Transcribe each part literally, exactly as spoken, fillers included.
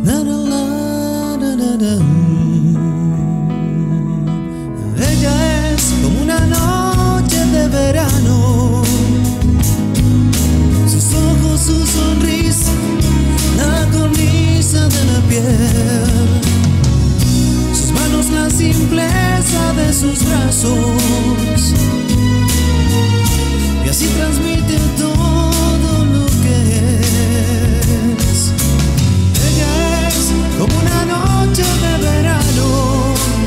Na, na, na, na, na, na. Ella es como una noche de verano, sus ojos, su sonrisa, la cornisa de la piel, sus manos, la simpleza de sus brazos, y así transmite todo lo que es. Ella es como una noche de verano,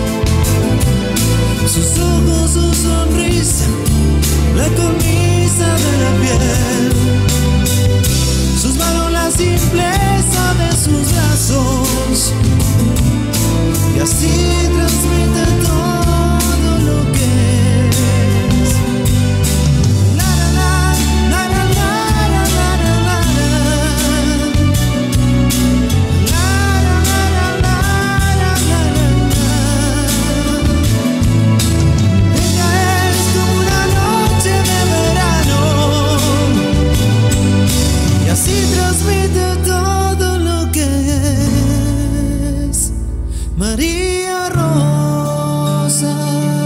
sus ojos, su sonrisa, la cornisa de la piel, sus manos, la simpleza de sus brazos, y así transmite todo lo que es. La la la, la la la la la la la, la la la la la la la. Ella es como una noche de verano, y así transmite todo lo que es. María Rosa.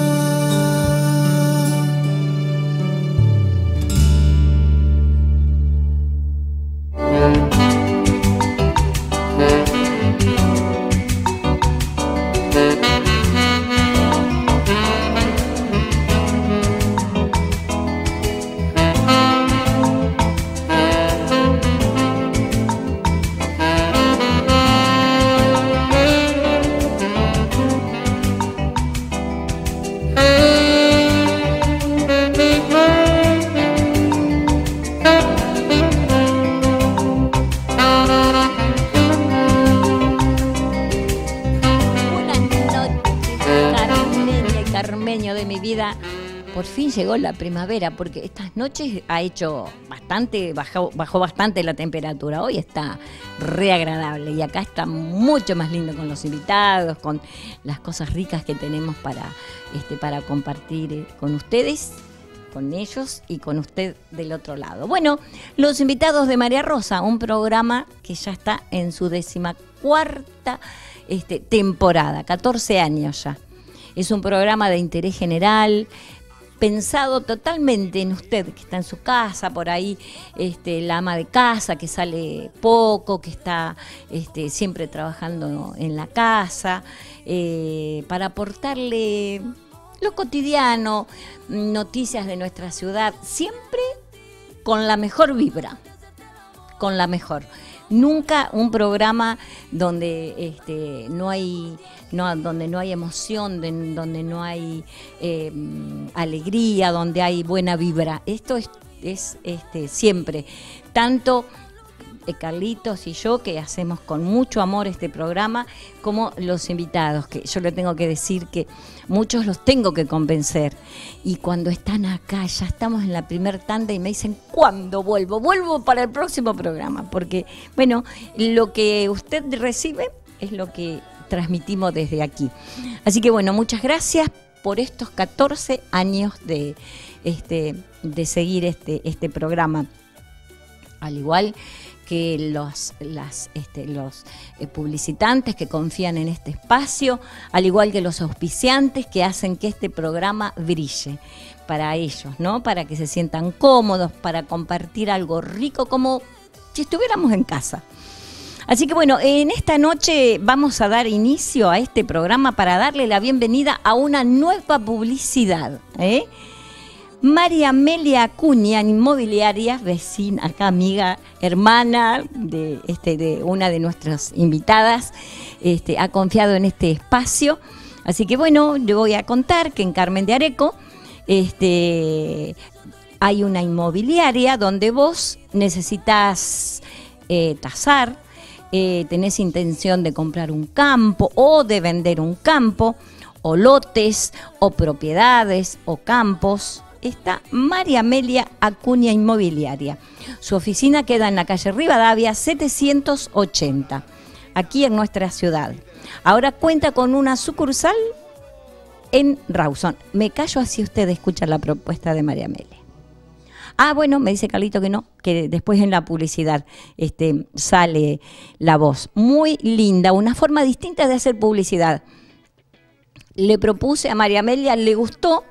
Por fin llegó la primavera, porque estas noches ha hecho bastante, bajó, bajó bastante la temperatura. Hoy está re agradable y acá está mucho más lindo con los invitados, con las cosas ricas que tenemos para, este, para compartir con ustedes, con ellos y con usted del otro lado. Bueno, los invitados de María Rosa, un programa que ya está en su decimacuarta este, temporada, catorce años ya. Es un programa de interés general, pensado totalmente en usted, que está en su casa, por ahí este, la ama de casa, que sale poco, que está este, siempre trabajando en la casa, eh, para aportarle lo cotidiano, noticias de nuestra ciudad, siempre con la mejor vibra, con la mejor. Nunca un programa donde este, no hay no, donde no hay emoción, de, donde no hay eh, alegría, donde hay buena vibra. Esto es, es este, siempre, tanto Carlitos y yo, que hacemos con mucho amor este programa, como los invitados, que yo le tengo que decir que muchos los tengo que convencer. Y cuando están acá, ya estamos en la primer tanda y me dicen, ¿cuándo vuelvo? Vuelvo para el próximo programa, porque, bueno, lo que usted recibe es lo que transmitimos desde aquí. Así que, bueno, muchas gracias por estos catorce años de, este, de seguir este, este programa. Al igual que los, las, este, los eh, publicitantes que confían en este espacio, al igual que los auspiciantes que hacen que este programa brille para ellos, ¿no? Para que se sientan cómodos, para compartir algo rico, como si estuviéramos en casa. Así que bueno, en esta noche vamos a dar inicio a este programa para darle la bienvenida a una nueva publicidad, ¿eh? María Amelia Acuña, inmobiliaria, vecina, acá amiga, hermana de, este, de una de nuestras invitadas, este, ha confiado en este espacio. Así que bueno, le voy a contar que en Carmen de Areco este, hay una inmobiliaria donde vos necesitas eh, tasar, eh, tenés intención de comprar un campo o de vender un campo, o lotes, o propiedades, o campos. Está María Amelia Acuña Inmobiliaria. Su oficina queda en la calle Rivadavia setecientos ochenta, aquí en nuestra ciudad. Ahora cuenta con una sucursal en Rawson. Me callo así usted escucha la propuesta de María Amelia. Ah, bueno, me dice Carlito que no, que después en la publicidad este, sale la voz. Muy linda, una forma distinta de hacer publicidad. Le propuse a María Amelia, le gustó,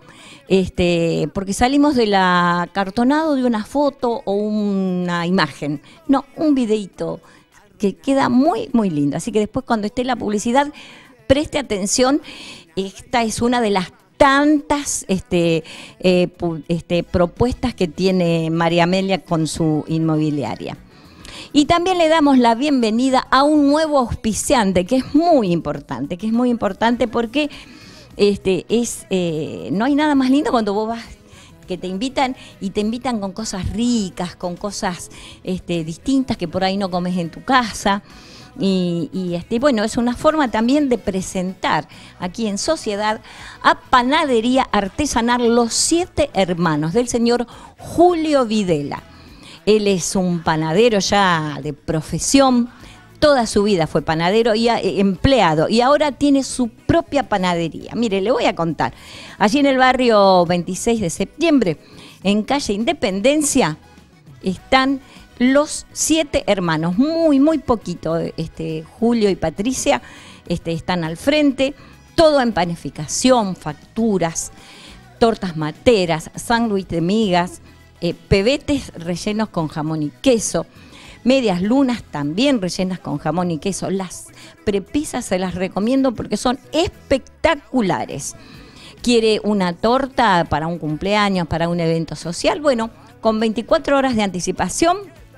este, porque salimos del acartonado de una foto o una imagen. No, un videíto que queda muy, muy lindo. Así que después cuando esté la publicidad, preste atención. Esta es una de las tantas este, eh, este, propuestas que tiene María Amelia con su inmobiliaria. Y también le damos la bienvenida a un nuevo auspiciante que es muy importante, que es muy importante porque este, es, eh, no hay nada más lindo cuando vos vas, que te invitan y te invitan con cosas ricas, con cosas este, distintas que por ahí no comes en tu casa. Y, y este, bueno, es una forma también de presentar aquí en sociedad a Panadería Artesanal Los Siete Hermanos del señor Julio Videla. Él es un panadero ya de profesión, toda su vida fue panadero y a, eh, empleado y ahora tiene su propia panadería. Mire, le voy a contar. Allí en el barrio veintiséis de septiembre, en calle Independencia, están Los Siete Hermanos, muy, muy poquito, este, Julio y Patricia este, están al frente, todo en panificación, facturas, tortas materas, sándwich de migas, eh, pebetes rellenos con jamón y queso, medias lunas también rellenas con jamón y queso. Las prepisas se las recomiendo porque son espectaculares. ¿Quiere una torta para un cumpleaños, para un evento social? Bueno, con veinticuatro horas de anticipación,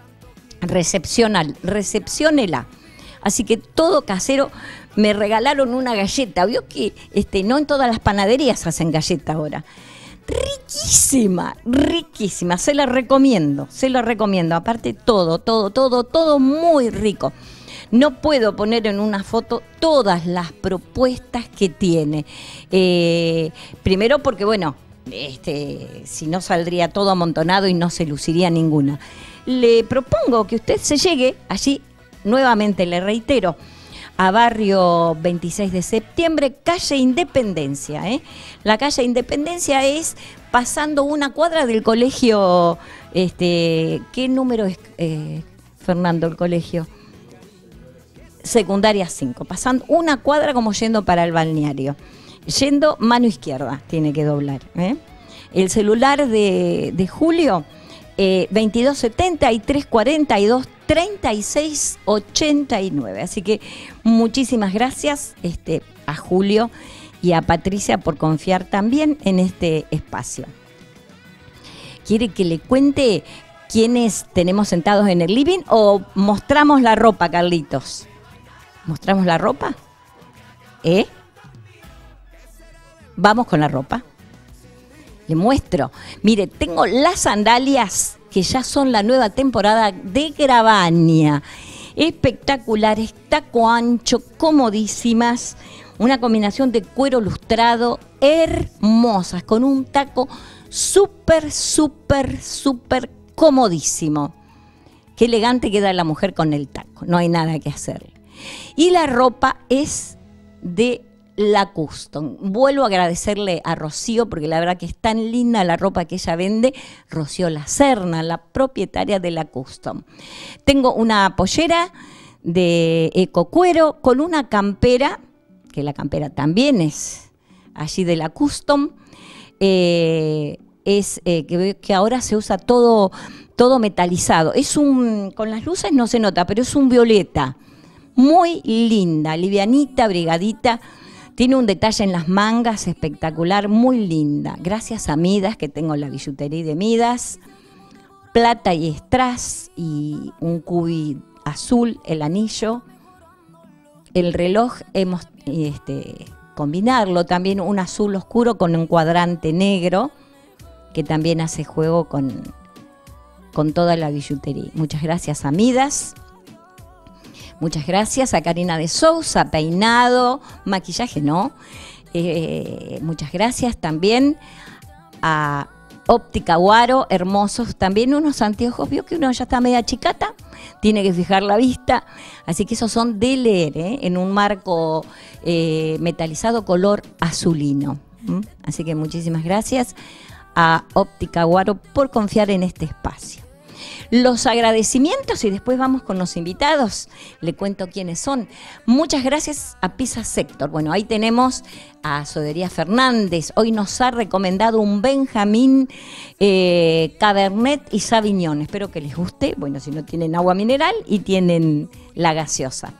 recepcional, recepciónela. Así que todo casero. Me regalaron una galleta. Vio que este, no en todas las panaderías hacen galleta ahora. Riquísima, riquísima. Se la recomiendo, se la recomiendo. Aparte todo, todo, todo, todo muy rico. No puedo poner en una foto todas las propuestas que tiene. Eh, primero porque, bueno, este, si no saldría todo amontonado y no se luciría ninguna. Le propongo que usted se llegue allí, nuevamente le reitero, a barrio veintiséis de septiembre, calle Independencia. ¿eh? La calle Independencia es pasando una cuadra del colegio, este, ¿qué número es, eh, Fernando, el colegio? Secundaria cinco, pasando una cuadra como yendo para el balneario. Yendo mano izquierda, tiene que doblar. ¿eh? El celular de, de Julio, eh, veintidós setenta y tres cuarenta y dos treinta y seis ochenta y nueve. Así que muchísimas gracias este, a Julio y a Patricia por confiar también en este espacio. ¿Quiere que le cuente quiénes tenemos sentados en el living o mostramos la ropa, Carlitos? ¿Mostramos la ropa? ¿Eh? Vamos con la ropa. Le muestro. Mire, tengo las sandalias que ya son la nueva temporada de Grabania. Espectaculares, taco ancho, comodísimas. Una combinación de cuero lustrado, hermosas, con un taco súper, súper, súper comodísimo. Qué elegante queda la mujer con el taco, no hay nada que hacerle. Y la ropa es de La Custom. Vuelvo a agradecerle a Rocío porque la verdad que es tan linda la ropa que ella vende. Rocío La Serna, la propietaria de La Custom. Tengo una pollera de ecocuero con una campera, que la campera también es allí de La Custom. Eh, es eh, que, que ahora se usa todo, todo metalizado. Es un, con las luces no se nota, pero es un violeta. Muy linda, livianita, brigadita. Tiene un detalle en las mangas espectacular, muy linda. Gracias a Midas, que tengo la billutería de Midas. Plata y strass y un cubi azul, el anillo. El reloj hemos este, combinarlo también un azul oscuro con un cuadrante negro, que también hace juego con, con toda la billutería. Muchas gracias a Midas. Muchas gracias a Karina de Sousa, peinado, maquillaje no. Eh, muchas gracias también a Óptica Guaro, hermosos. También unos anteojos, vio que uno ya está media chicata, tiene que fijar la vista. Así que esos son de leer, ¿eh? en un marco eh, metalizado color azulino. ¿Mm? Así que muchísimas gracias a Óptica Aguaro por confiar en este espacio. Los agradecimientos y después vamos con los invitados. Le cuento quiénes son. Muchas gracias a Pizza Sector. Bueno, ahí tenemos a Sodería Fernández. Hoy nos ha recomendado un Benjamín eh, Cabernet y Sauvignon. Espero que les guste. Bueno, si no tienen agua mineral y tienen la gaseosa.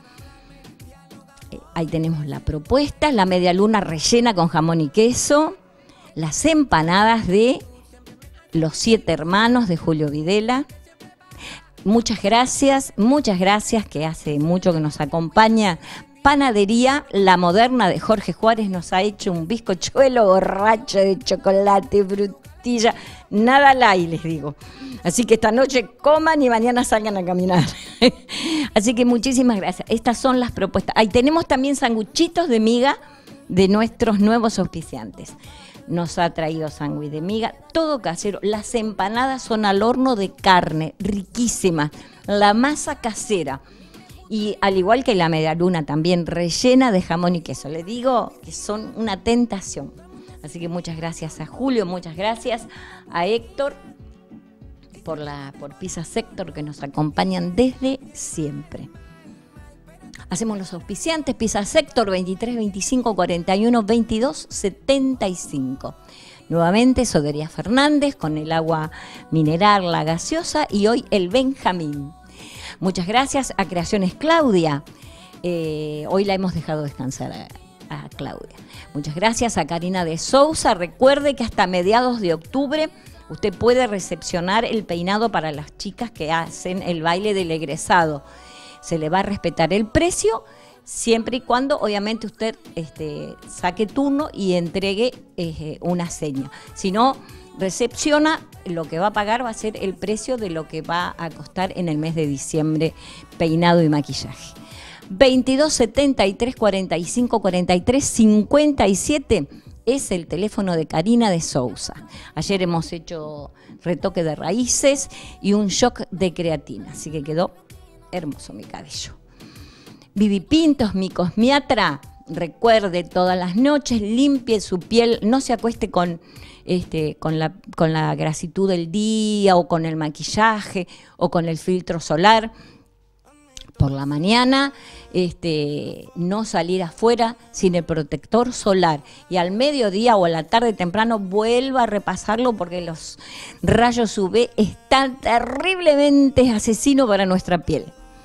Eh, ahí tenemos la propuesta. La media luna rellena con jamón y queso. Las empanadas de Los Siete Hermanos de Julio Videla. Muchas gracias, muchas gracias, que hace mucho que nos acompaña. Panadería La Moderna de Jorge Juárez nos ha hecho un bizcochuelo borracho de chocolate, frutilla, nada light, les digo. Así que esta noche coman y mañana salgan a caminar. Así que muchísimas gracias. Estas son las propuestas. Ahí tenemos también sanguchitos de miga de nuestros nuevos auspiciantes. Nos ha traído sándwich de miga, todo casero. Las empanadas son al horno de carne, riquísimas. La masa casera. Y al igual que la medialuna también, rellena de jamón y queso. Les digo que son una tentación. Así que muchas gracias a Julio, muchas gracias a Héctor por, la, por Pizza Sector, que nos acompañan desde siempre. Hacemos los auspiciantes. Pizza Sector veintitrés veinticinco cuarenta y uno veintidós setenta y cinco. Nuevamente Sodería Fernández con el agua mineral, la gaseosa, y hoy el Benjamín. Muchas gracias a Creaciones Claudia. Eh, hoy la hemos dejado descansar a, a Claudia. Muchas gracias a Karina de Sousa. Recuerde que hasta mediados de octubre usted puede recepcionar el peinado para las chicas que hacen el baile del egresado. Se le va a respetar el precio siempre y cuando obviamente usted este, saque turno y entregue eh, una seña. Si no recepciona, lo que va a pagar va a ser el precio de lo que va a costar en el mes de diciembre peinado y maquillaje. veintidós setenta y tres cuarenta y cinco cuarenta y tres cincuenta y siete es el teléfono de Karina de Sousa. Ayer hemos hecho retoque de raíces y un shock de creatina, así que quedó hermoso mi cabello. Vivi Pintos, mi cosmiatra, recuerde, todas las noches limpie su piel, no se acueste con, este, con, la, con la grasitud del día o con el maquillaje o con el filtro solar. Por la mañana, este, no salir afuera sin el protector solar. Y al mediodía o a la tarde temprano vuelva a repasarlo porque los rayos U V están terriblemente asesinos para nuestra piel.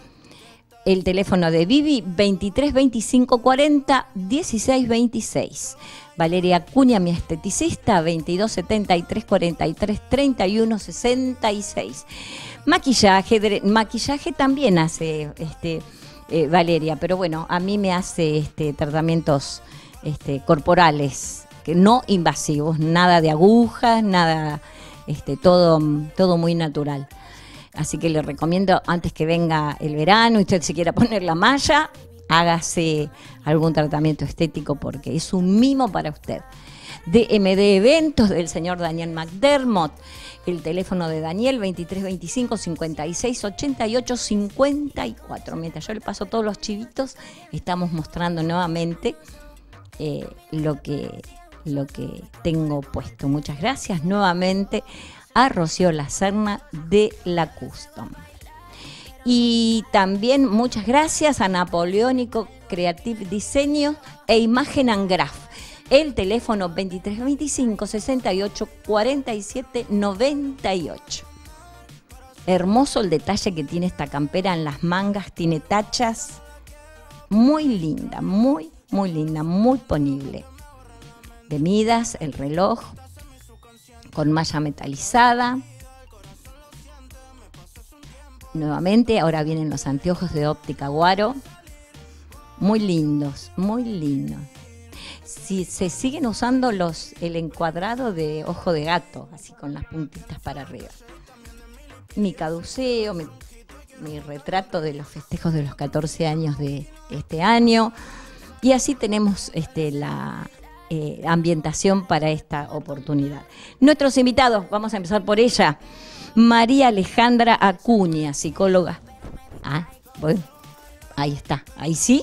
El teléfono de Vivi, veintitrés veinticinco cuarenta dieciséis veintiséis. Valeria Acuña, mi esteticista, veintidós setenta y tres cuarenta y tres treinta y uno sesenta y seis. Maquillaje, maquillaje también hace este, eh, Valeria, pero bueno, a mí me hace este, tratamientos este, corporales, que no invasivos, nada de agujas, nada, este, todo, todo muy natural. Así que le recomiendo, antes que venga el verano y usted se quiera poner la malla, hágase algún tratamiento estético porque es un mimo para usted. D M D Eventos del señor Daniel McDermott. El teléfono de Daniel, veintitrés veinticinco cincuenta y seis ochenta y ocho cincuenta y cuatro. Mientras yo le paso todos los chivitos, estamos mostrando nuevamente eh, lo que, lo que tengo puesto. Muchas gracias nuevamente a Rocío Lacerna de La Custom. Y también muchas gracias a Napoleónico Creative Diseño e Imagen and Graph. El teléfono veintitrés veinticinco sesenta y ocho cuarenta y siete noventa y ocho. Hermoso el detalle que tiene esta campera en las mangas, tiene tachas. Muy linda, muy, muy linda, muy ponible. De Midas, el reloj, con malla metalizada. Nuevamente, ahora vienen los anteojos de Óptica Aguaro. Muy lindos, muy lindos. Si se siguen usando los, el encuadrado de ojo de gato, así con las puntitas para arriba. Mi caduceo, mi, mi retrato de los festejos de los catorce años de este año. Y así tenemos este, la eh, ambientación para esta oportunidad. Nuestros invitados, vamos a empezar por ella. María Alejandra Acuña, psicóloga. Ah, bueno, ahí está, ahí sí.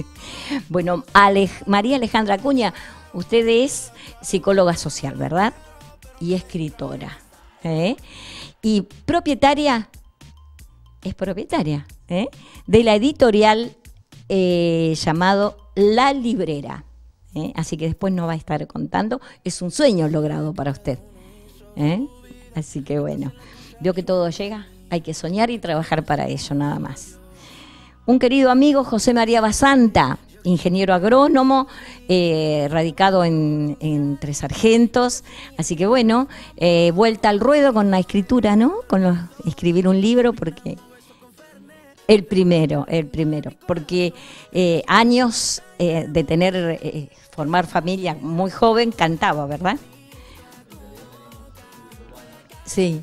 Bueno, Alej- María Alejandra Acuña, usted es psicóloga social, ¿verdad? y escritora. ¿eh? Y propietaria, es propietaria ¿eh? de la editorial eh, llamado La Librera. ¿eh? Así que después nos va a estar contando. Es un sueño logrado para usted. ¿eh? Así que bueno, veo que todo llega. Hay que soñar y trabajar para ello, nada más. Un querido amigo, José María Basanta, ingeniero agrónomo, eh, radicado en, en Tres Sargentos. Así que bueno, eh, vuelta al ruedo con la escritura, ¿no? Con los, escribir un libro, porque el primero, el primero. Porque eh, años eh, de tener, eh, formar familia muy joven, cantaba, ¿verdad? Sí.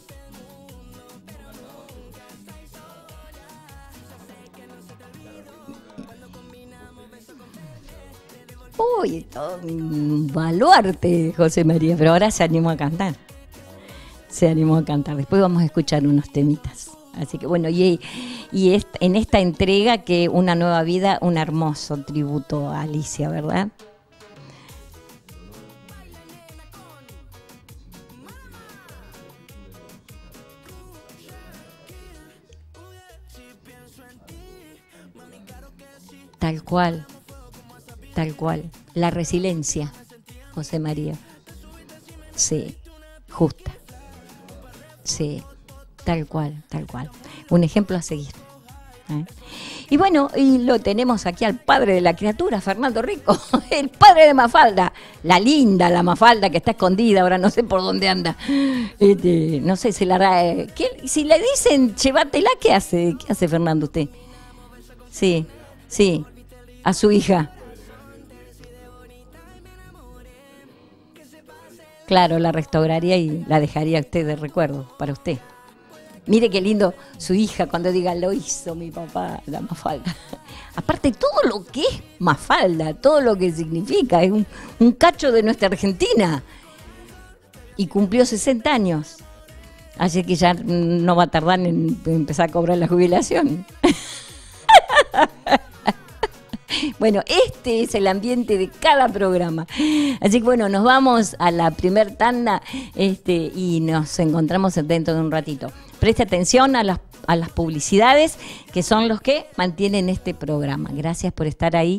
Uy, todo un baluarte, José María, pero ahora se animó a cantar. Se animó a cantar. Después vamos a escuchar unos temitas. Así que bueno, y, y est, en esta entrega que Una Nueva Vida, un hermoso tributo a Alicia, ¿verdad? Tal cual. Tal cual, la resiliencia, José María. Sí, justa. Sí, tal cual, tal cual. Un ejemplo a seguir. ¿eh? Y bueno, y lo tenemos aquí al padre de la criatura, Fernando Rico, el padre de Mafalda, la linda, la Mafalda que está escondida, ahora no sé por dónde anda. Este, no sé, se la hará. Eh, ¿qué, si le dicen, llévatela, ¿qué hace? ¿Qué hace Fernando usted? Sí, sí, a su hija. Claro, la restauraría y la dejaría a usted de recuerdo, para usted. Mire qué lindo su hija cuando diga, lo hizo mi papá, la Mafalda. Aparte, todo lo que es Mafalda, todo lo que significa, es un, un cacho de nuestra Argentina. Y cumplió sesenta años. Así que ya no va a tardar en empezar a cobrar la jubilación. Bueno, este es el ambiente de cada programa. Así que bueno, nos vamos a la primer tanda este, y nos encontramos dentro de un ratito. Preste atención a las, a las publicidades, que son los que mantienen este programa. Gracias por estar ahí.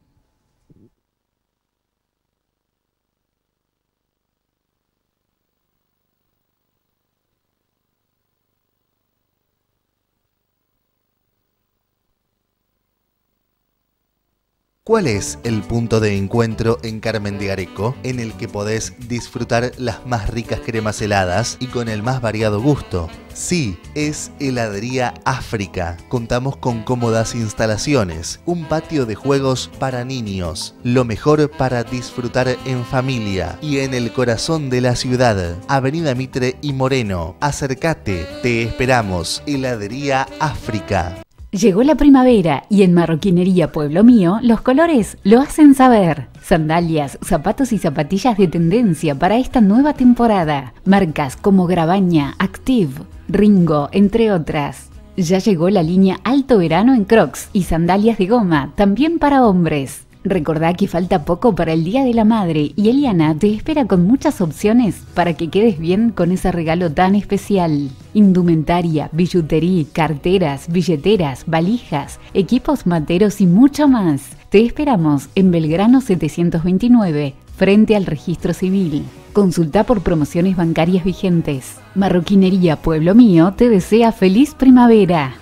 ¿Cuál es el punto de encuentro en Carmen de Areco en el que podés disfrutar las más ricas cremas heladas y con el más variado gusto? Sí, es Heladería África. Contamos con cómodas instalaciones, un patio de juegos para niños, lo mejor para disfrutar en familia y en el corazón de la ciudad. Avenida Mitre y Moreno. Acércate, te esperamos. Heladería África. Llegó la primavera y en Marroquinería Pueblo Mío los colores lo hacen saber. Sandalias, zapatos y zapatillas de tendencia para esta nueva temporada. Marcas como Grabaña, Active, Ringo, entre otras. Ya llegó la línea Alto Verano en Crocs y sandalias de goma, también para hombres. Recordá que falta poco para el Día de la Madre y Eliana te espera con muchas opciones para que quedes bien con ese regalo tan especial. Indumentaria, billutería, carteras, billeteras, valijas, equipos materos y mucho más. Te esperamos en Belgrano setecientos veintinueve, frente al Registro Civil. Consulta por promociones bancarias vigentes. Marroquinería Pueblo Mío te desea feliz primavera.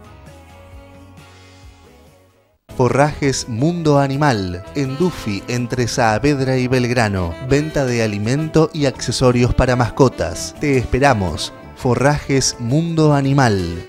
Forrajes Mundo Animal, en Dufi, entre Saavedra y Belgrano. Venta de alimento y accesorios para mascotas. Te esperamos. Forrajes Mundo Animal.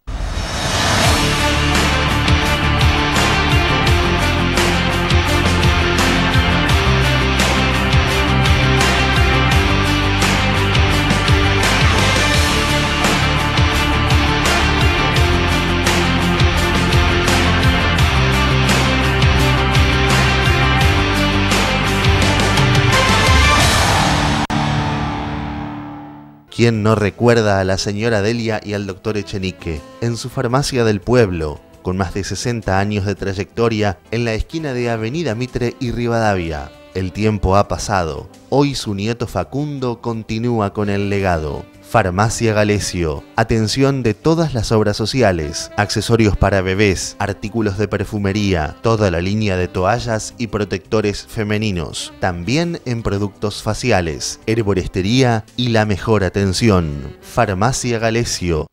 ¿Quién no recuerda a la señora Delia y al doctor Echenique en su farmacia del pueblo, con más de sesenta años de trayectoria en la esquina de Avenida Mitre y Rivadavia? El tiempo ha pasado. Hoy su nieto Facundo continúa con el legado. Farmacia Galesio. Atención de todas las obras sociales, accesorios para bebés, artículos de perfumería, toda la línea de toallas y protectores femeninos. También en productos faciales, herboristería y la mejor atención. Farmacia Galesio.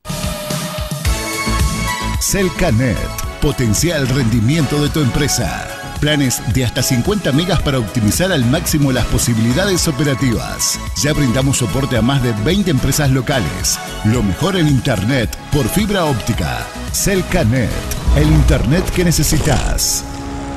Celcanet. Potencia el rendimiento de tu empresa. Planes de hasta cincuenta megas para optimizar al máximo las posibilidades operativas. Ya brindamos soporte a más de veinte empresas locales. Lo mejor en Internet por fibra óptica. Celcanet, el Internet que necesitas.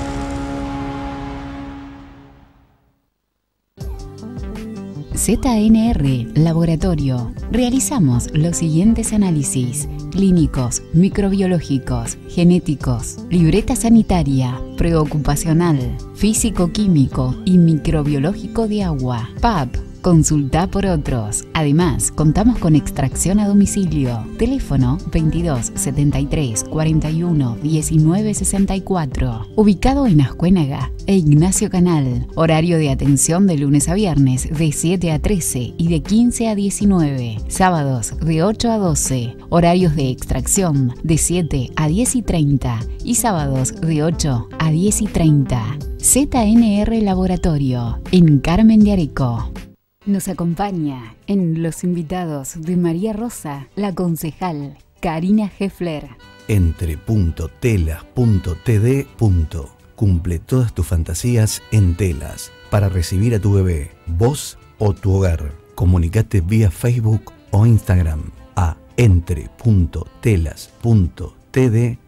Z N R Laboratorio. Realizamos los siguientes análisis: clínicos, microbiológicos, genéticos, libreta sanitaria, preocupacional, físico-químico y microbiológico de agua. P A P. Consulta por otros. Además, contamos con extracción a domicilio. Teléfono veintidós setenta y tres cuarenta y uno diecinueve sesenta y cuatro. Ubicado en Ascuénaga e Ignacio Canal. Horario de atención de lunes a viernes de siete a trece y de quince a diecinueve. Sábados de ocho a doce. Horarios de extracción de siete a diez y treinta y sábados de ocho a diez y treinta. Z N R Laboratorio en Carmen de Areco. Nos acompaña en los invitados de María Rosa, la concejal Karina Heffler. Entre punto telas punto t d. Cumple todas tus fantasías en telas para recibir a tu bebé, vos o tu hogar. Comunicate vía Facebook o Instagram a entre punto telas punto t d.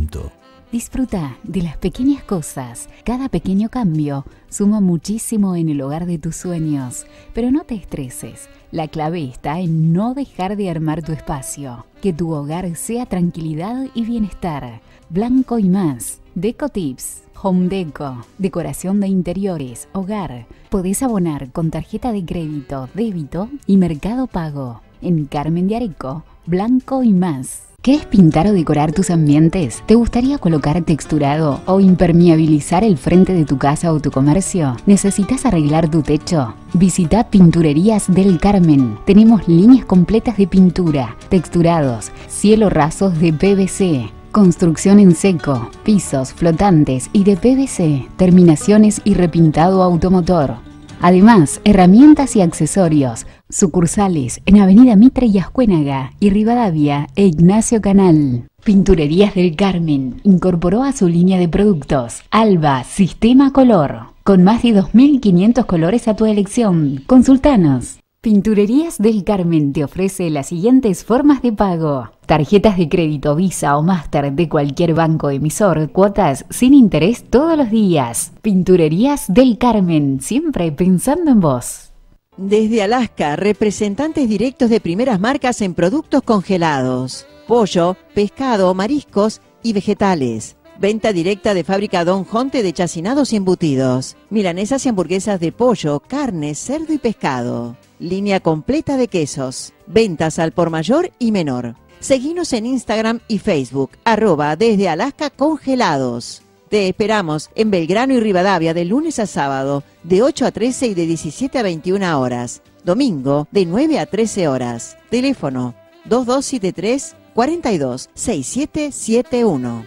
Disfruta de las pequeñas cosas. Cada pequeño cambio suma muchísimo en el hogar de tus sueños. Pero no te estreses. La clave está en no dejar de armar tu espacio. Que tu hogar sea tranquilidad y bienestar. Blanco y más. Deco Tips. Home Deco. Decoración de interiores. Hogar. Podés abonar con tarjeta de crédito, débito y Mercado Pago. En Carmen de Areco. Blanco y más. ¿Querés pintar o decorar tus ambientes? ¿Te gustaría colocar texturado o impermeabilizar el frente de tu casa o tu comercio? ¿Necesitas arreglar tu techo? Visita Pinturerías del Carmen. Tenemos líneas completas de pintura, texturados, cielo rasos de P V C, construcción en seco, pisos flotantes y de P V C, terminaciones y repintado automotor. Además, herramientas y accesorios. Sucursales en Avenida Mitre y Ascuénaga y Rivadavia e Ignacio Canal. Pinturerías del Carmen incorporó a su línea de productos Alba Sistema Color, con más de dos mil quinientos colores a tu elección. Consultanos. Pinturerías del Carmen te ofrece las siguientes formas de pago: tarjetas de crédito Visa o Master de cualquier banco emisor, cuotas sin interés todos los días. Pinturerías del Carmen, siempre pensando en vos. Desde Alaska, representantes directos de primeras marcas en productos congelados, pollo, pescado, mariscos y vegetales. Venta directa de fábrica Don Jonte de chacinados y embutidos. Milanesas y hamburguesas de pollo, carne, cerdo y pescado. Línea completa de quesos. Ventas al por mayor y menor. Seguinos en Instagram y Facebook, arroba desde Alaska Congelados. Te esperamos en Belgrano y Rivadavia de lunes a sábado, de ocho a trece y de diecisiete a veintiuna horas. Domingo, de nueve a trece horas. Teléfono dos dos siete tres, cuatro dos, seis siete siete uno.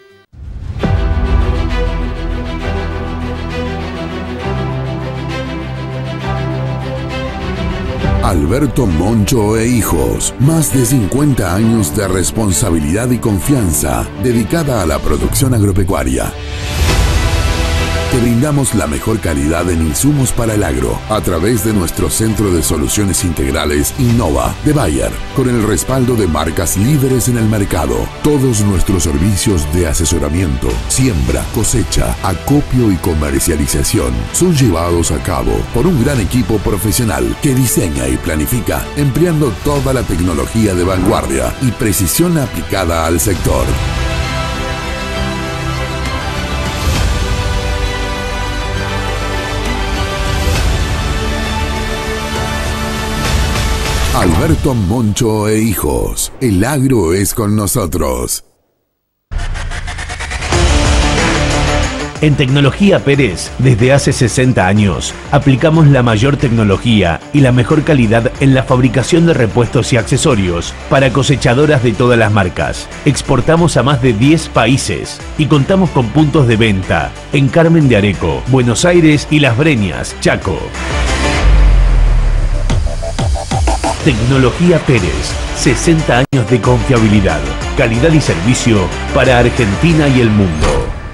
Alberto Moncho e Hijos, más de cincuenta años de responsabilidad y confianza dedicada a la producción agropecuaria. Te brindamos la mejor calidad en insumos para el agro a través de nuestro Centro de Soluciones Integrales Innova de Bayer, con el respaldo de marcas líderes en el mercado. Todos nuestros servicios de asesoramiento, siembra, cosecha, acopio y comercialización son llevados a cabo por un gran equipo profesional que diseña y planifica empleando toda la tecnología de vanguardia y precisión aplicada al sector. Alberto Moncho e Hijos. El agro es con nosotros. En Tecnología Pérez, desde hace sesenta años, aplicamos la mayor tecnología y la mejor calidad en la fabricación de repuestos y accesorios para cosechadoras de todas las marcas. Exportamos a más de diez países y contamos con puntos de venta en Carmen de Areco, Buenos Aires y Las Breñas, Chaco. Tecnología Pérez, sesenta años de confiabilidad, calidad y servicio para Argentina y el mundo.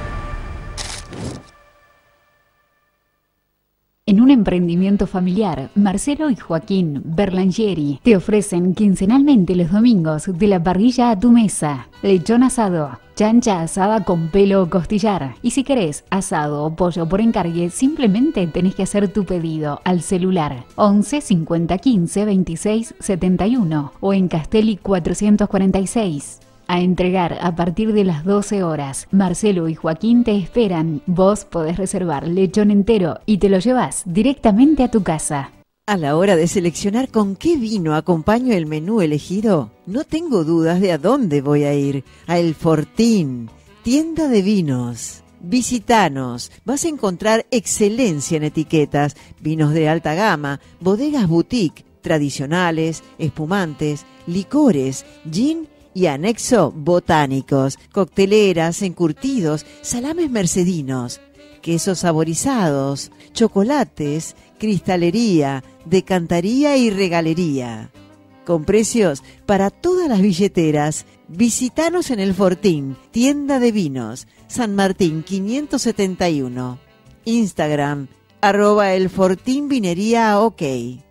En un emprendimiento familiar, Marcelo y Joaquín Berlangeri te ofrecen quincenalmente los domingos de la parrilla a tu mesa. Lechón asado, chancha asada con pelo o costillar. Y si querés asado o pollo por encargue, simplemente tenés que hacer tu pedido al celular once cincuenta quince veintiséis setenta y uno o en Castelli cuatrocientos cuarenta y seis. A entregar a partir de las doce horas. Marcelo y Joaquín te esperan. Vos podés reservar lechón entero y te lo llevas directamente a tu casa. A la hora de seleccionar con qué vino acompaño el menú elegido, no tengo dudas de a dónde voy a ir. A El Fortín, tienda de vinos. Visítanos, vas a encontrar excelencia en etiquetas, vinos de alta gama, bodegas boutique, tradicionales, espumantes, licores, gin y anexo botánicos, cocteleras, encurtidos, salames mercedinos, quesos saborizados, chocolates, cristalería, decantaría y regalería. Con precios para todas las billeteras. Visítanos en El Fortín, tienda de vinos, San Martín quinientos setenta y uno. Instagram, arroba El Fortín Vinería OK.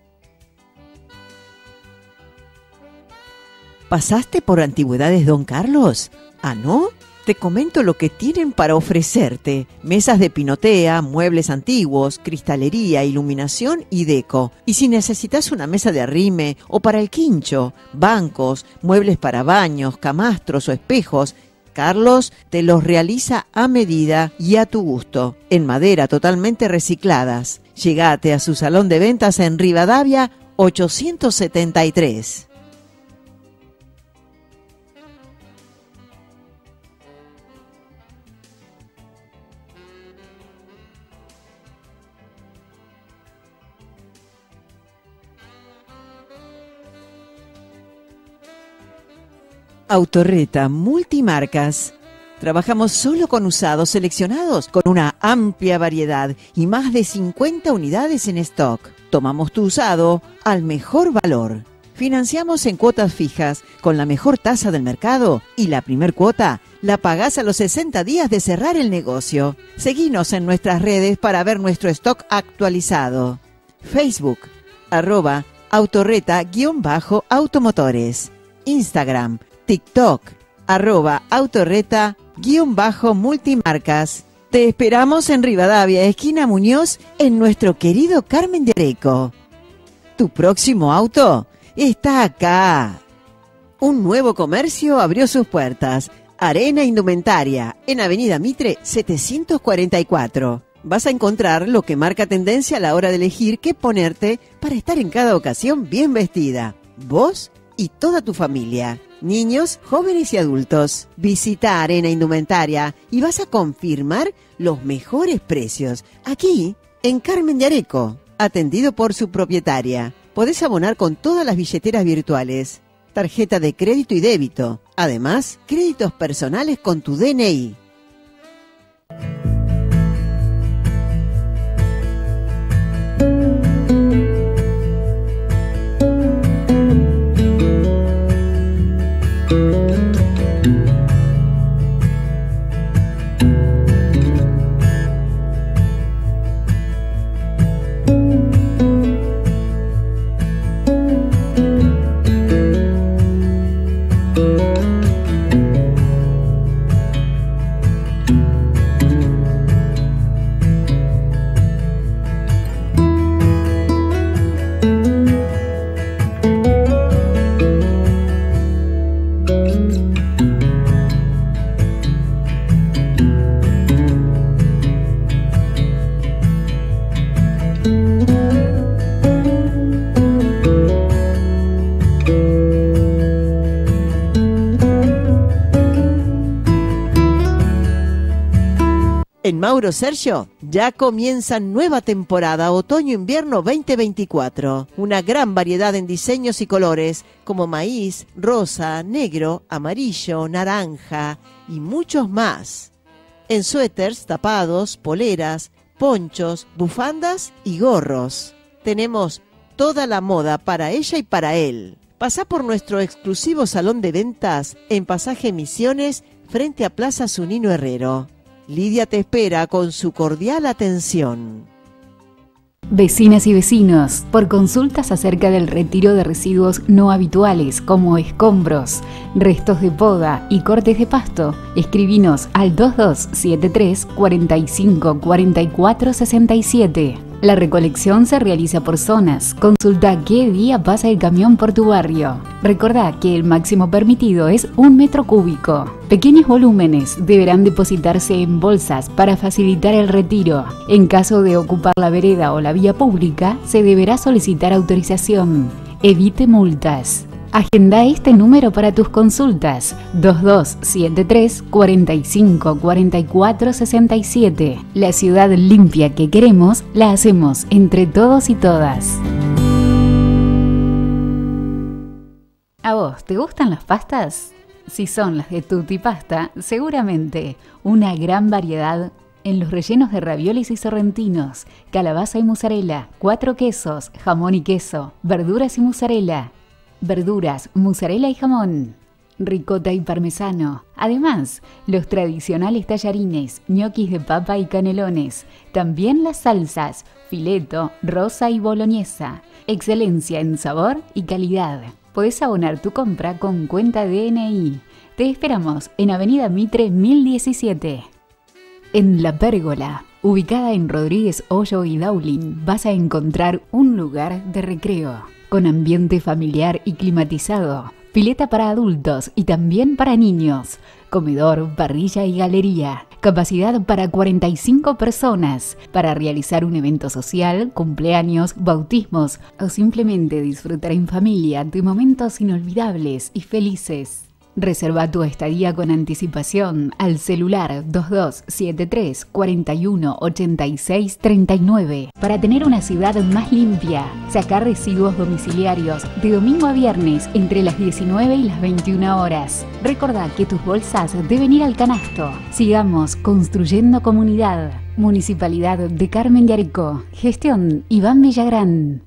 ¿Pasaste por Antigüedades Don Carlos? ¿Ah, no? Te comento lo que tienen para ofrecerte. Mesas de pinotea, muebles antiguos, cristalería, iluminación y deco. Y si necesitas una mesa de arrime o para el quincho, bancos, muebles para baños, camastros o espejos, Carlos te los realiza a medida y a tu gusto, en madera totalmente recicladas. Llegate a su salón de ventas en Rivadavia ochocientos setenta y tres. Autorreta Multimarcas. Trabajamos solo con usados seleccionados con una amplia variedad y más de cincuenta unidades en stock. Tomamos tu usado al mejor valor. Financiamos en cuotas fijas con la mejor tasa del mercado y la primer cuota la pagás a los sesenta días de cerrar el negocio. Seguinos en nuestras redes para ver nuestro stock actualizado. Facebook, arroba autorreta-automotores. Instagram, TikTok, arroba autorreta-multimarcas. Te esperamos en Rivadavia, esquina Muñoz, en nuestro querido Carmen de Areco. Tu próximo auto está acá. Un nuevo comercio abrió sus puertas. Arena Indumentaria, en Avenida Mitre setecientos cuarenta y cuatro. Vas a encontrar lo que marca tendencia a la hora de elegir qué ponerte para estar en cada ocasión bien vestida. Vos y toda tu familia. Niños, jóvenes y adultos. Visita Arena Indumentaria y vas a confirmar los mejores precios. Aquí, en Carmen de Areco, atendido por su propietaria. Podés abonar con todas las billeteras virtuales, tarjeta de crédito y débito. Además, créditos personales con tu D N I. Mauro Sergio ya comienza nueva temporada otoño-invierno veinte veinticuatro. Una gran variedad en diseños y colores como maíz, rosa, negro, amarillo, naranja y muchos más. En suéteres, tapados, poleras, ponchos, bufandas y gorros. Tenemos toda la moda para ella y para él. Pasá por nuestro exclusivo salón de ventas en Pasaje Misiones frente a Plaza Zunino Herrero. Lidia te espera con su cordial atención. Vecinas y vecinos, por consultas acerca del retiro de residuos no habituales como escombros, restos de poda y cortes de pasto, escribinos al dos dos siete tres, cuatro cinco, cuatro cuatro seis siete. La recolección se realiza por zonas. Consulta qué día pasa el camión por tu barrio. Recordá que el máximo permitido es un metro cúbico. Pequeños volúmenes deberán depositarse en bolsas para facilitar el retiro. En caso de ocupar la vereda o la vía pública, se deberá solicitar autorización. Evite multas. Agenda este número para tus consultas, dos dos siete tres, cuatro cinco, cuatro cuatro seis siete. La ciudad limpia que queremos, la hacemos entre todos y todas. ¿A vos te gustan las pastas? Si son las de Tutti Pasta, seguramente una gran variedad en los rellenos de raviolis y sorrentinos, calabaza y mozzarella, cuatro quesos, jamón y queso, verduras y mozzarella. Verduras, mozzarella y jamón, ricota y parmesano. Además, los tradicionales tallarines, ñoquis de papa y canelones. También las salsas, fileto, rosa y boloñesa. Excelencia en sabor y calidad. Podés abonar tu compra con cuenta D N I. Te esperamos en Avenida Mitre mil diecisiete. En La Pérgola, ubicada en Rodríguez Hoyo y Daulín, vas a encontrar un lugar de recreo con ambiente familiar y climatizado, pileta para adultos y también para niños, comedor, parrilla y galería, capacidad para cuarenta y cinco personas, para realizar un evento social, cumpleaños, bautismos o simplemente disfrutar en familia de momentos inolvidables y felices. Reserva tu estadía con anticipación al celular dos dos siete tres, cuatro uno, ocho seis tres nueve para tener una ciudad más limpia. Sacar residuos domiciliarios de domingo a viernes entre las diecinueve y las veintiuna horas. Recordá que tus bolsas deben ir al canasto. Sigamos construyendo comunidad. Municipalidad de Carmen de Areco. Gestión Iván Villagrán.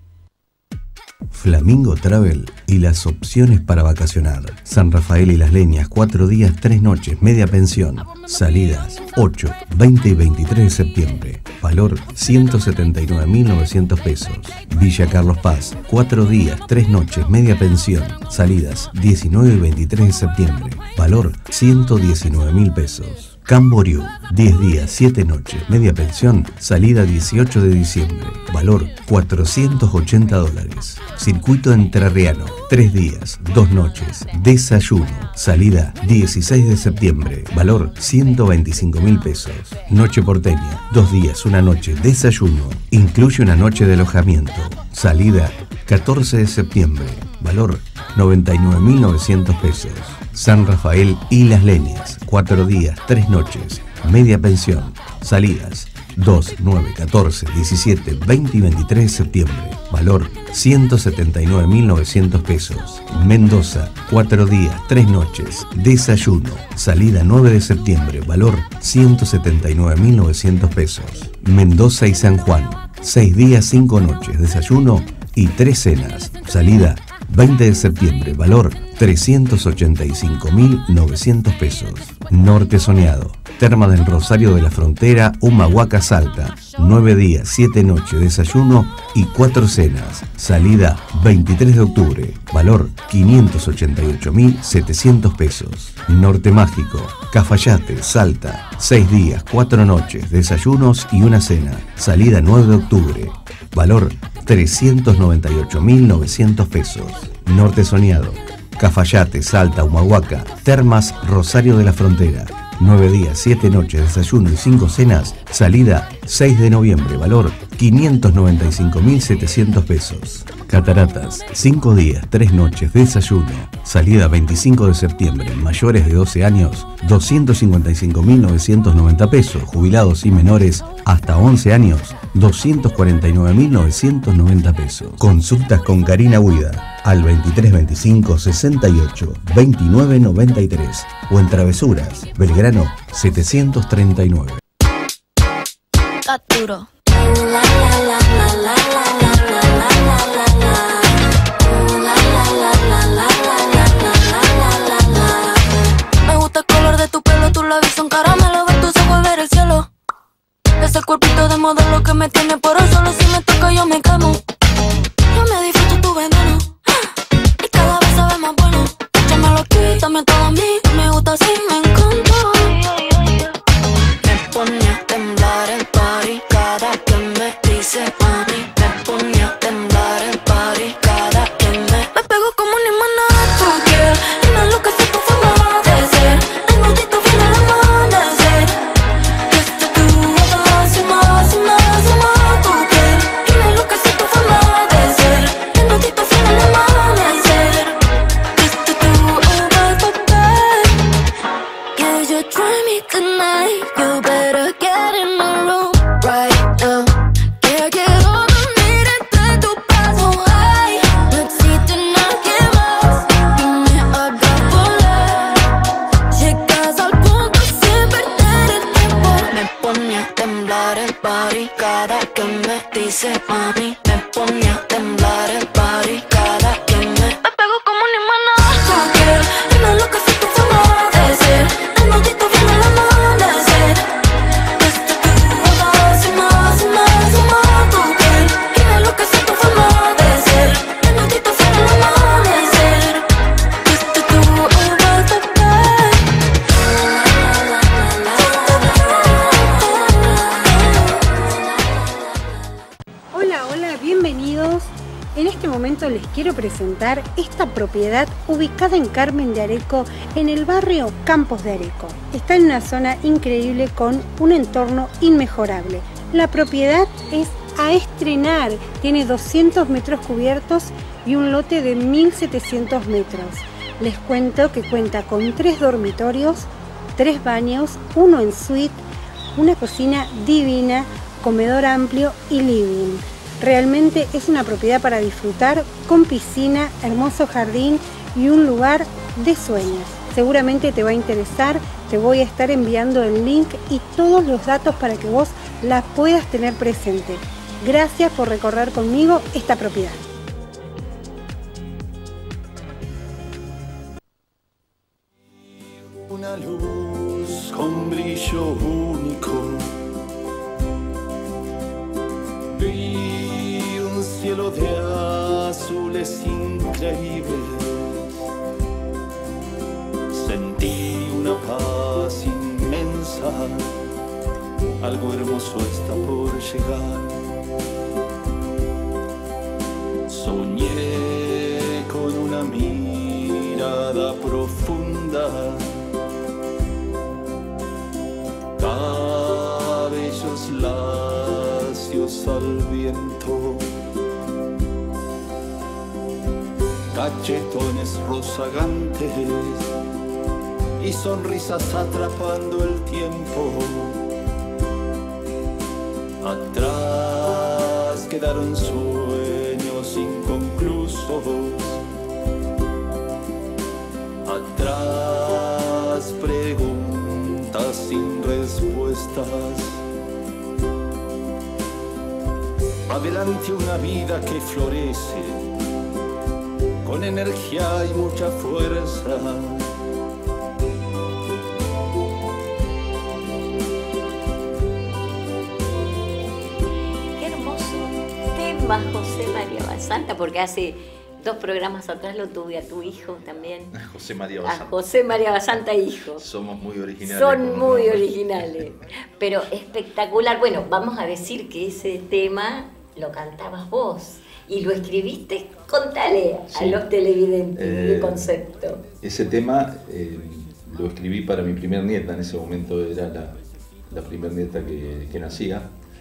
Flamingo Travel y las opciones para vacacionar. San Rafael y Las Leñas, cuatro días, tres noches, media pensión. Salidas ocho, veinte y veintitrés de septiembre. Valor ciento setenta y nueve mil novecientos pesos. Villa Carlos Paz, cuatro días, tres noches, media pensión. Salidas diecinueve y veintitrés de septiembre. Valor ciento diecinueve mil pesos. Camboriú, diez días, siete noches, media pensión, salida dieciocho de diciembre, valor cuatrocientos ochenta dólares. Circuito Entrerriano, tres días, dos noches, desayuno, salida dieciséis de septiembre, valor ciento veinticinco mil pesos. Noche porteña, dos días, una noche, desayuno, incluye una noche de alojamiento, salida catorce de septiembre, valor noventa y nueve mil novecientos pesos. San Rafael y Las Leñas, cuatro días, tres noches, media pensión, salidas dos, nueve, catorce, diecisiete, veinte y veintitrés de septiembre, valor ciento setenta y nueve mil novecientos pesos. Mendoza, cuatro días, tres noches, desayuno, salida nueve de septiembre, valor ciento setenta y nueve mil novecientos pesos. Mendoza y San Juan, seis días, cinco noches, desayuno y tres cenas, salida veinte de septiembre, valor trescientos ochenta y cinco mil novecientos pesos. Norte Soñado, Terma del Rosario de la Frontera, Humahuaca, Salta, nueve días, siete noches, desayuno y cuatro cenas, salida veintitrés de octubre, valor quinientos ochenta y ocho mil setecientos pesos. Norte Mágico, Cafayate, Salta, seis días, cuatro noches, desayunos y una cena, salida nueve de octubre, valor trescientos noventa y ocho mil novecientos pesos. Norte Soñado, Cafayate, Salta, Humahuaca, Termas, Rosario de la Frontera, nueve días, siete noches, desayuno y cinco cenas. Salida seis de noviembre, valor quinientos noventa y cinco mil setecientos pesos. Cataratas, cinco días, tres noches, desayuno. Salida veinticinco de septiembre, mayores de doce años, doscientos cincuenta y cinco mil novecientos noventa pesos. Jubilados y menores hasta once años, doscientos cuarenta y nueve mil novecientos noventa pesos. Consultas con Karina Huida al veintitrés veinticinco sesenta y ocho veintinueve noventa y tres o en Travesuras, Belgrano setecientos treinta y nueve. Capturo. Me gusta el color de tu pelo, tus labios son caramelo, ver tus ojos, ver el cielo. Ese cuerpito de modelo que me tiene por el solo, si me toca yo me quemo. Yo me disfruto tu veneno y cada vez sabe más bueno. Échamelo aquí, dame todo a mí, me gusta así, me encanta. Me pone a temblar el party cada que me dice mami. Me pone a temblar el party cada que me Me pego como un imán a tu piel y me enloquece tu forma de ser. El nudito viene al amanecer. Desde tu más y más y más y más tu piel y me enloquece tu forma de ser. El nudito viene al amanecer. Desde tu over the bed. Yeah, you try me tonight. You better get in the room right now. Yeah, quiero dormir entre tus brazos. Ay, no existe nadie más que me haga volar. Llegas al punto sin perder el tiempo. Me pone a temblar el body cada que me dice mami. Me pone a temblar el body cada que me Me pego como un imán a tu piel y me enloquece tu forma de ser. El nudito viene al amanecer. Desde tu más y más y más y más tu piel y me enloquece tu forma de ser. El nudito viene al amanecer. Desde tu over the bed. Hola, hola, bienvenidos. En este momento les quiero presentar esta propiedad ubicada en Carmen de Areco, en el barrio Campos de Areco. Está en una zona increíble con un entorno inmejorable. La propiedad es a estrenar, tiene doscientos metros cubiertos y un lote de mil setecientos metros. Les cuento que cuenta con tres dormitorios, tres baños, uno en suite, una cocina divina, comedor amplio y living. Realmente es una propiedad para disfrutar, con piscina, hermoso jardín y un lugar de sueños. Seguramente te va a interesar, te voy a estar enviando el link y todos los datos para que vos la puedas tener presente. Gracias por recorrer conmigo esta propiedad. Una luz con brillo único. Vi un cielo de azules increíbles. Sentí una paz inmensa. Algo hermoso está por llegar. Soñé con una mirada profunda. Cabellos lacios al viento, cachetones rozagantes y sonrisas atrapando el tiempo. Atrás quedaron sueños inconclusos. Atrás preguntas sin respuestas. Adelante una vida que florece con energía y mucha fuerza. Qué hermoso tema, José María Basanta, porque hace dos programas atrás lo tuve a tu hijo también. A José María Basanta. A José María Basanta, hijo. Somos muy originales. Son muy originales, pero espectacular. Bueno, vamos a decir que ese tema lo cantabas vos y lo escribiste, contale sí. a los televidentes eh, de concepto. Ese tema eh, lo escribí para mi primer nieta, en ese momento era la, la primer nieta que, que nacía.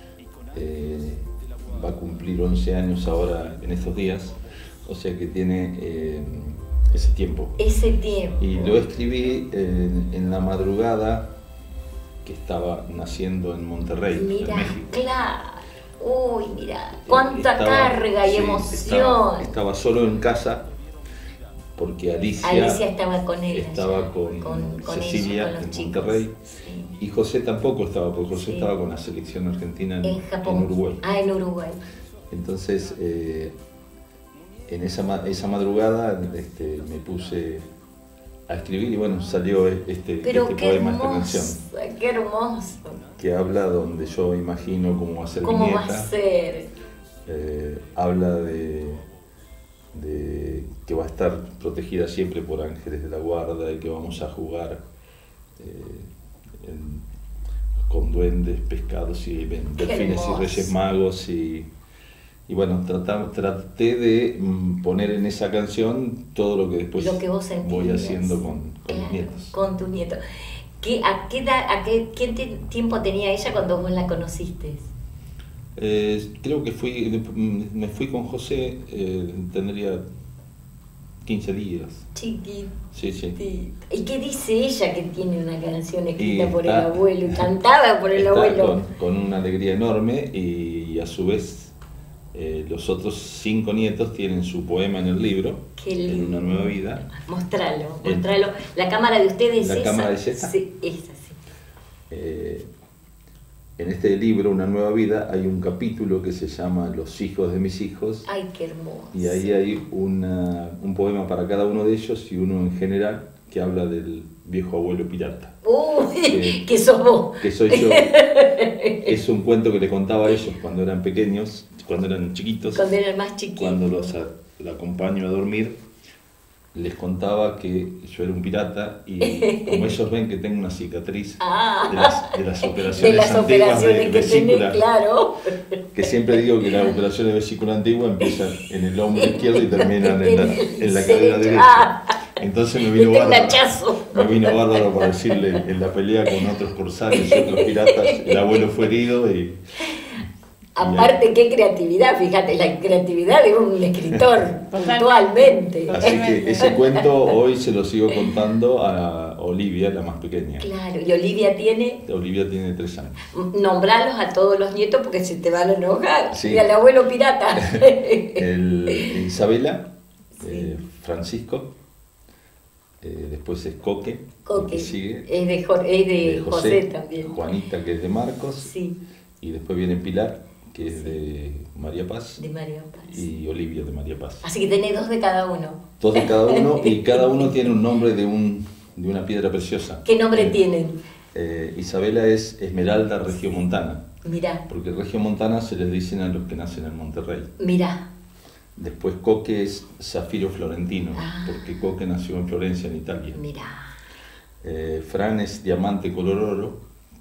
Eh, va a cumplir once años ahora en estos días, o sea que tiene eh, ese tiempo. Ese tiempo. Y lo escribí en, en la madrugada que estaba naciendo en Monterrey, Mira, en México. claro. Uy, mira, cuánta Estaba- carga y sí, emoción. Estaba, estaba solo en casa porque Alicia, Alicia estaba con él. estaba con, con- con Cecilia ella, con los en chicos. Monterrey, Sí. y José tampoco estaba, porque José Sí. estaba con la selección argentina en, En Japón. en Uruguay. Ah, en Uruguay. Entonces, eh, en esa, ma- esa madrugada este, me puse a escribir y bueno, salió este, Pero este qué poema, esta canción, hermoso, qué hermoso. que habla donde yo imagino cómo va a ser mi ¿Cómo va nieta. a ser? Eh, habla de, de que va a estar protegida siempre por ángeles de la guarda y que vamos a jugar eh, en- con duendes, pescados y ven- Qué delfines y hermoso. reyes magos y, y bueno, trata- traté de mm, poner en esa canción todo lo que después Lo que vos voy sentías. haciendo con, con Claro, mis nietos. con tu nieto. ¿Qué, ¿A qué, edad- a qué, qué te- tiempo tenía ella cuando vos la conociste? Eh, creo que fui, me fui con José, eh, tendría quince días. Chiquitita. Sí, sí. ¿Y qué dice ella que tiene una canción escrita Y por el está- abuelo y cantada por el Está abuelo? Con, con una alegría enorme y, a su vez eh, los otros cinco nietos tienen su poema en el libro, Qué En lindo. una nueva vida. Mostralo, El- mostralo. ¿La cámara de ustedes ¿La es esa? cámara es esta? Sí, esa sí. Eh, en este libro, Una nueva vida, hay un capítulo que se llama Los hijos de mis hijos. Ay, qué hermoso. Y ahí hay una- un poema para cada uno de ellos y uno en general que habla del viejo abuelo pirata. Uy, que- que sos vos. Que soy yo. Es un cuento que le contaba a ellos cuando eran pequeños, cuando eran chiquitos. Cuando eran más chiquitos. Cuando los a- la acompaño a dormir, les contaba que yo era un pirata y como ellos ven que tengo una cicatriz Ah. de, las, de las operaciones De las antiguas operaciones de que vesícula, tenés, claro. que siempre digo que las operaciones de vesícula antigua empiezan en el hombro izquierdo y terminan en la, en la cadera Sí, derecha. ah. Entonces me vino Viste un bárbaro, hachazo. me vino bárbaro para decirle en la pelea con otros corsarios y otros piratas, el abuelo fue herido y... Aparte, qué creatividad, fíjate, la creatividad de un escritor, puntualmente. Así que ese cuento hoy se lo sigo contando a Olivia, la más pequeña. Claro, y Olivia tiene, Olivia tiene tres años. nombralos a todos los nietos porque se te van a enojar. Sí. Y al abuelo pirata. El, Isabela, eh, Francisco, eh, después es Coque, Coque, el que sigue, es de, Jo- es de de José, también. Juanita, que es de Marcos, Sí, y después viene Pilar, que es de María Paz, de María Paz. y Olivia de María Paz. Así que tenés dos de cada uno. Dos de cada uno, y cada uno tiene un nombre de, un, de una piedra preciosa. ¿Qué nombre tienen? Eh, Isabela es Esmeralda Regiomontana, Mirá, porque Regiomontana se les dicen a los que nacen en Monterrey. mirá. Después Coque es Zafiro Florentino, Ah. porque Coque nació en Florencia, en Italia. Mirá. Eh, Fran es Diamante color oro.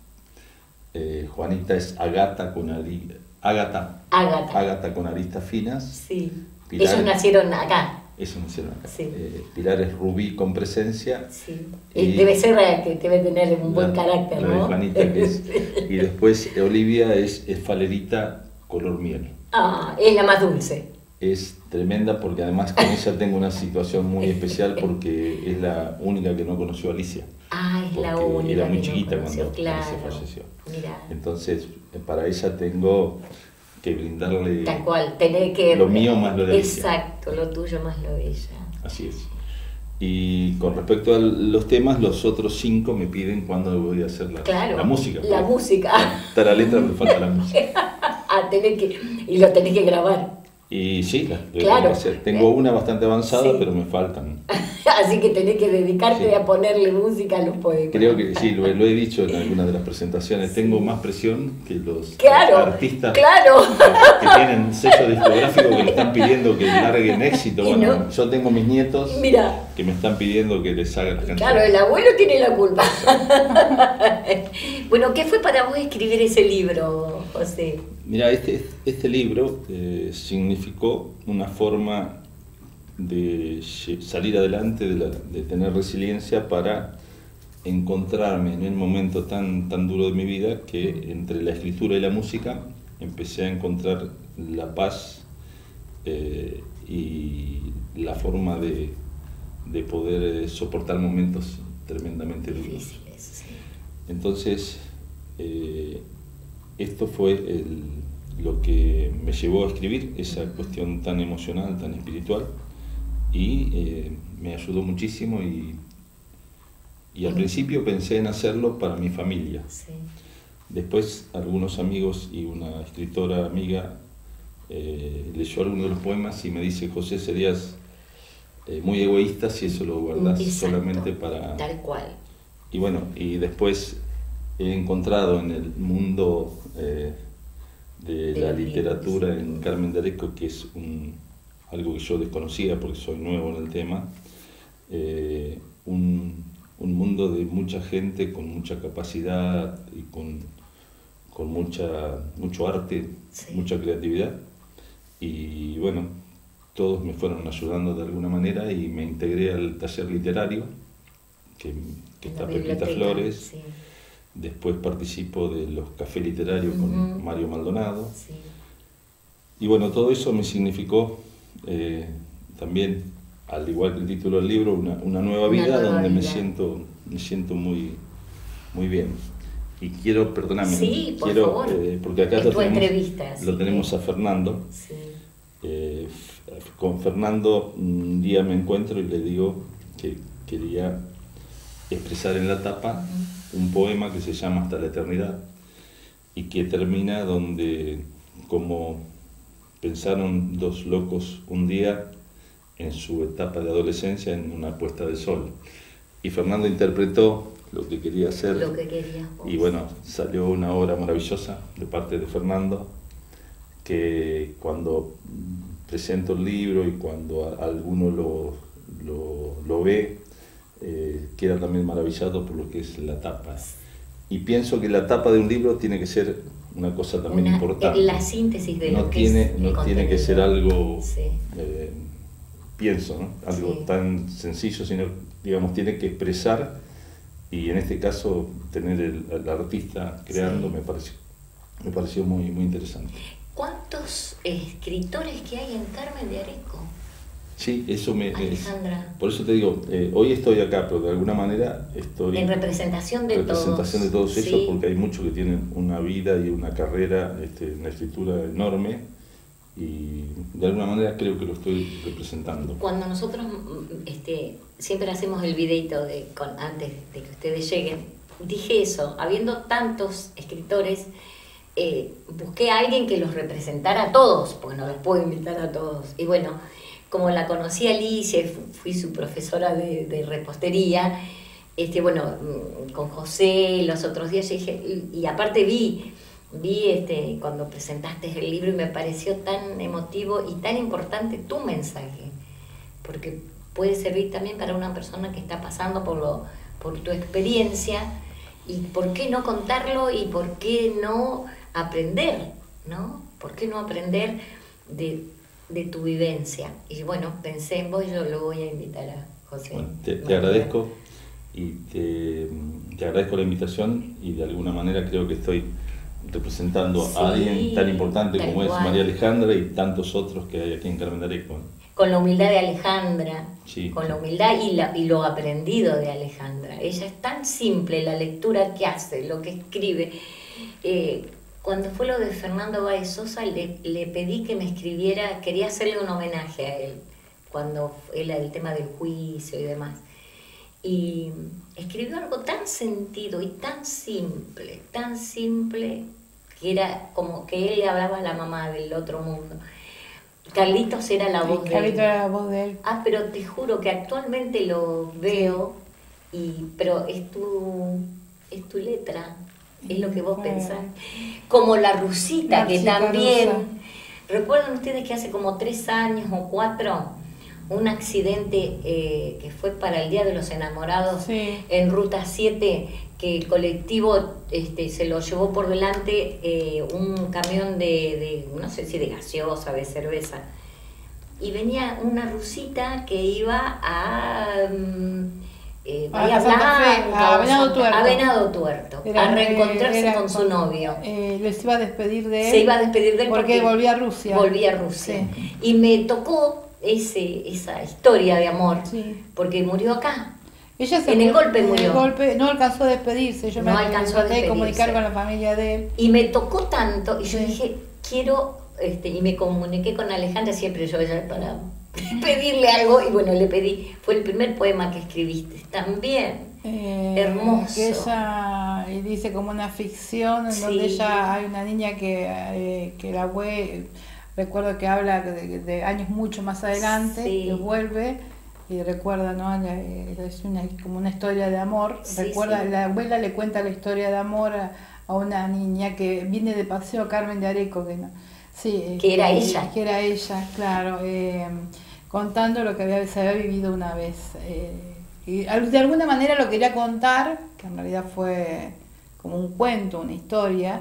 Eh, Juanita es Agata con ari- Ágata. Ágata. Ágata con aristas finas. Sí. Pilar- Ellos nacieron acá. Eso nacieron acá. Sí. Eh, Pilar es Rubí con presencia. Sí. Y- Eh, Debe ser eh, que debe tener un buen La- carácter, la de ¿no? Juanita, que es- y después eh, Olivia es, es Falerita color miel. Ah, es la más dulce. Es tremenda porque además con ella tengo una situación muy especial porque es la única que no conoció a Alicia. Ah, es la Porque única. era muy que no chiquita conoció, cuando claro. Alicia falleció. Mirá, Entonces, eh, para ella tengo que brindarle tal cual, tenés que... lo mío más lo de Alicia. Exacto, lo tuyo más lo de ella. Así es. Y con respecto a los temas, los otros cinco me piden cuándo voy a hacer la, Claro, la música. la porque música. Está la letra, me falta la música. Ah, tenés que... Y lo tenés que grabar. Y sí, la, lo Claro. tengo que hacer. Tengo una bastante avanzada, Sí. pero me faltan. Así que tenés que dedicarte Sí. a ponerle música a los poemas. Creo que sí, lo, he- lo he dicho en algunas de las presentaciones. Tengo más presión que los Claro, artistas claro. que tienen sello discográfico que le están pidiendo que larguen éxito. Y Bueno, no. yo tengo mis nietos Mira, que me están pidiendo que les haga las canciones. claro, el abuelo tiene la culpa. Bueno, ¿qué fue para vos escribir ese libro, José? Mira, este, este libro eh, significó una forma de lle- salir adelante, de, la- de tener resiliencia para encontrarme en un momento tan, tan duro de mi vida que entre la escritura y la música empecé a encontrar la paz eh, y la forma de, de poder soportar momentos tremendamente duros. Entonces, eh, esto fue el, lo que me llevó a escribir, esa cuestión tan emocional, tan espiritual, y eh, me ayudó muchísimo y, y al principio pensé en hacerlo para mi familia. Sí. Después algunos amigos y una escritora amiga eh, leyó algunos de los poemas y me dice: José, serías eh, muy egoísta si eso lo guardás Exacto, solamente para... Tal cual. Y bueno, y después he encontrado en el mundo eh, de, de la literatura libros, sí. en Carmen de Areco, que es un, algo que yo desconocía porque soy nuevo en el tema, eh, un, un mundo de mucha gente con mucha capacidad y con, con mucha, mucho arte, sí. mucha creatividad. Y bueno, todos me fueron ayudando de alguna manera y me integré al taller literario, que, que está Pepita Flores. Sí. Después participo de los cafés literarios uh-huh. con Mario Maldonado. Sí. Y bueno, todo eso me significó eh, también, al igual que el título del libro, una, una nueva vida una nueva donde vida. Me, siento, me siento muy, muy bien. Y quiero, perdóname, sí, por quiero, favor. Eh, porque acá es lo tu tenemos, entrevista, lo tenemos sí. a Fernando. Sí. Eh, con Fernando un día me encuentro y le digo que quería expresar en la tapa uh-huh. un poema que se llama Hasta la eternidad y que termina donde, como pensaron dos locos un día en su etapa de adolescencia en una puesta de sol, y Fernando interpretó lo que quería hacer, lo que querías vos. Y bueno, salió una obra maravillosa de parte de Fernando, que cuando presento el libro y cuando alguno lo, lo, lo ve, eh, queda también maravillado por lo que es la tapa. Y pienso que la tapa de un libro tiene que ser una cosa también una, importante. La síntesis de no lo que tiene, es No tiene que ser algo, sí. eh, pienso, ¿no? algo sí. tan sencillo, sino, digamos, tiene que expresar, y en este caso tener el, el artista creando sí. me pareció, me pareció muy, muy interesante. ¿Cuántos escritores que hay en Carmen de Areco? Sí, eso me... Alejandra. Es, por eso te digo, eh, hoy estoy acá, pero de alguna manera estoy... En representación de representación todos. de todos ellos, sí. porque hay muchos que tienen una vida y una carrera, este, una escritura enorme, y de alguna manera creo que lo estoy representando. Cuando nosotros este, siempre hacemos el videito de, con, antes de que ustedes lleguen, dije eso, habiendo tantos escritores, eh, busqué a alguien que los representara a todos, porque no los puedo invitar a todos. Y bueno, como la conocí a Alicia, fui su profesora de, de repostería, este, bueno, con José los otros días, yo dije, y, y aparte vi, vi este, cuando presentaste el libro y me pareció tan emotivo y tan importante tu mensaje, porque puede servir también para una persona que está pasando por, lo, por tu experiencia, y por qué no contarlo y por qué no aprender, ¿no? ¿Por qué no aprender de, de tu vivencia? Y bueno, pensé en vos y yo lo voy a invitar a José. Bueno, te, te agradezco y te, te agradezco la invitación, y de alguna manera creo que estoy representando sí, a alguien tan importante como es María Alejandra y tantos otros que hay aquí en Carmen de Areco. Con la humildad de Alejandra, sí, con sí. la humildad y, la, y lo aprendido de Alejandra. Ella es tan simple, la lectura que hace, lo que escribe. Eh, cuando fue lo de Fernando Báez Sosa, le, le pedí que me escribiera, quería hacerle un homenaje a él, cuando era el tema del juicio y demás. Y escribió algo tan sentido y tan simple, tan simple, que era como que él le hablaba a la mamá del otro mundo. Carlitos era la voz de él. Carlitos era la voz de él. Ah, pero te juro que actualmente lo veo, y, pero es tu, es tu letra, es lo que vos bueno. pensás. Como la Rusita, la que también... Rusa. ¿Recuerdan ustedes que hace como tres años o cuatro... un accidente eh, que fue para el Día de los Enamorados sí. en Ruta siete, que el colectivo este, se lo llevó por delante eh, un camión de, de, no sé si de gaseosa, de cerveza, y venía una rusita que iba a, eh, A Bahía Santa Fe, Blanca, a o Venado Santa- Tuerto. a Venado Tuerto, Era, a reencontrarse era con su cuando, novio. Eh, les iba a despedir de él. Se iba a despedir de él porque, porque volvía a Rusia. Volvía a Rusia. Sí. Y me tocó ese, esa historia de amor, Sí. porque murió acá. Ella se En el golpe en murió. el golpe no alcanzó a despedirse. Yo No me alcanzó a traté de despedirse. comunicar con la familia de él. Y me tocó tanto, y yo Sí. dije, quiero, este, y me comuniqué con Alejandra, siempre yo ella para pedirle algo, y bueno, le pedí, fue el primer poema que escribiste, también, Eh, hermoso. Que ella y dice como una ficción en Sí. donde ella hay una niña que, eh, que la ve, recuerdo que habla de, de años mucho más adelante, Sí. que vuelve y recuerda, ¿no? La- es una, como una historia de amor. Sí, Recuerda, sí. la abuela le cuenta la historia de amor a, a una niña que viene de paseo, Carmen de Areco, que no, sí, Que era ella. que era ella, claro, eh, contando lo que había, se había vivido una vez. eh, y al- de alguna manera lo quería contar, que en realidad fue como un cuento, una historia,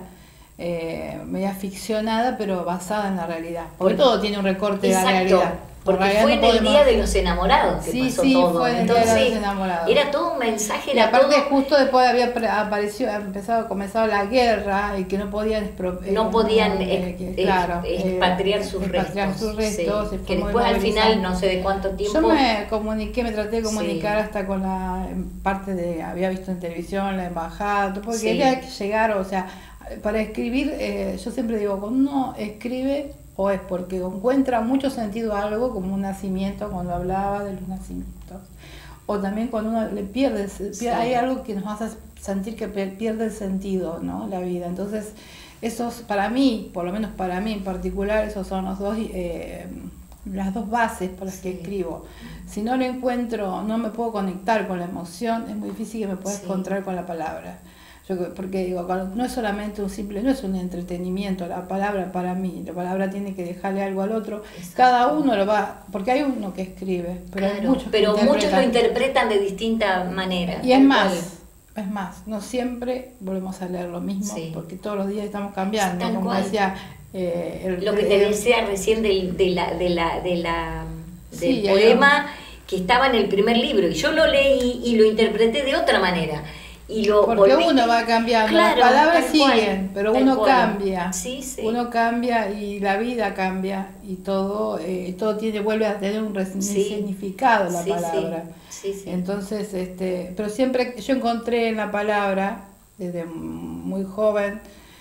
eh, media ficcionada, pero basada en la realidad. Porque Porque- todo tiene un recorte de la Exacto, realidad. porque En realidad fue no en el podemos- Día de los Enamorados que Sí, pasó sí, todo. fue en el Día de los Entonces, Enamorados. era todo un mensaje, Y era aparte todo... justo después había pre- aparecido, empezado, comenzado la guerra y que no podían expro- eh, no podían eh, ex- que, ex- claro, expatriar eh, sus expatriar restos, sus restos, sí, y fue que muy después al final movilizante. no sé de cuánto tiempo. Yo me comuniqué, me traté de comunicar Sí. hasta con la en parte de, había visto en televisión, la embajada, todo, porque Sí. quería llegar, o sea, para escribir, eh, yo siempre digo, cuando uno escribe, o es porque encuentra mucho sentido a algo, como un nacimiento, cuando hablaba de los nacimientos, o también cuando uno le pierde, se- Sí. hay algo que nos hace sentir que pe- pierde el sentido, ¿no? La vida. Entonces, esos, para mí, por lo menos para mí en particular, esos son los dos, eh, las dos bases por las que Sí. escribo. Si no lo encuentro, no me puedo conectar con la emoción, es muy difícil que me pueda Sí. encontrar con la palabra. Yo, creo- porque digo, cuando- no es solamente un simple, no es un entretenimiento, la palabra para mí, la palabra tiene que dejarle algo al otro. Exacto. Cada uno lo va, porque hay uno que escribe, pero hay Claro, muchos que pero muchos lo interpretan. interpretan de distinta manera. Y es tal más, cual. es más, no siempre volvemos a leer lo mismo, Sí. porque todos los días estamos cambiando, Tal como cual. decía eh, el, Lo que te el- decía recién del, de la, de la, de la, del Sí, hay poema que estaba en el primer libro, y yo lo leí y lo interpreté de otra manera. Y lo Porque volví- uno va cambiando, Claro, las palabras tal cual, siguen, pero tal uno cual. cambia. Sí, sí. Uno cambia y la vida cambia y todo, eh, todo tiene, vuelve a tener un res- Sí. significado la Sí, sí. palabra. Sí, sí. Entonces, este, pero siempre yo encontré en la palabra, desde muy joven,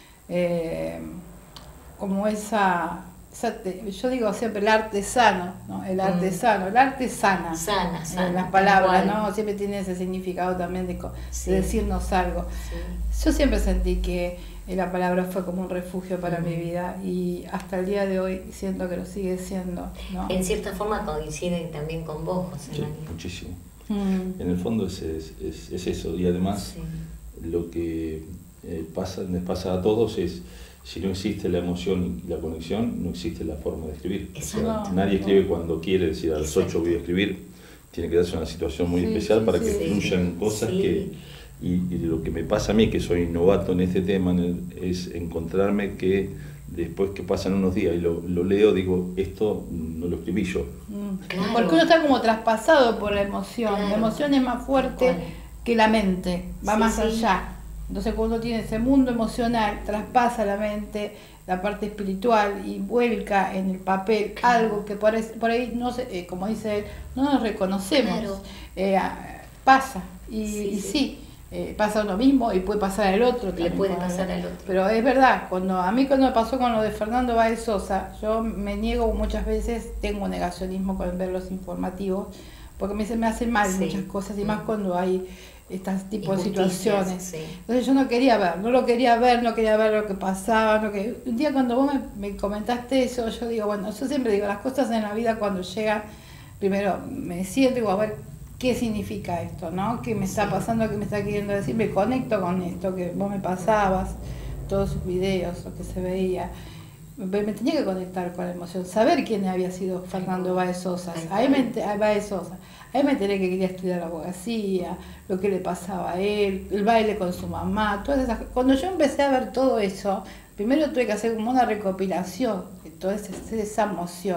eh, como esa, esa te- yo digo siempre el artesano, ¿no? El artesano, el arte sana. Sana, sana, En las tal palabras, cual. ¿no? Siempre tiene ese significado también de, co- de Sí. decirnos algo. Sí. Yo siempre sentí que la palabra fue como un refugio para mi Ujú. vida y hasta el día de hoy siento que lo sigue siendo, ¿no? En cierta forma coinciden también con vos, José Sí, María. muchísimo. Mm. En el fondo es, es, es- es eso, y además Sí. lo que eh, pasa, les pasa a todos es, si no existe la emoción y la conexión, no existe la forma de escribir. O sea, Exacto. nadie escribe cuando quiere, decir a las Exacto. ocho voy a escribir, tiene que darse una situación muy Sí, especial sí, para sí. que Sí. fluyan cosas Sí. que... Y, y lo que me pasa a mí, que soy novato en este tema, en el- es encontrarme que después que pasan unos días y lo, lo leo, digo, esto no lo escribí yo. Mm. Claro. Porque uno está como traspasado por la emoción. Claro. La emoción es más fuerte Tal cual. que la mente, va Sí, más sí. allá. Entonces cuando uno tiene ese mundo emocional, traspasa la mente, la parte espiritual y vuelca en el papel Claro. algo que por ahí, por ahí no se, eh, como dice él, no nos reconocemos. Claro. Eh, ah, pasa, y Sí, y sí. sí, eh, pasa uno mismo y puede pasar al otro. Le también, puede con- pasar al otro. Pero es verdad, cuando a mí cuando me pasó con lo de Fernando Báez Sosa, yo me niego muchas veces, tengo un negacionismo con ver los informativos, porque me, se me hacen mal Sí. muchas cosas, y más cuando hay estas tipos de Injusticias, situaciones. sí. Entonces yo no quería ver, no lo quería ver, no quería ver lo que pasaba. No que... Un día cuando vos me, me comentaste eso, yo digo, bueno, yo siempre digo, las cosas en la vida cuando llegan, primero me siento y digo, a ver, ¿qué significa esto? ¿No? ¿Qué me está Sí. pasando? ¿Qué me está queriendo decir? Me conecto con esto que vos me pasabas, todos sus videos, lo que se veía. Me, me tenía que conectar con la emoción, saber quién había sido Fernando Báez Sosa. Ahí me, ent- a Báez Sosa. Ahí me enteré que quería estudiar abogacía, lo que le pasaba a él, el baile con su mamá, todas esas cosas. Cuando yo empecé a ver todo eso, primero tuve que hacer como una recopilación de toda esa, esa emoción,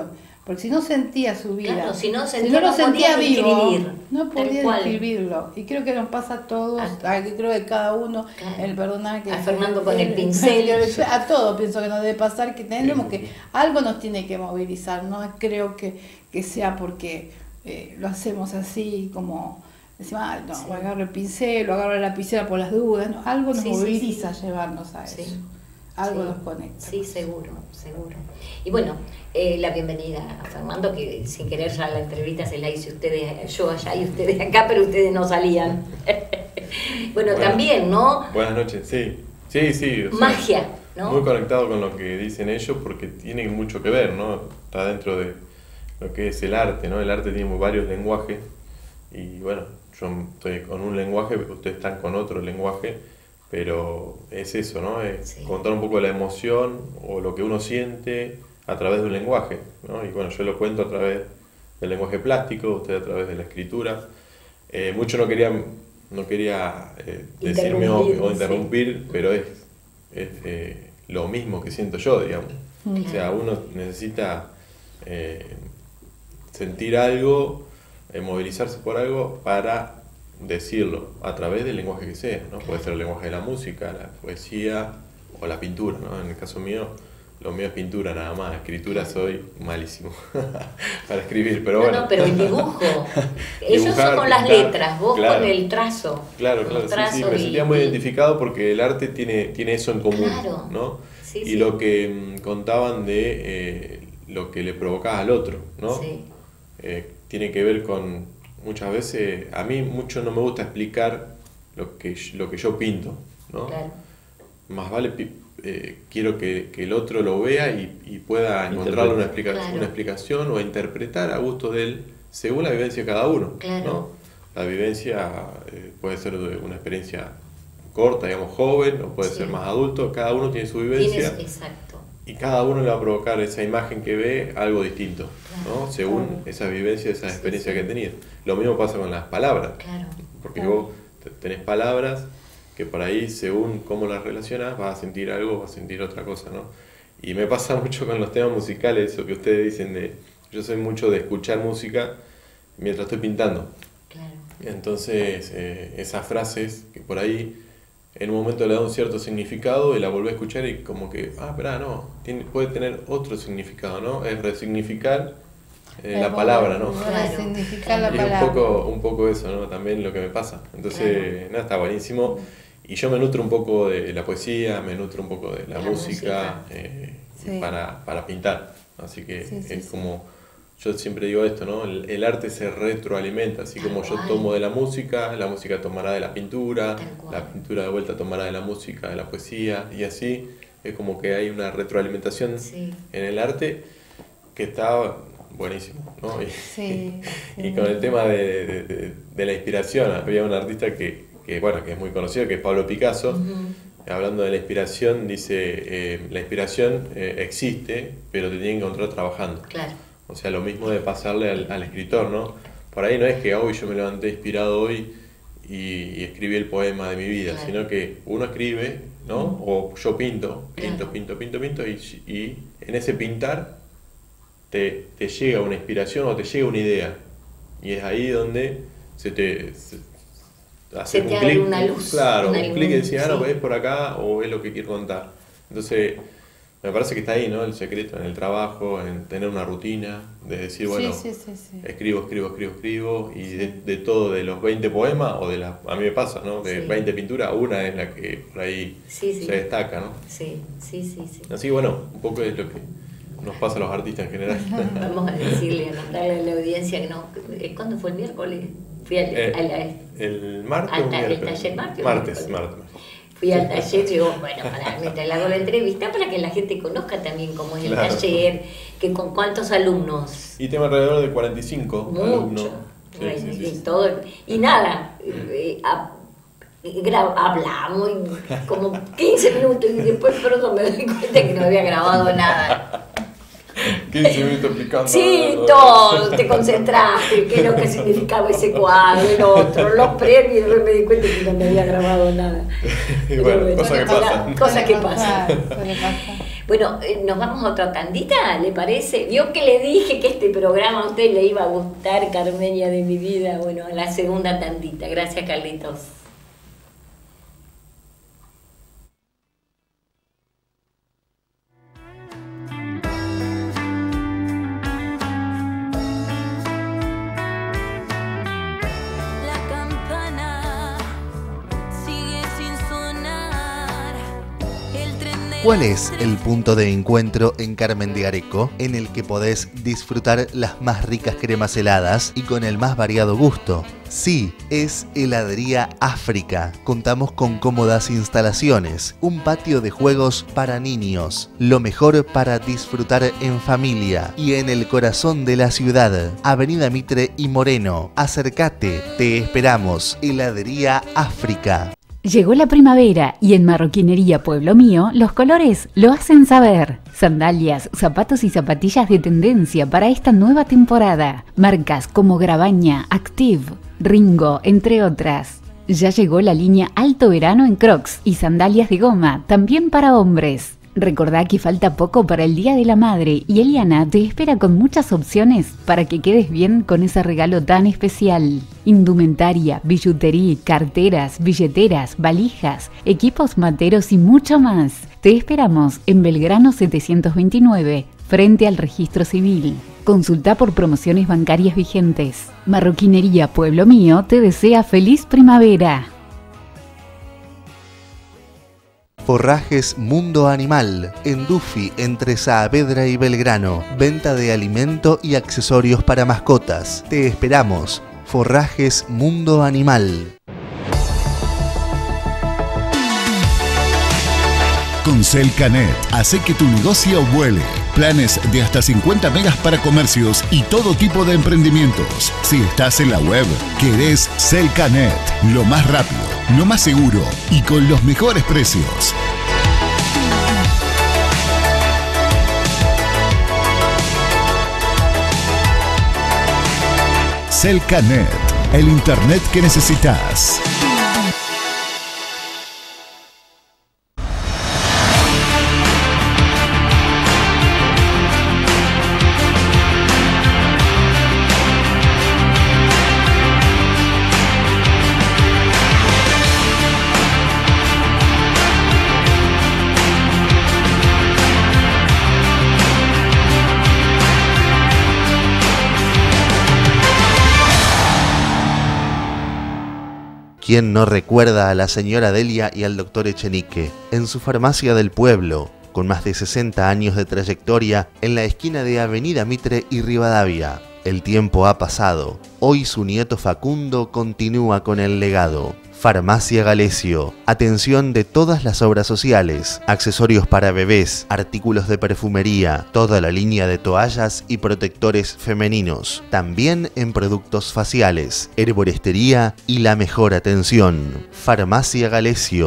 Porque si no sentía su vida, Claro, si no si sentía, no lo no sentía podía vivo, describir, no tal podía cual. describirlo. Y creo que nos pasa a todos, A- a- creo que cada uno, Claro. el perdonar que... A Fernando con el pincel. A todos pienso que nos debe pasar, que tenemos que... Algo nos tiene que movilizar, no creo que, que sea porque eh, lo hacemos así como... Decimos, ah, no, Sí. agarro el pincel, o agarro la lapicera por las dudas, ¿no? Algo nos Sí, sí, moviliza sí. a llevarnos a eso. Sí. Algo Sí. nos conecta. Sí, seguro, seguro. Y bueno, eh, la bienvenida a Fernando, que sin querer ya la entrevista se la hice ustedes, yo allá y ustedes acá, pero ustedes no salían. bueno, Bueno. también, ¿no? Buenas noches, sí. Sí, sí. o sea, Magia, ¿no? Muy conectado con lo que dicen ellos porque tiene mucho que ver, ¿no? Está dentro de lo que es el arte, ¿no? El arte tiene varios lenguajes y bueno, yo estoy con un lenguaje, ustedes están con otro lenguaje, pero es eso, ¿no? Es Sí. contar un poco la emoción o lo que uno siente a través de un lenguaje, ¿no? Y bueno, yo lo cuento a través del lenguaje plástico, usted a través de la escritura. Eh, mucho no quería, no quería eh, decirme o, Interrumpir, o sí. interrumpir, pero es, es eh, lo mismo que siento yo, digamos. Mm. O sea, uno necesita eh, sentir algo, eh, movilizarse por algo para decirlo a través del lenguaje que sea, ¿no? Puede ser el lenguaje de la música, la poesía o la pintura, ¿no? En el caso mío, lo mío es pintura nada más, escritura soy malísimo para escribir, pero no, bueno. no, pero el dibujo. Ellos Dibujar, son con las pintar, letras, vos claro. con el trazo. Claro, Los claro, sí, sí, trazos me y- sentía muy y- identificado porque el arte tiene, tiene eso en común, Claro. ¿no? Sí, y sí. lo que mm, contaban de eh, lo que le provocaba al otro, ¿no? Sí. Eh, tiene que ver con, muchas veces, a mí mucho no me gusta explicar lo que, yo- lo que yo pinto, ¿no? Claro. Más vale, pi- eh, quiero que, que el otro lo vea y, y pueda encontrarle una, explica- Claro. una explicación o interpretar a gusto de él según la vivencia de cada uno, Claro. ¿no? La vivencia eh, puede ser de una experiencia corta, digamos, joven, o puede Sí. ser más adulto, cada uno tiene su vivencia. Tienes, exacto. Y cada uno le va a provocar esa imagen que ve algo distinto, Claro, ¿no? Según claro. esa vivencia, esa Sí, experiencia sí. que ha tenido. Lo mismo pasa con las palabras, Claro. porque Claro. vos te- tenés palabras que por ahí, según cómo las relacionas, vas a sentir algo, vas a sentir otra cosa, ¿no? Y me pasa mucho con los temas musicales, eso que ustedes dicen de... Yo soy mucho de escuchar música mientras estoy pintando. Claro. Entonces, eh, esas frases que por ahí en un momento le da un cierto significado y la volvés a escuchar y como que, ah, espera, no, tiene, puede tener otro significado, ¿no? Es resignificar eh, la Es palabra, ¿no? Claro. Significar la Y es palabra. un poco, un poco eso, ¿no? También lo que me pasa. Entonces, nada, está buenísimo. Y yo me nutro un poco de la poesía, me nutro un poco de la, De la música, música. eh, Sí. para, para pintar. Así que Sí, sí, es sí. como, yo siempre digo esto, ¿no? El, el arte se retroalimenta, así como yo cual. tomo de la música, la música tomará de la pintura, Tal cual. la pintura de vuelta tomará de la música, de la poesía, y así es como que hay una retroalimentación Sí. en el arte que está buenísimo, ¿no? Y, Sí, y sí. con el tema de, de- de- de la inspiración, había un artista que, que, bueno, que es muy conocido, que es Pablo Picasso. Ujú. Hablando de la inspiración, dice, eh, la inspiración eh, existe, pero te tienen que encontrar trabajando. Claro. O sea, lo mismo de pasarle al, al escritor, ¿no? Por ahí no es que hoy yo me levanté inspirado hoy y, y escribí el poema de mi vida, Claro. sino que uno escribe, ¿no? O yo pinto, pinto, Claro. pinto, pinto, pinto, y, y en ese pintar te, te llega una inspiración o te llega una idea. Y es ahí donde se te... Se, hace Se te un abre clic, una luz, claro, una un clic y luz, decís, ah, no, sí. es por acá o es lo que quiero contar. Entonces, me parece que está ahí, ¿no? El secreto, en el trabajo, en tener una rutina, de decir, bueno, Sí, sí, sí, sí. escribo, escribo, escribo, escribo, y de, de todo, de los veinte poemas, o de las, a mí me pasa, ¿no? De Sí. veinte pinturas, una es la que por ahí Sí, sí. se destaca, ¿no? Sí, sí, sí, sí. Así que bueno, un poco es lo que nos pasa a los artistas en general. Vamos a decirle, a nombrarle a la audiencia que no. ¿Cuándo fue el miércoles? Fui al, Eh, a la- el martes al o ta- el miércoles? taller martes o Martes, miércoles. martes. Fui al taller y digo, bueno, para, mientras le hago la entrevista, para que la gente conozca también cómo es el Claro. taller, que con cuántos alumnos. Y tengo alrededor de cuarenta y cinco Mucho. alumnos. Sí, Bueno, sí, sí, y, sí. todo, y nada, eh, a- gra- hablamos y como quince minutos y después pronto me doy cuenta que no había grabado nada. quince minutos explicando. Sí, todo, te concentraste, qué es lo que significaba ese cuadro, el otro, los premios, y después me di cuenta que no me había grabado nada. Y bueno, Pero cosas que era- pasan. Cosas que Suele pasan. pasar, suele pasar. Bueno, eh, nos vamos a otra tandita, ¿le parece? Vio que le dije que este programa a usted le iba a gustar, Carmenia de mi vida. Bueno, a la segunda tandita. Gracias, Carlitos. ¿Cuál es el punto de encuentro en Carmen de Areco en el que podés disfrutar las más ricas cremas heladas y con el más variado gusto? Sí, es Heladería África. Contamos con cómodas instalaciones, un patio de juegos para niños, lo mejor para disfrutar en familia y en el corazón de la ciudad. Avenida Mitre y Moreno. Acércate, te esperamos. Heladería África. Llegó la primavera y en Marroquinería Pueblo Mío los colores lo hacen saber. Sandalias, zapatos y zapatillas de tendencia para esta nueva temporada. Marcas como Grabaña, Active, Ringo, entre otras. Ya llegó la línea Alto Verano en Crocs y sandalias de goma, también para hombres. Recordá que falta poco para el Día de la Madre y Eliana te espera con muchas opciones para que quedes bien con ese regalo tan especial. Indumentaria, billutería, carteras, billeteras, valijas, equipos materos y mucho más. Te esperamos en Belgrano setecientos veintinueve, frente al Registro Civil. Consulta por promociones bancarias vigentes. Marroquinería Pueblo Mío te desea feliz primavera. Forrajes Mundo Animal, en Dufi, entre Saavedra y Belgrano. Venta de alimento y accesorios para mascotas. Te esperamos. Forrajes Mundo Animal. Con Celcanet, hace que tu negocio vuele. Planes de hasta cincuenta megas para comercios y todo tipo de emprendimientos. Si estás en la web, querés Celcanet. Lo más rápido, lo más seguro y con los mejores precios. Celcanet, el internet que necesitas. ¿Quién no recuerda a la señora Delia y al doctor Echenique en su farmacia del pueblo, con más de sesenta años de trayectoria en la esquina de Avenida Mitre y Rivadavia? El tiempo ha pasado. Hoy su nieto Facundo continúa con el legado. Farmacia Galesio. Atención de todas las obras sociales, accesorios para bebés, artículos de perfumería, toda la línea de toallas y protectores femeninos. También en productos faciales, herboristería y la mejor atención. Farmacia Galesio.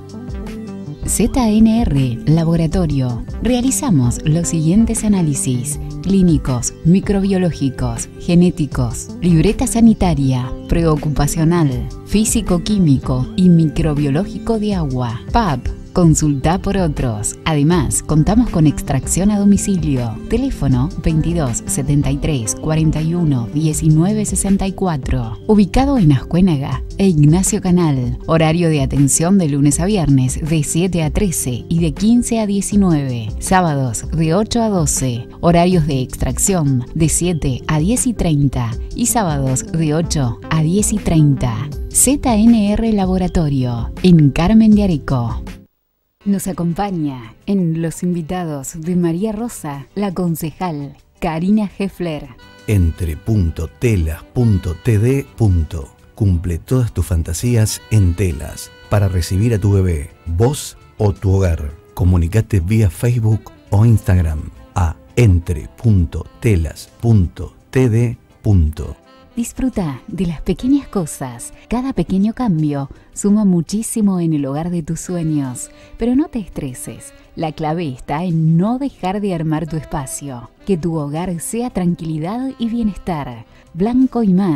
Z N R Laboratorio. Realizamos los siguientes análisis: clínicos, microbiológicos, genéticos, libreta sanitaria, preocupacional, físico-químico y microbiológico de agua. P A P. Consulta por otros. Además, contamos con extracción a domicilio. Teléfono veintidós setenta y tres cuarenta y uno diecinueve sesenta y cuatro. Ubicado en Ascuénaga e Ignacio Canal. Horario de atención de lunes a viernes de siete a trece y de quince a diecinueve. Sábados de ocho a doce. Horarios de extracción de siete a diez y treinta y sábados de ocho a diez y treinta. Z N R Laboratorio en Carmen de Areco. Nos acompaña en los invitados de María Rosa, la concejal Karina Heffler. Entre punto telas punto t d. Cumple todas tus fantasías en telas para recibir a tu bebé, vos o tu hogar. Comunicate vía Facebook o Instagram a entre punto telas punto t d. Disfruta de las pequeñas cosas. Cada pequeño cambio suma muchísimo en el hogar de tus sueños. Pero no te estreses. La clave está en no dejar de armar tu espacio. Que tu hogar sea tranquilidad y bienestar. Blanco y más.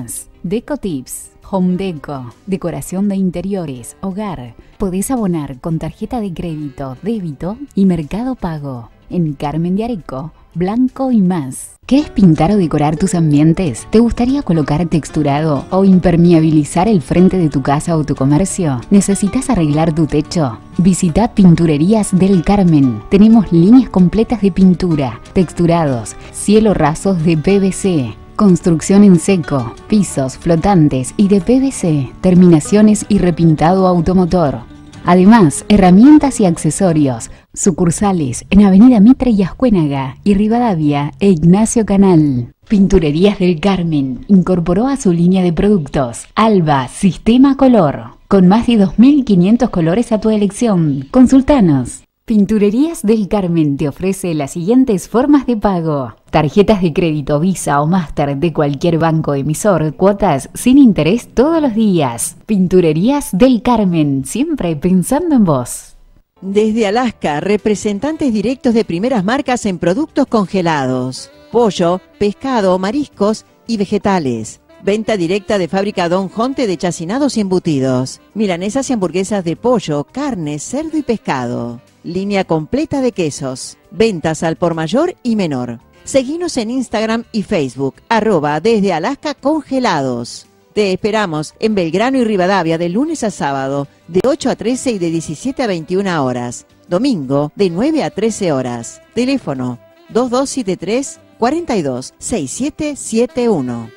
Deco Tips, Home Deco, decoración de interiores, hogar. Podés abonar con tarjeta de crédito, débito y Mercado Pago. En Carmen de Areco, Blanco y más. ¿Querés pintar o decorar tus ambientes? ¿Te gustaría colocar texturado o impermeabilizar el frente de tu casa o tu comercio? ¿Necesitas arreglar tu techo? Visita Pinturerías del Carmen. Tenemos líneas completas de pintura, texturados, cielo rasos de P V C, construcción en seco, pisos flotantes y de P V C, terminaciones y repintado automotor. Además, herramientas y accesorios. Sucursales en Avenida Mitre y Ascuénaga y Rivadavia e Ignacio Canal. Pinturerías del Carmen incorporó a su línea de productos Alba Sistema Color, con más de dos mil quinientos colores a tu elección. Consultanos. Pinturerías del Carmen te ofrece las siguientes formas de pago. Tarjetas de crédito Visa o Master de cualquier banco emisor, cuotas sin interés todos los días. Pinturerías del Carmen, siempre pensando en vos. Desde Alaska, representantes directos de primeras marcas en productos congelados. Pollo, pescado, mariscos y vegetales. Venta directa de fábrica Don Jonte de chacinados y embutidos. Milanesas y hamburguesas de pollo, carne, cerdo y pescado. Línea completa de quesos. Ventas al por mayor y menor. Seguinos en Instagram y Facebook, arroba desde Alaska Congelados. Te esperamos en Belgrano y Rivadavia de lunes a sábado, de ocho a trece y de diecisiete a veintiuna horas. Domingo, de nueve a trece horas. Teléfono dos dos siete tres, cuatro dos, seis siete siete uno.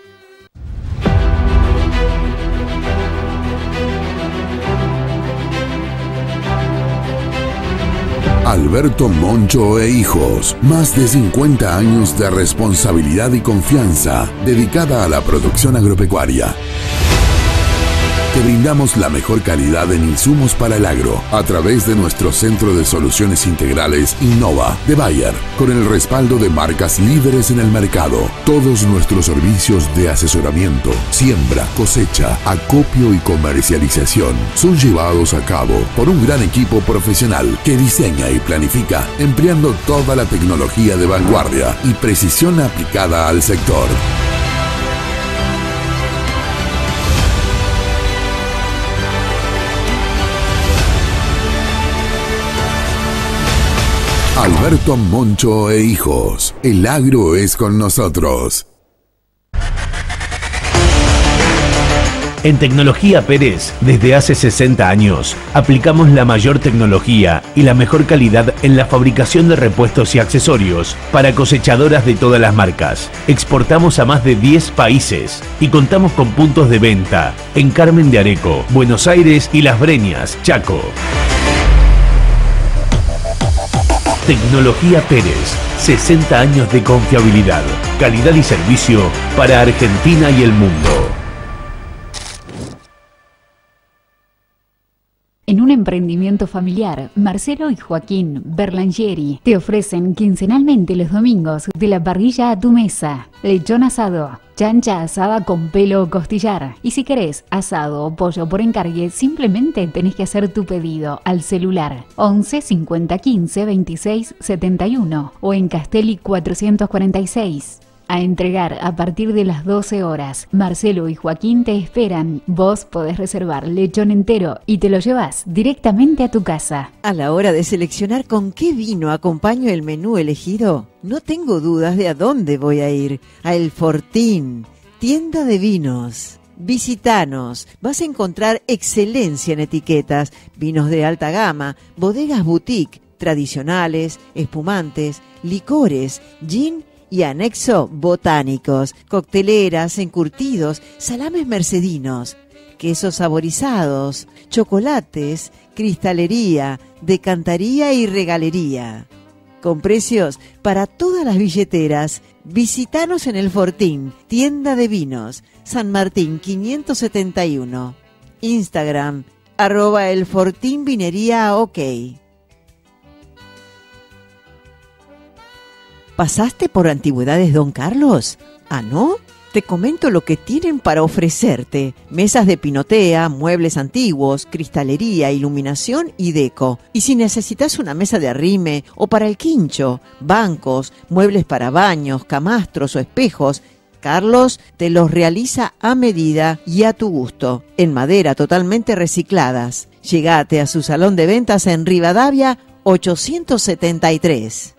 Alberto Moncho e Hijos, más de cincuenta años de responsabilidad y confianza dedicada a la producción agropecuaria. Te brindamos la mejor calidad en insumos para el agro a través de nuestro Centro de Soluciones Integrales Innova de Bayer, con el respaldo de marcas líderes en el mercado. Todos nuestros servicios de asesoramiento, siembra, cosecha, acopio y comercialización son llevados a cabo por un gran equipo profesional que diseña y planifica empleando toda la tecnología de vanguardia y precisión aplicada al sector. Alberto Moncho e Hijos. El agro es con nosotros. En Tecnología Pérez, desde hace sesenta años, aplicamos la mayor tecnología y la mejor calidad en la fabricación de repuestos y accesorios para cosechadoras de todas las marcas. Exportamos a más de diez países y contamos con puntos de venta en Carmen de Areco, Buenos Aires y Las Breñas, Chaco. Tecnología Pérez, sesenta años de confiabilidad, calidad y servicio para Argentina y el mundo. En un emprendimiento familiar, Marcelo y Joaquín Berlangieri te ofrecen quincenalmente los domingos de la parrilla a tu mesa, lechón asado, chancha asada con pelo o costillar. Y si querés asado o pollo por encargue, simplemente tenés que hacer tu pedido al celular once cincuenta quince veintiséis setenta y uno o en Castelli cuatrocientos cuarenta y seis. A entregar a partir de las doce horas. Marcelo y Joaquín te esperan. Vos podés reservar lechón entero y te lo llevas directamente a tu casa. A la hora de seleccionar con qué vino acompaño el menú elegido, no tengo dudas de a dónde voy a ir. A El Fortín, tienda de vinos. Visítanos, vas a encontrar excelencia en etiquetas, vinos de alta gama, bodegas boutique, tradicionales, espumantes, licores, gin y anexo botánicos, cocteleras, encurtidos, salames mercedinos, quesos saborizados, chocolates, cristalería, decantaría y regalería. Con precios para todas las billeteras. Visítanos en El Fortín, tienda de vinos, San Martín quinientos setenta y uno. Instagram, arroba El Fortín Vinería OK. ¿Pasaste por Antigüedades Don Carlos? ¿Ah, no? Te comento lo que tienen para ofrecerte. Mesas de pinotea, muebles antiguos, cristalería, iluminación y deco. Y si necesitas una mesa de arrime o para el quincho, bancos, muebles para baños, camastros o espejos, Carlos te los realiza a medida y a tu gusto, en madera totalmente recicladas. Llegate a su salón de ventas en Rivadavia ochocientos setenta y tres.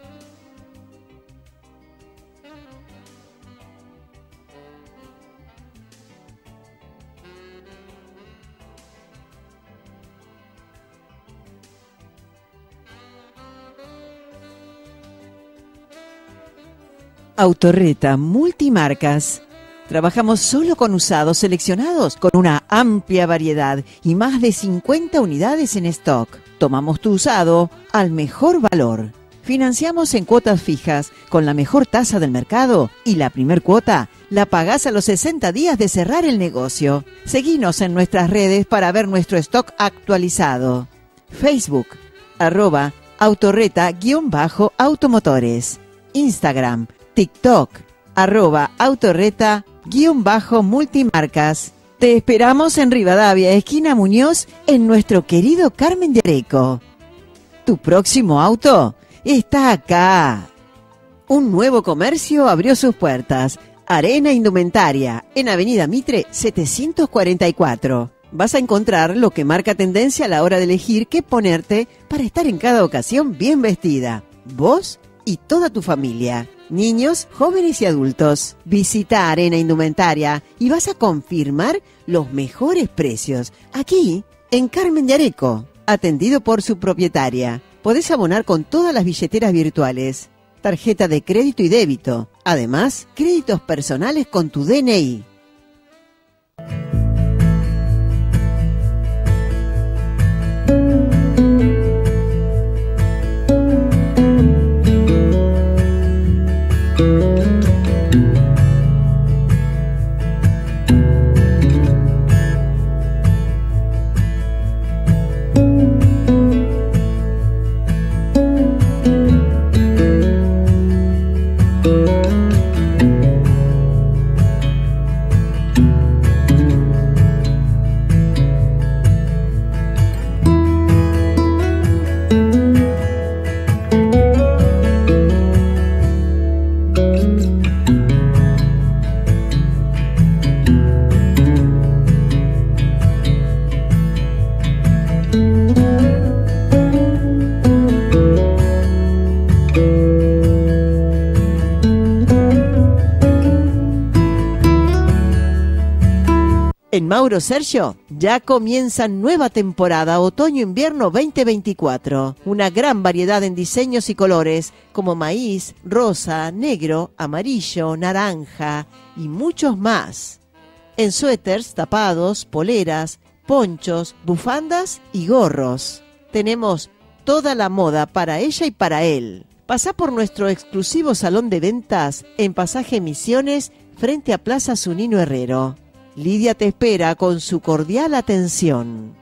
Autorreta Multimarcas. Trabajamos solo con usados seleccionados con una amplia variedad y más de cincuenta unidades en stock. Tomamos tu usado al mejor valor. Financiamos en cuotas fijas con la mejor tasa del mercado y la primer cuota la pagás a los sesenta días de cerrar el negocio. Seguinos en nuestras redes para ver nuestro stock actualizado. Facebook, arroba autorreta-automotores. Instagram, TikTok, arroba autorreta guión bajo multimarcas. Te esperamos en Rivadavia, esquina Muñoz, en nuestro querido Carmen de Areco. Tu próximo auto está acá. Un nuevo comercio abrió sus puertas. Arena Indumentaria, en Avenida Mitre setecientos cuarenta y cuatro. Vas a encontrar lo que marca tendencia a la hora de elegir qué ponerte para estar en cada ocasión bien vestida. Vos y toda tu familia. Niños, jóvenes y adultos. Visita Arena Indumentaria y vas a confirmar los mejores precios. Aquí, en Carmen de Areco, atendido por su propietaria. Podés abonar con todas las billeteras virtuales, tarjeta de crédito y débito. Además, créditos personales con tu D N I. En Mauro Sergio ya comienza nueva temporada otoño-invierno veinte veinticuatro. Una gran variedad en diseños y colores como maíz, rosa, negro, amarillo, naranja y muchos más. En suéteres, tapados, poleras, ponchos, bufandas y gorros. Tenemos toda la moda para ella y para él. Pasá por nuestro exclusivo salón de ventas en Pasaje Misiones frente a Plaza Zunino Herrero. Lidia te espera con su cordial atención.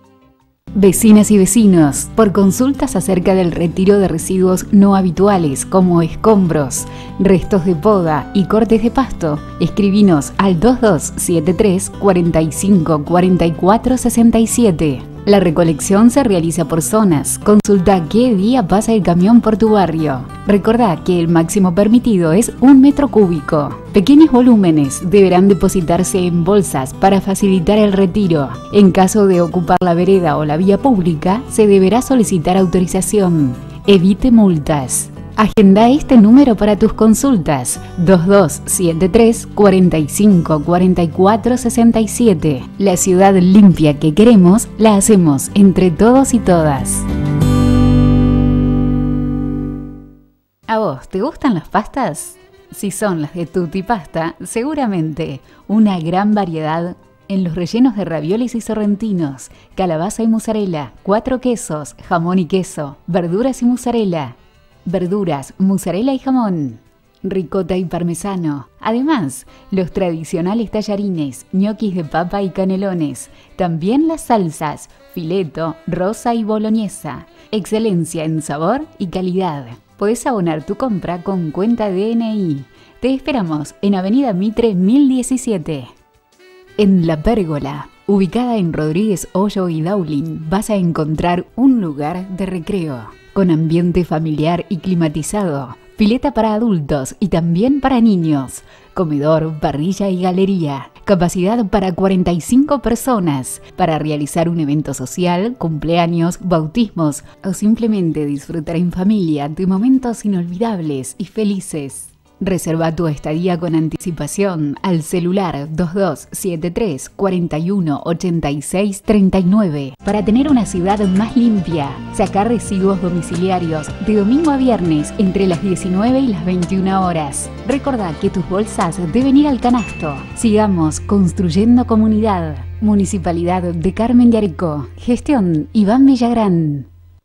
Vecinas y vecinos, por consultas acerca del retiro de residuos no habituales como escombros, restos de poda y cortes de pasto, escribinos al dos dos siete tres, cuarenta y cinco, cuarenta y cuatro, sesenta y siete. La recolección se realiza por zonas. Consulta qué día pasa el camión por tu barrio. Recordá que el máximo permitido es un metro cúbico. Pequeños volúmenes deberán depositarse en bolsas para facilitar el retiro. En caso de ocupar la vereda o la vía pública, se deberá solicitar autorización. Evite multas. Agenda este número para tus consultas, dos dos siete tres, cuarenta y cinco, cuarenta y cuatro, sesenta y siete. La ciudad limpia que queremos, la hacemos entre todos y todas. ¿A vos te gustan las pastas? Si son las de Tutti Pasta, seguramente una gran variedad en los rellenos de raviolis y sorrentinos, calabaza y mozzarella, cuatro quesos, jamón y queso, verduras y mozzarella. Verduras, mozzarella y jamón, ricota y parmesano. Además, los tradicionales tallarines, ñoquis de papa y canelones. También las salsas, fileto, rosa y boloñesa. Excelencia en sabor y calidad. Podés abonar tu compra con cuenta D N I. Te esperamos en Avenida Mitre mil diecisiete. En La Pérgola, ubicada en Rodríguez Hoyo y Daulín, vas a encontrar un lugar de recreo con ambiente familiar y climatizado, pileta para adultos y también para niños, comedor, parrilla y galería. Capacidad para cuarenta y cinco personas, para realizar un evento social, cumpleaños, bautismos o simplemente disfrutar en familia de momentos inolvidables y felices. Reserva tu estadía con anticipación al celular dos dos siete tres, cuatro uno, ocho seis tres nueve. Para tener una ciudad más limpia, sacar residuos domiciliarios de domingo a viernes entre las diecinueve y las veintiuna horas. Recordá que tus bolsas deben ir al canasto. Sigamos construyendo comunidad. Municipalidad de Carmen de Areco. Gestión Iván Villagrán.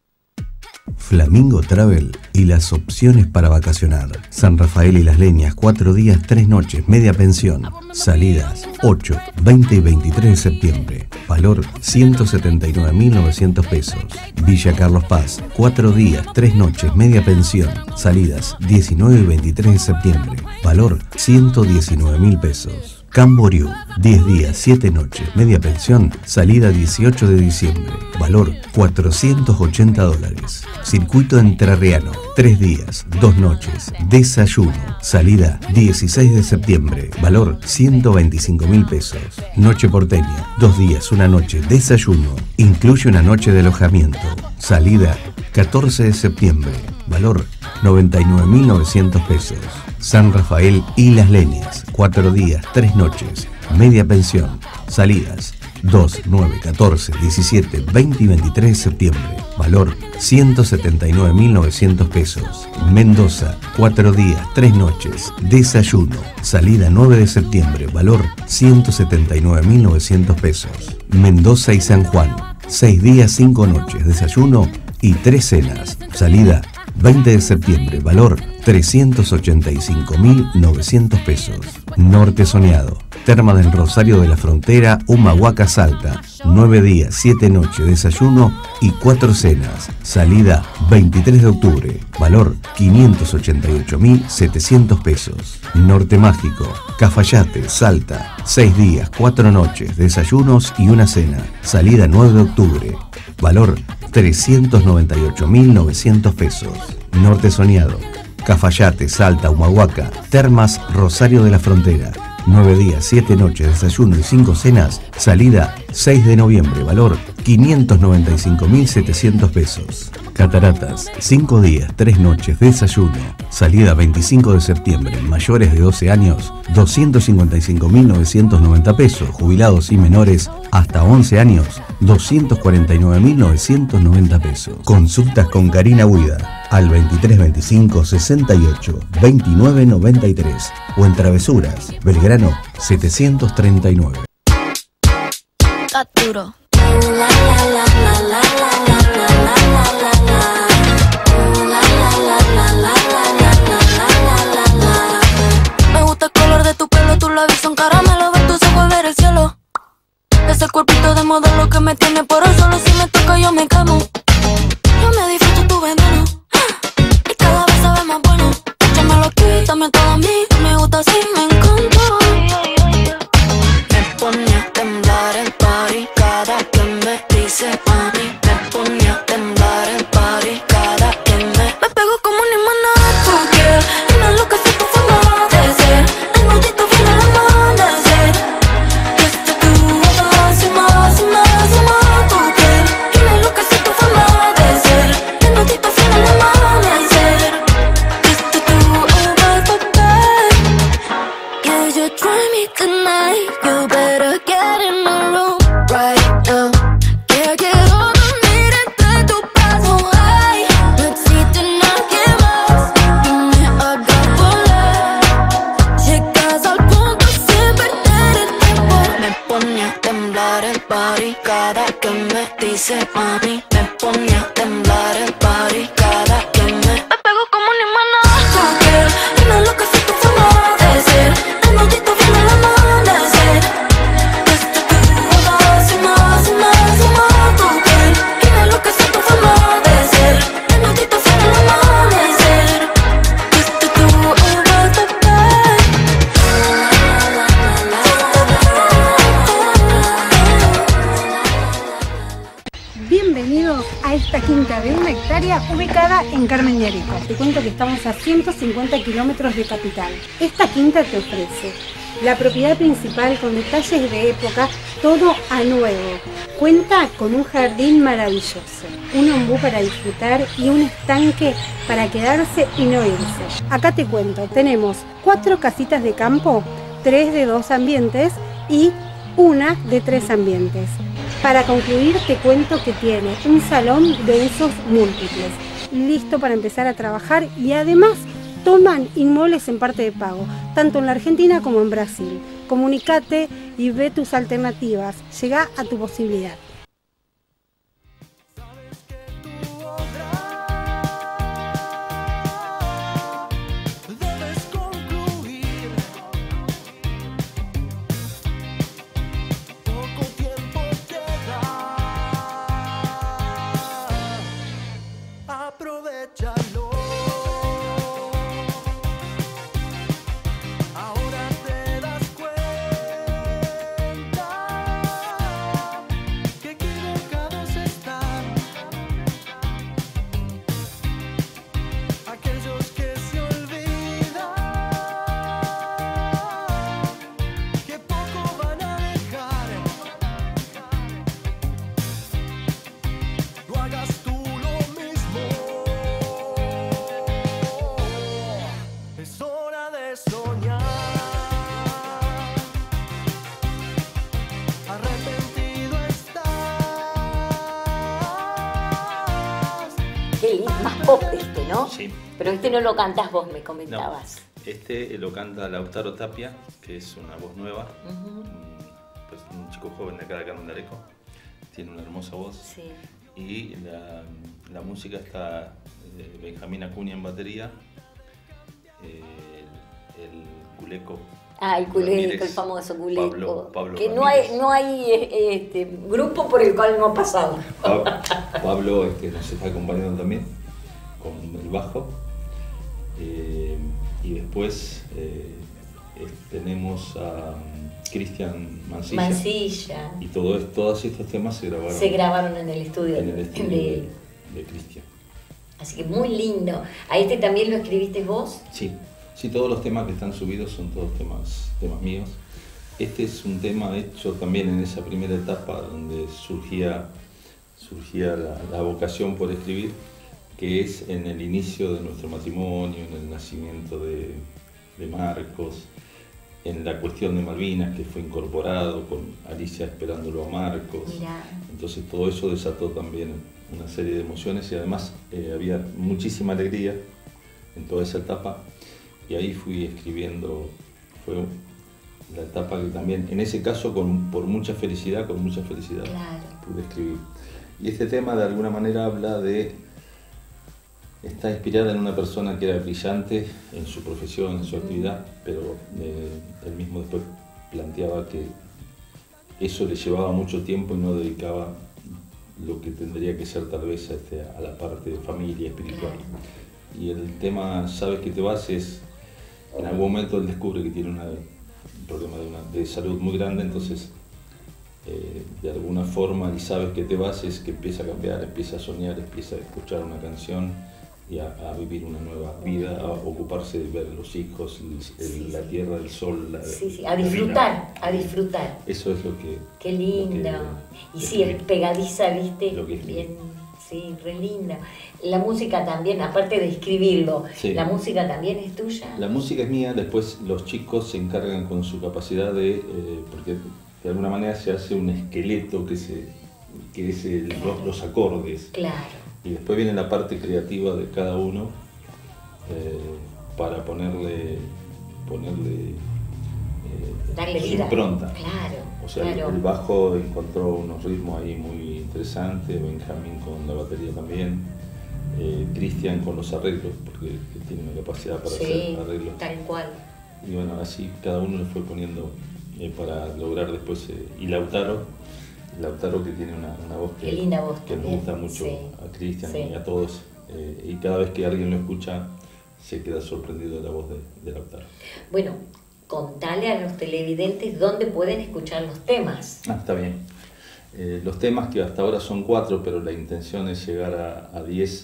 Flamingo Travel y las opciones para vacacionar. San Rafael y Las Leñas, cuatro días, tres noches, media pensión. Salidas ocho, veinte y veintitrés de septiembre. Valor ciento setenta y nueve mil novecientos pesos. Villa Carlos Paz, cuatro días, tres noches, media pensión. Salidas diecinueve y veintitrés de septiembre. Valor ciento diecinueve mil pesos. Camboriú, diez días, siete noches, media pensión, salida dieciocho de diciembre, valor cuatrocientos ochenta dólares. Circuito Entrerriano, tres días, dos noches, desayuno, salida dieciséis de septiembre, valor ciento veinticinco mil pesos. Noche porteña, dos días, una noche, desayuno, incluye una noche de alojamiento, salida catorce de septiembre, valor noventa y nueve mil novecientos pesos. San Rafael y Las Leñas, cuatro días, tres noches, media pensión, salidas dos, nueve, catorce, diecisiete, veinte y veintitrés de septiembre, valor ciento setenta y nueve mil novecientos pesos. Mendoza, cuatro días, tres noches, desayuno, salida nueve de septiembre, valor ciento setenta y nueve mil novecientos pesos. Mendoza y San Juan, seis días, cinco noches, desayuno y tres cenas, salida veinte de septiembre, valor trescientos ochenta y cinco mil novecientos pesos. Norte Soñado, Terma del Rosario de la Frontera, Humahuaca, Salta, nueve días, siete noches, desayuno y cuatro cenas, salida veintitrés de octubre, valor quinientos ochenta y ocho mil setecientos pesos. Norte Mágico, Cafayate, Salta, seis días, cuatro noches, desayunos y una cena, salida nueve de octubre, valor trescientos noventa y ocho mil novecientos pesos. Norte Soñado, Cafayate, Salta, Humahuaca, Termas, Rosario de la Frontera, nueve días, siete noches, desayuno y cinco cenas, salida seis de noviembre, valor quinientos noventa y cinco mil setecientos pesos. Cataratas, cinco días, tres noches, desayuno, salida veinticinco de septiembre, mayores de doce años, doscientos cincuenta y cinco mil novecientos noventa pesos, jubilados y menores hasta once años, doscientos cuarenta y nueve mil novecientos noventa pesos. Consultas con Karina Huida al veintitrés veinticinco sesenta y ocho veintinueve noventa y tres o en Travesuras, Belgrano setecientos treinta y nueve. Capturo. Me gusta el color de tu pelo, tus labios son caramelo, ver tus ojos, ver el cielo. Ese cuerpito de modelo que me tiene por el solo, si me toca yo me quemo. Yo me disfruto tu veneno y cada vez sabe más bueno. Échamelo aquí, dame todo a mí, me gusta así, me encanta. Me pone a temblar el party cada que me dice mami. Me pone a temblar el party cada que me Me pego como un imán a tu piel y me enloquece tu forma de ser. El nudito viene al amanecer. Desde tu boca, y más y más y más tu piel y me enloquece tu forma de ser. El nudito viene al amanecer. Desde tu boca, yeah, you drive me tonight. You better get in the room right now. Yeah, quiero dormir entre tus brazos. Ay, no existe nadie más que me haga volar. Llegas al punto sin perder el tiempo. Me pone a temblar el party cada que me dice mami. Me pone a temblar el party cada que me Me pego como un imán a tu piel y me enloquece tu forma de ser. El nudito viene al amanecer. Desde tu boca, y más y más y más tu piel y me enloquece tu forma de ser. El nudito viene al amanecer. Desde tu boca, Bienvenido agropecuaria ubicada en Carmen de Areco. Te cuento que estamos a ciento cincuenta kilómetros de Capital. Esta quinta te ofrece la propiedad principal con detalles de época, todo a nuevo. Cuenta con un jardín maravilloso, un ombú para disfrutar y un estanque para quedarse y no irse. Acá te cuento, tenemos cuatro casitas de campo, tres de dos ambientes y una de tres ambientes. Para concluir te cuento que tiene un salón de usos múltiples, listo para empezar a trabajar y además toman inmuebles en parte de pago, tanto en la Argentina como en Brasil. Comunicate y ve tus alternativas, llega a tu posibilidad. Más pop este, ¿no? Sí. Pero este no lo cantás vos, me comentabas. No, este lo canta Lautaro Tapia, que es una voz nueva, Uh-huh. un, pues, un chico joven de acá de Carmen de Areco, tiene una hermosa voz. Sí. Y la, la música está eh, Benjamín Acuña en batería, eh, el, el culeco. Ah, el culeco, Ramírez, el famoso culeco. Pablo, Pablo que no hay, Ramírez. no hay eh, este, grupo por el cual no ha pasado. Pa- Pablo este, nos está acompañando también con el bajo. Eh, y después eh, es- tenemos a um, Cristian Mancilla. Mancilla. Y todo, es- todos estos temas se grabaron, Se grabaron en el estudio, en el estudio de de, él. de Cristian. Así que muy lindo. ¿A este también lo escribiste vos? Sí, sí, todos los temas que están subidos son todos temas, temas míos. Este es un tema hecho también en esa primera etapa donde surgía, surgía la, la vocación por escribir, que es en el inicio de nuestro matrimonio, en el nacimiento de, de Marcos, en la cuestión de Malvinas, que fue incorporado con Alicia esperándolo a Marcos. Mirá. Entonces todo eso desató también una serie de emociones y además eh, había muchísima alegría en toda esa etapa. Y ahí fui escribiendo, fue la etapa que también, en ese caso, con, por mucha felicidad, con mucha felicidad, Claro. pude escribir. Y este tema de alguna manera habla de, está inspirada en una persona que era brillante en su profesión, en su actividad, pero eh, él mismo después planteaba que eso le llevaba mucho tiempo y no dedicaba lo que tendría que ser tal vez a, este, a la parte de familia espiritual. Y el tema Sabes que te vas es, en algún momento él descubre que tiene una, un problema de, una, de salud muy grande, entonces eh, de alguna forma, y sabes que te vas, es que empieza a cambiar, empieza a soñar, empieza a escuchar una canción y a, a vivir una nueva vida, a ocuparse de ver los hijos, el, el, Sí, la sí. tierra, el sol, la, Sí, sí, a la disfrutar, vida. a disfrutar. Eso es lo que... Qué lindo. lo que- Y sí, es pegadiza, ¿viste? Lo que es Bien, sí, re linda. La música también, aparte de escribirlo, Sí. la música también es tuya. La música es mía, después los chicos se encargan con su capacidad de, eh, porque de alguna manera se hace un esqueleto que, se, que es el- los, los acordes. Claro. Y después viene la parte creativa de cada uno eh, para ponerle, ponerle eh, Darle su vida. impronta. Claro. O sea, claro. el bajo encontró unos ritmos ahí muy interesantes, Benjamín con la batería también, eh, Cristian con los arreglos, porque tiene una capacidad para Sí, hacer arreglos. tal cual. Y bueno, así cada uno le fue poniendo eh, para lograr después. Eh, y Lautaro, Lautaro que tiene una, una voz que, Qué linda voz que nos también, gusta mucho sí, a Cristian sí. y a todos. Eh, y cada vez que alguien lo escucha, se queda sorprendido de la voz de, de Lautaro. Bueno, contale a los televidentes dónde pueden escuchar los temas. Ah, está bien. Eh, los temas que hasta ahora son cuatro, pero la intención es llegar a, a diez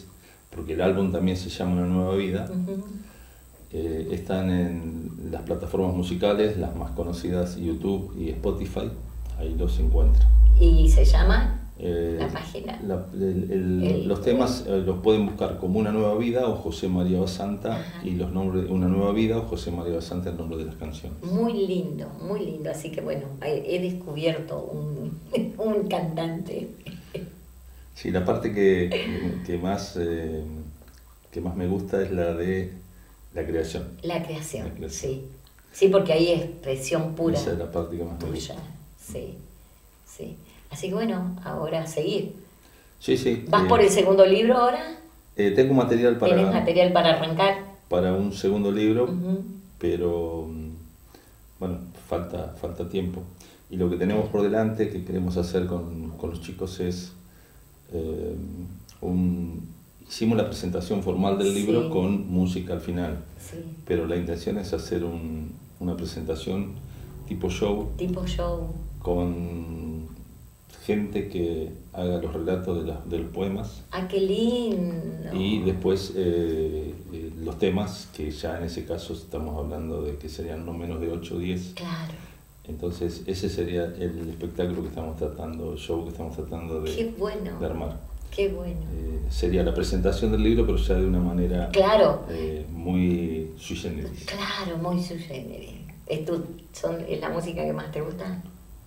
porque el álbum también se llama Una Nueva Vida. Ujú. Eh, están en las plataformas musicales, las más conocidas, YouTube y Spotify, ahí los encuentran. ¿Y se llama Eh, la página? la- el- el- El- los temas eh, los pueden buscar como Una Nueva Vida o José María Basanta, Ajá. y los nombres Una Nueva Vida o José María Basanta, el nombre de las canciones. Muy lindo, muy lindo. Así que bueno, he he descubierto un, un cantante. Sí, la parte que, que, más, eh, que más me gusta es la de la creación. La creación, La creación. sí. Sí, porque ahí es expresión pura. Esa es la parte que más me tuya. gusta. Sí, sí. Así que bueno, ahora seguir. Sí, sí. ¿Vas eh, por el segundo libro ahora? eh, tengo material ¿Tienes para, material para arrancar? para un segundo libro, Ujú. pero mm, bueno, falta, falta tiempo. Y lo que tenemos por delante, que queremos hacer con, con los chicos, es eh, un... Hicimos la presentación formal del Sí. libro con música al final, Sí. pero la intención es hacer un- una presentación tipo show, Tipo show. con gente que haga los relatos de, la- de los poemas Ah, qué lindo. y después eh, eh, los temas, que ya en ese caso estamos hablando de que serían no menos de ocho o diez. Claro. Entonces ese sería el espectáculo que estamos tratando, el show que estamos tratando de, Qué bueno. de armar. Qué bueno. Eh, sería la presentación del libro, pero ya de una manera Claro. eh, muy sui generis. Claro, muy sui generis. ¿Es, tu, son, ¿Es la música que más te gusta?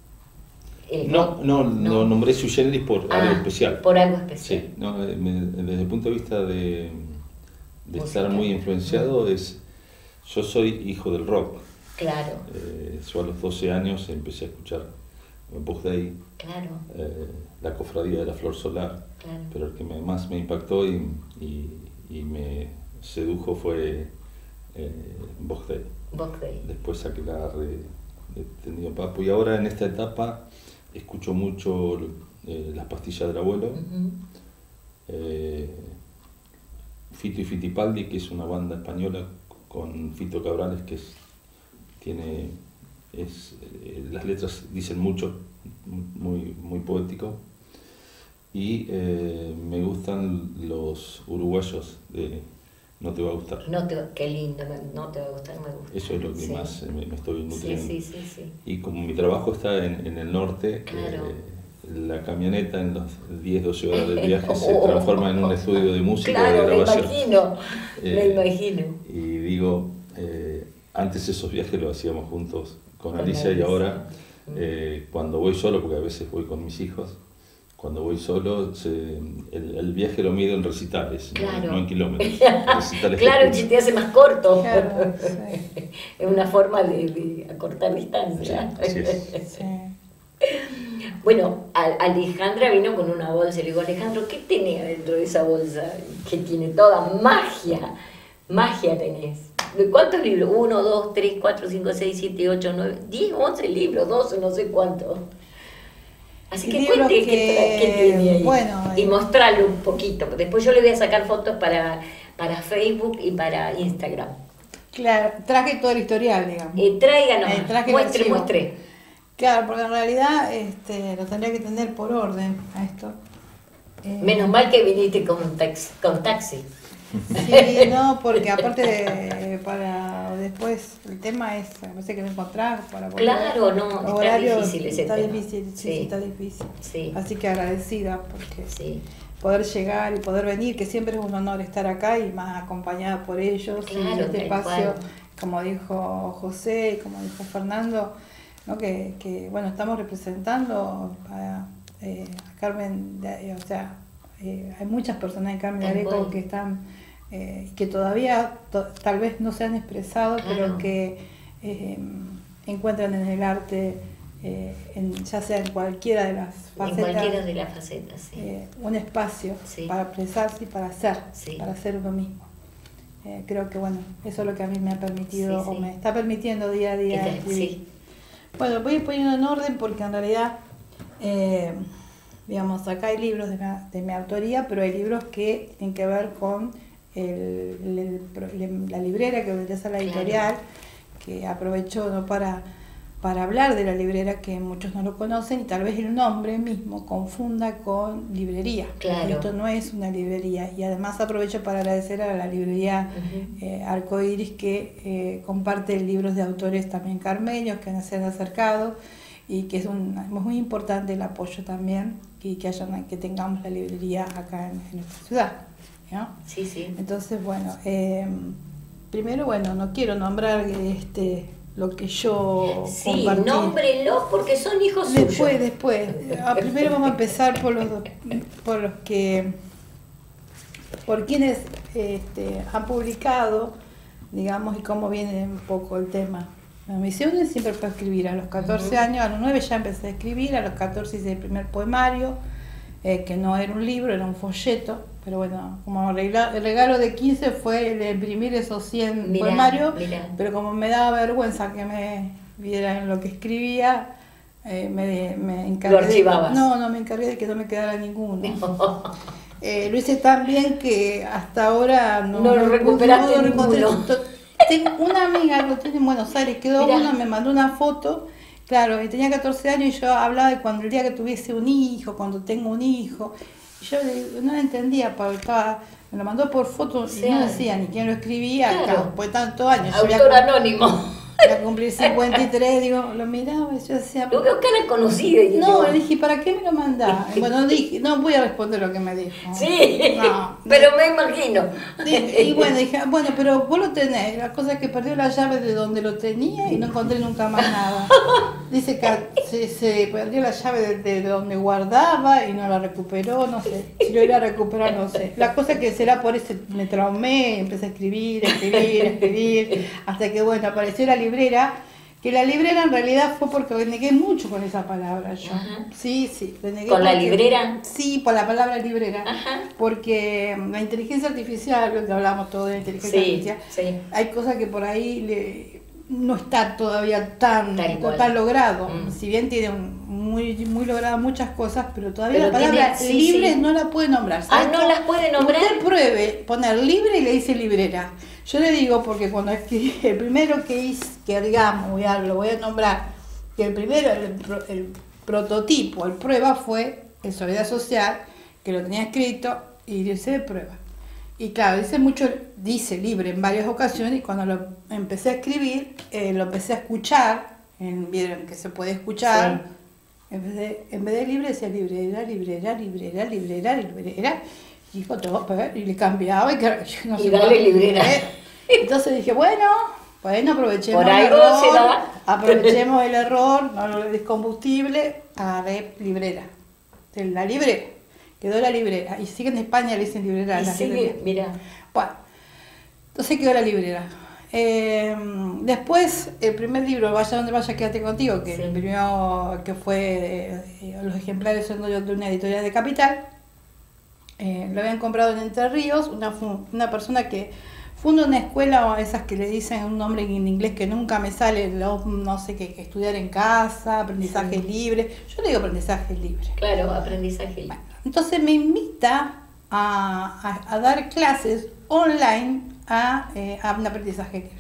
El No, rock. no, lo nombré sui generis por Ah, algo especial. por algo especial. Sí, no, eh, me- desde el punto de vista de, de estar Música. muy influenciado, es yo soy hijo del rock. Claro, Eh, yo a los doce años empecé a escuchar Bug Day, claro, eh, La Cofradía de la Flor Solar, claro. pero el que me- más me impactó y, y- y me sedujo fue eh, Bug Day. Bug Day. Después Aquelarre, de, de Tendido Papo, y ahora en esta etapa escucho mucho eh, Las Pastillas del Abuelo, Ujú. eh, Fito y Fitipaldi, que es una banda española con Fito Cabrales, que es, tiene, es, eh, las letras dicen mucho, muy, muy poético, y eh, me gustan los uruguayos de No Te Va a Gustar. No te, qué lindo, me- no te va a gustar, me gusta. Eso es lo que Sí. más eh, me, me estoy Sí, nutriendo. sí, sí, sí. Y como mi trabajo está en, en el norte, Claro. eh, la camioneta en las diez doce horas del viaje se transforma en un estudio de música, Claro, de me grabación. imagino, me Eh, imagino. Y digo, eh, antes esos viajes los hacíamos juntos con Con Alicia, y Alicia. ahora eh, cuando voy solo, porque a veces voy con mis hijos, cuando voy solo, se- el, el viaje lo mido en recitales, no- Claro. no, en kilómetros. Recitales que Claro, escucho. si te hace más corto. Claro, Es una forma de, de acortar distancia. Sí, así es. Bueno, a- Alejandra vino con una bolsa y le digo, Alejandro, ¿qué tenés dentro de esa bolsa? Que tiene toda magia, magia tenés. ¿De cuántos libros? Uno, dos, tres, cuatro, cinco, seis, siete, ocho, nueve, diez, once libros, doce, no sé cuántos. Así que Libros cuente qué, que, tra- qué tiene ahí. bueno, y eh, mostrarlo un poquito. Después yo le voy a sacar fotos para, para Facebook y para Instagram. Claro, traje todo el historial, digamos. Eh, tráiganos, Eh, traje el muestre, archivo. muestre. Claro, porque en realidad este, lo tendría que tener por orden a esto. Eh, Menos mal que viniste con, tax- con taxi. Sí, no, porque aparte de- para después el tema es a veces que no encontrar para volver. Claro, no, Los está horarios, difícil ese está tema. difícil, sí, Sí. sí, está difícil. Sí. Así que agradecida porque Sí. poder llegar y poder venir, que siempre es un honor estar acá y más acompañada por ellos. Claro, y este tal espacio, cual. como dijo José, como dijo Fernando, ¿no? que, que bueno, estamos representando a, eh, a Carmen, de- o sea, eh, hay muchas personas en Carmen de Tal Areco cual. que están, eh, que todavía to- tal vez no se han expresado, Claro. pero que eh, encuentran en el arte, eh, en, ya sea en cualquiera de las En facetas, cualquiera de las facetas, sí. eh, un espacio Sí. para expresarse y para hacer, Sí. para ser uno mismo. Eh, creo que bueno, eso es lo que a mí me ha permitido, Sí, sí. o me está permitiendo día a día Esta- escribir. sí. Bueno, voy a ir poniendo en orden porque en realidad, eh, digamos, acá hay libros de mi, de mi autoría, pero hay libros que tienen que ver con el- el- el- la librera que vendría a ser la Claro. editorial, que aprovecho, ¿no? para, para hablar de la librera, que muchos no lo conocen, y tal vez el nombre mismo confunda con librería. Claro. Esto no es una librería. Y además aprovecho para agradecer a la librería Ujú. eh, Arcoiris, que eh, comparte libros de autores también carmeños que se han acercado, y que es, un, es muy importante el apoyo también, y que, haya, que tengamos la librería acá en, en nuestra ciudad, ¿no? Sí, sí. Entonces, bueno, eh, primero, bueno, no quiero nombrar este lo que yo Sí, compartí. nómbrelos porque son hijos suyos. Después, después. Ah, primero vamos a empezar por los por los que por quienes este, han publicado, digamos, y cómo viene un poco el tema. La misión es siempre para escribir. A los catorce Ujú. años, a los nueve ya empecé a escribir, a los catorce hice el primer poemario, eh, que no era un libro, era un folleto. Pero bueno, como regla- el regalo de quince fue el de imprimir esos cien Mirá, poemarios, mirá. pero como me daba vergüenza que me vieran lo que escribía, eh, me, me encargué. Lo archivabas. De, no, no me encargué de que no me quedara ninguno. Eh, lo hice tan bien que hasta ahora no, No lo recuperaste no lo encontré. ninguno. To- Tengo una amiga lo tiene en Buenos Aires, quedó Mirá. una, me mandó una foto. Claro, y tenía catorce años y yo hablaba de cuando el día que tuviese un hijo, cuando tengo un hijo. Y yo le- no la entendía, porque estaba, me lo mandó por foto Sí. y no decía ni quién lo escribía, Claro. claro, después de tantos años. yo voy a Autor cum- anónimo. voy a cumplir cincuenta y tres, digo, lo miraba y yo decía... Lo veo cara conocida. y No, yo- le dije, ¿para qué me lo mandás? Bueno, dije, no voy a responder lo que me dijo. Sí, No. pero me imagino. Y, y bueno, dije, bueno, pero vos lo tenés. La cosa es que perdió la llave de donde lo tenía y no encontré nunca más nada. Dice que se, se perdió la llave de, de donde guardaba y no la recuperó, no sé. Si lo irá a recuperar, no sé. La cosa es que será por eso, me traumé, empecé a escribir, a escribir, a escribir, hasta que, bueno, apareció la librera. Que la librera en realidad fue porque renegué mucho con esa palabra yo. Ajá. Sí, sí, renegué. ¿Con la porque- librera? Sí, por la palabra librera. Ajá. Porque la inteligencia artificial, lo que hablamos todo de la inteligencia Sí, artificial, sí. hay cosas que por ahí le- no está todavía tan, Tal cual. tan logrado. Mm. Si bien tiene un- muy, muy logradas muchas cosas, pero todavía Pero la palabra tiene- sí, libre sí. no la puede nombrar. Ah, ¿Sabes ¿no cómo? las puede nombrar? Usted pruebe poner libre y le dice librera. Yo le digo porque cuando escribí, el primero que hice, que digamos, voy a, lo voy a nombrar, que el primero, el, pro- el prototipo, el prueba fue el Soledad Social, que lo tenía escrito y dice prueba. Y claro, dice mucho, dice libre en varias ocasiones, y cuando lo empecé a escribir, eh, lo empecé a escuchar, en, vieron que se puede escuchar, en vez de, en vez de libre decía librera, librera, librera, librera, librera, y dijo todo, pues, y le cambiaba, y, que- yo no Y sé dale cuánto, librera. ¿eh? Entonces dije, bueno, bueno, aprovechemos Por el algo error, se da. aprovechemos el error, no lo des combustible, agarré librera, de la librera, quedó la librera, y sigue en España le dicen librera. a Y la sigue, librería. mira. Bueno, entonces quedó la librera. Eh, después, el primer libro, Vaya donde vaya, quédate contigo, que Sí. el imprimió, que fue, eh, eh, los ejemplares son de una editorial de Capital, eh, lo habían comprado en Entre Ríos, una, fu- una persona que funda una escuela, esas que le dicen un nombre en inglés que nunca me sale, lo- no sé qué, que estudiar en casa, aprendizaje Sí. libre, yo le digo aprendizaje libre. Claro, aprendizaje. Entonces me invita a, a- a dar clases online a, eh, a un aprendizaje libre.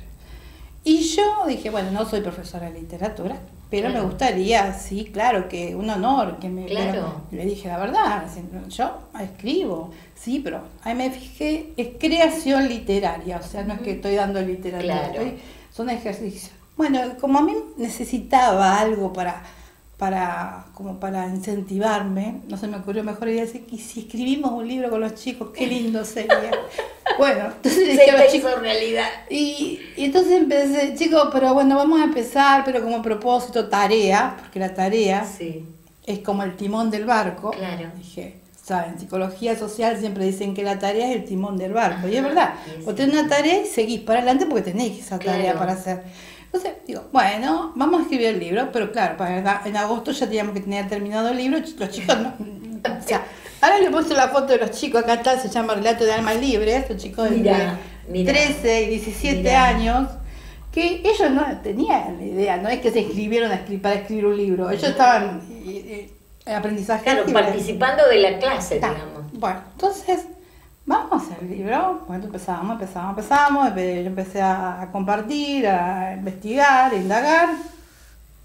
Y yo dije, bueno, no soy profesora de literatura, pero Claro. me gustaría, sí, claro, que un honor, que me... Claro. pero le dije la verdad, yo escribo, sí, pero ahí me fijé, es creación literaria, o sea, no es que estoy dando literatura, Claro. estoy- son ejercicios. Bueno, como a mí necesitaba algo para... para como para incentivarme, no se me ocurrió mejor idea decir que si escribimos un libro con los chicos, qué lindo sería. Bueno, entonces le Se dije a los te chicos, hizo realidad. y, y entonces empecé, chicos, pero bueno, vamos a empezar, pero como propósito, tarea, porque la tarea Sí, es como el timón del barco. claro. Dije, saben, psicología social siempre dicen que la tarea es el timón del barco, y es Ajá, verdad, y vos sí. tenés una tarea y seguís para adelante porque tenés esa tarea Claro. para hacer. Entonces, digo, bueno, vamos a escribir el libro, pero claro, para en agosto ya teníamos que tener terminado el libro, los chicos no, o sea, ahora le puse la foto de los chicos, acá está, se llama Relato de Almas Libres, estos chicos de Mirá, mirá. trece y diecisiete Mirá. años, que ellos no tenían la idea, no es que se inscribieron a escribir, para escribir un libro, ellos estaban eh, eh, en aprendizaje. Claro, libre. participando de la clase, Está. digamos. Bueno, entonces, vamos a hacer el libro. Bueno, empezamos, empezamos, empezamos. empe- Yo empecé a, a compartir, a investigar, a indagar.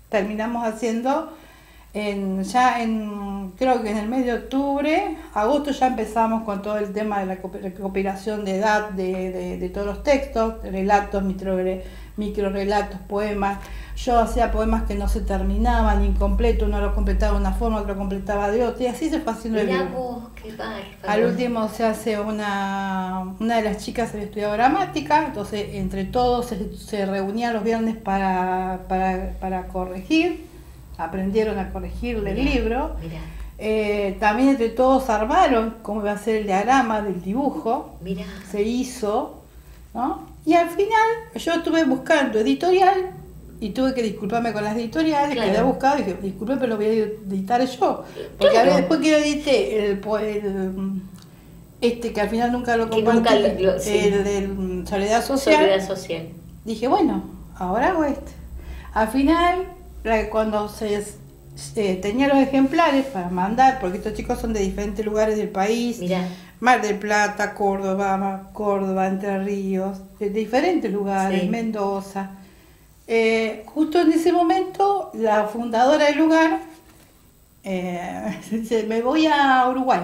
terminamos haciendo en, ya en, creo que en el mes de octubre, agosto ya empezamos con todo el tema de la recopilación de edad de, de, de todos los textos, relatos, micro, micro relatos, poemas. Yo hacía poemas que no se terminaban, incompletos, uno lo completaba de una forma, otro completaba de otra, y así se fue haciendo el Mirá libro. vos, qué bárbaro. Al último se hace una, una de las chicas había estudiado gramática, entonces entre todos se, se reunían los viernes para, para, para corregir, aprendieron a corregirle el libro. Mirá. Eh, también entre todos armaron cómo iba a ser el diagrama del dibujo, Mirá. se hizo, ¿no? Y al final yo estuve buscando editorial y tuve que disculparme con las editoriales, Claro. que había buscado y dije, disculpe, pero lo voy a editar yo. Porque Claro. a ver, después que lo edité, el, po- el- este que al final nunca lo Que compartí, nunca lo- lo- sí. el del Soledad Social, Soledad social. dije, bueno, ahora hago este. Al final, la- cuando se eh, tenía los ejemplares para mandar, porque estos chicos son de diferentes lugares del país, Mirá. Mar del Plata, Córdoba, Córdoba, Entre Ríos, de diferentes lugares, Sí. Mendoza. Eh, justo en ese momento, la fundadora del lugar eh, dice, me voy a Uruguay.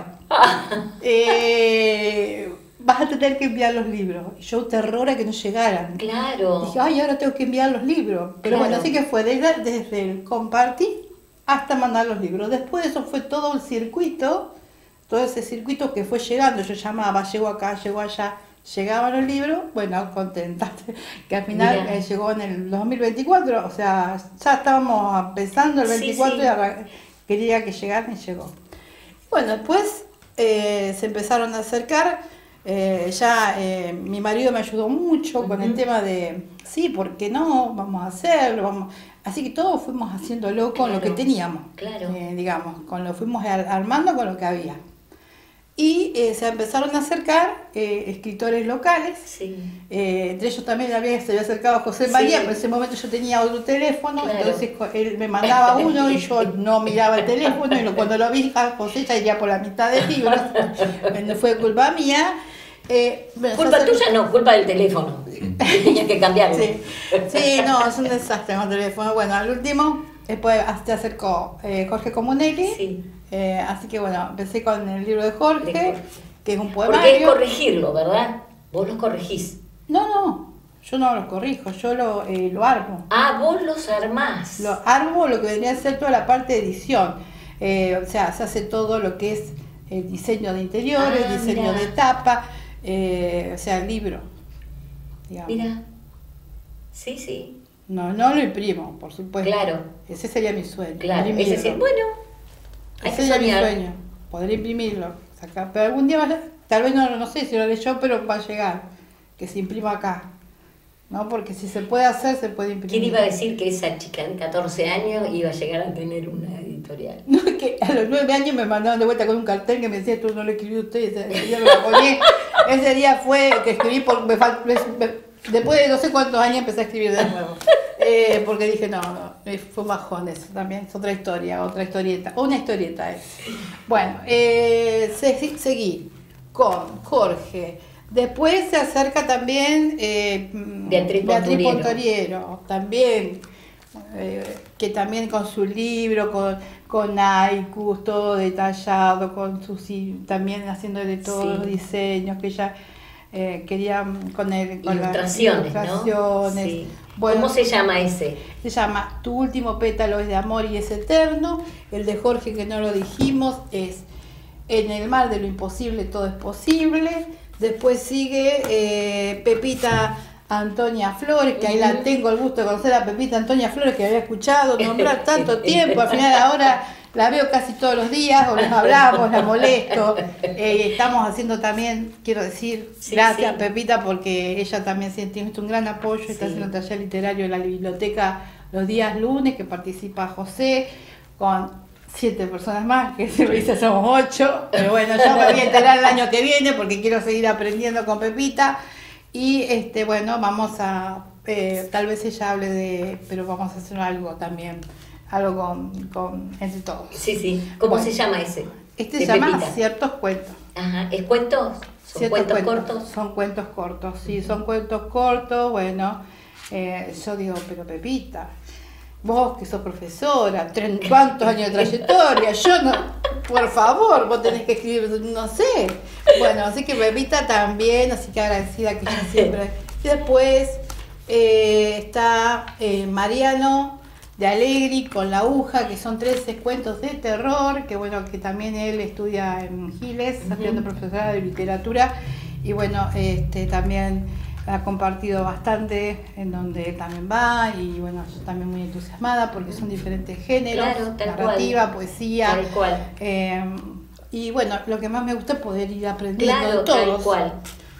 Eh, vas a tener que enviar los libros. Y yo terror a que no llegaran. Claro. Dije, ay, ahora tengo que enviar los libros. Pero Claro. bueno, así que fue desde, desde el compartir hasta mandar los libros. Después de eso fue todo el circuito, todo ese circuito que fue llegando. Yo llamaba, llego acá, llego allá, llegaban los libros. Bueno, contenta. Que al final Mirá. eh, llegó en el dos mil veinticuatro. O sea, ya estábamos empezando el Sí, veinticuatro sí. y arran- quería que llegaran y llegó. Bueno, después eh, se empezaron a acercar. Eh, ya eh, mi marido me ayudó mucho con el tema de, sí, ¿por qué no? Vamos a hacerlo, vamos. Así que todos fuimos haciéndolo con lo que Claro, teníamos, claro. eh, digamos, con lo fuimos ar- armando con lo que había. Y eh, se empezaron a acercar eh, escritores locales, Sí. eh, entre ellos también había, se había acercado José Sí. María, pero en ese momento yo tenía otro teléfono, Claro. entonces co- él me mandaba uno y yo no miraba el teléfono, y lo- cuando lo vi, ah, José ya iría por la mitad del libro, no fue culpa mía. Eh, bueno, Culpa se acer- tuya no, culpa del teléfono. Tenías que cambiarlo. Sí. Sí, no, es un desastre con el teléfono. Bueno, al último, después se acercó eh, Jorge Comunelli, Sí. eh, así que bueno, empecé con el libro de Jorge, De Jorge. que es un Porque es poemario. corregirlo, ¿verdad? Vos los corregís. No, no, yo no lo corrijo, yo lo, eh, lo armo. Ah, vos los armás. Lo armo lo que vendría a ser toda la parte de edición. Eh, o sea, se hace todo lo que es el diseño de interiores, Ah, diseño mirá. de tapa, eh, o sea, el libro. Digamos. Mira. Sí, sí. No, no lo imprimo, por supuesto. Claro. Ese sería mi sueño. Claro. Es imprimirlo. decir, bueno, hay Ese que sería mi soñar. sueño, poder imprimirlo. Sacar. Pero algún día, va a- tal vez no, no sé si lo haré yo, pero va a llegar. Que se imprima acá. ¿No? Porque si se puede hacer, se puede imprimir. ¿Quién iba a decir que esa chica de catorce años iba a llegar a tener una editorial? No, es que a los nueve años me mandaron de vuelta con un cartel que me decía, tú no lo escribió usted, y ese ese día me lo poní. Ese día fue que escribí, por, me fal- me- me- después de no sé cuántos años empecé a escribir de nuevo. Eh, porque dije, no, no, eh, fue un bajón eso también, es otra historia, otra historieta, una historieta es. Bueno, eh, se- seguí con Jorge. Después se acerca también eh, Beatriz Pontoriero. Pontoriero, también, eh, que también con su libro, con, con haikus, todo detallado, con sus i- también haciéndole todos Sí. los diseños que ella eh, quería mm, con, el, con Ilustraciones, las ¿no? ilustraciones. Sí. Bueno, ¿Cómo se llama ese? se llama Tu último pétalo es de amor y es eterno. El de Jorge, que no lo dijimos, es En el mar de lo imposible todo es posible. Después sigue eh, Pepita Antonia Flores, que ahí la tengo el gusto de conocer a Pepita Antonia Flores, que había escuchado nombrar tanto tiempo. Al final ahora la veo casi todos los días, o nos hablamos, la molesto. Eh, estamos haciendo también, quiero decir, Sí, gracias sí. Pepita, porque ella también tiene un gran apoyo, está Sí. haciendo un taller literario en la biblioteca los días lunes, que participa José, con siete personas más, que se dice somos ocho, pero bueno, yo me voy a enterar el año que viene porque quiero seguir aprendiendo con Pepita. Y este bueno, vamos a, eh, tal vez ella hable de, pero vamos a hacer algo también, algo con, con entre todos. Sí, sí. ¿Cómo Bueno, se llama ese? Este De se llama Pepita. Ciertos Cuentos. Ajá. ¿Es cuentos? ¿Son Ciertos cuentos, cuentos, cortos? Son cuentos cortos, sí, son cuentos cortos, bueno, eh, yo digo, pero Pepita, vos que sos profesora, treinta cuántos años de trayectoria, yo no, por favor, vos tenés que escribir, no sé. Bueno, así que Bebita también, así que agradecida que ella siempre. Y después eh, está eh, Mariano de Alegri con La Aguja, que son trece cuentos de terror, que bueno, que también él estudia en Giles, está estudiando profesorado de literatura, y bueno, este también ha compartido bastante en donde él también va, y bueno, yo también muy entusiasmada porque son diferentes géneros, Claro, tal narrativa, cual. poesía. Tal cual. Eh, y bueno, lo que más me gusta es poder ir aprendiendo Claro, de todos. tal cual.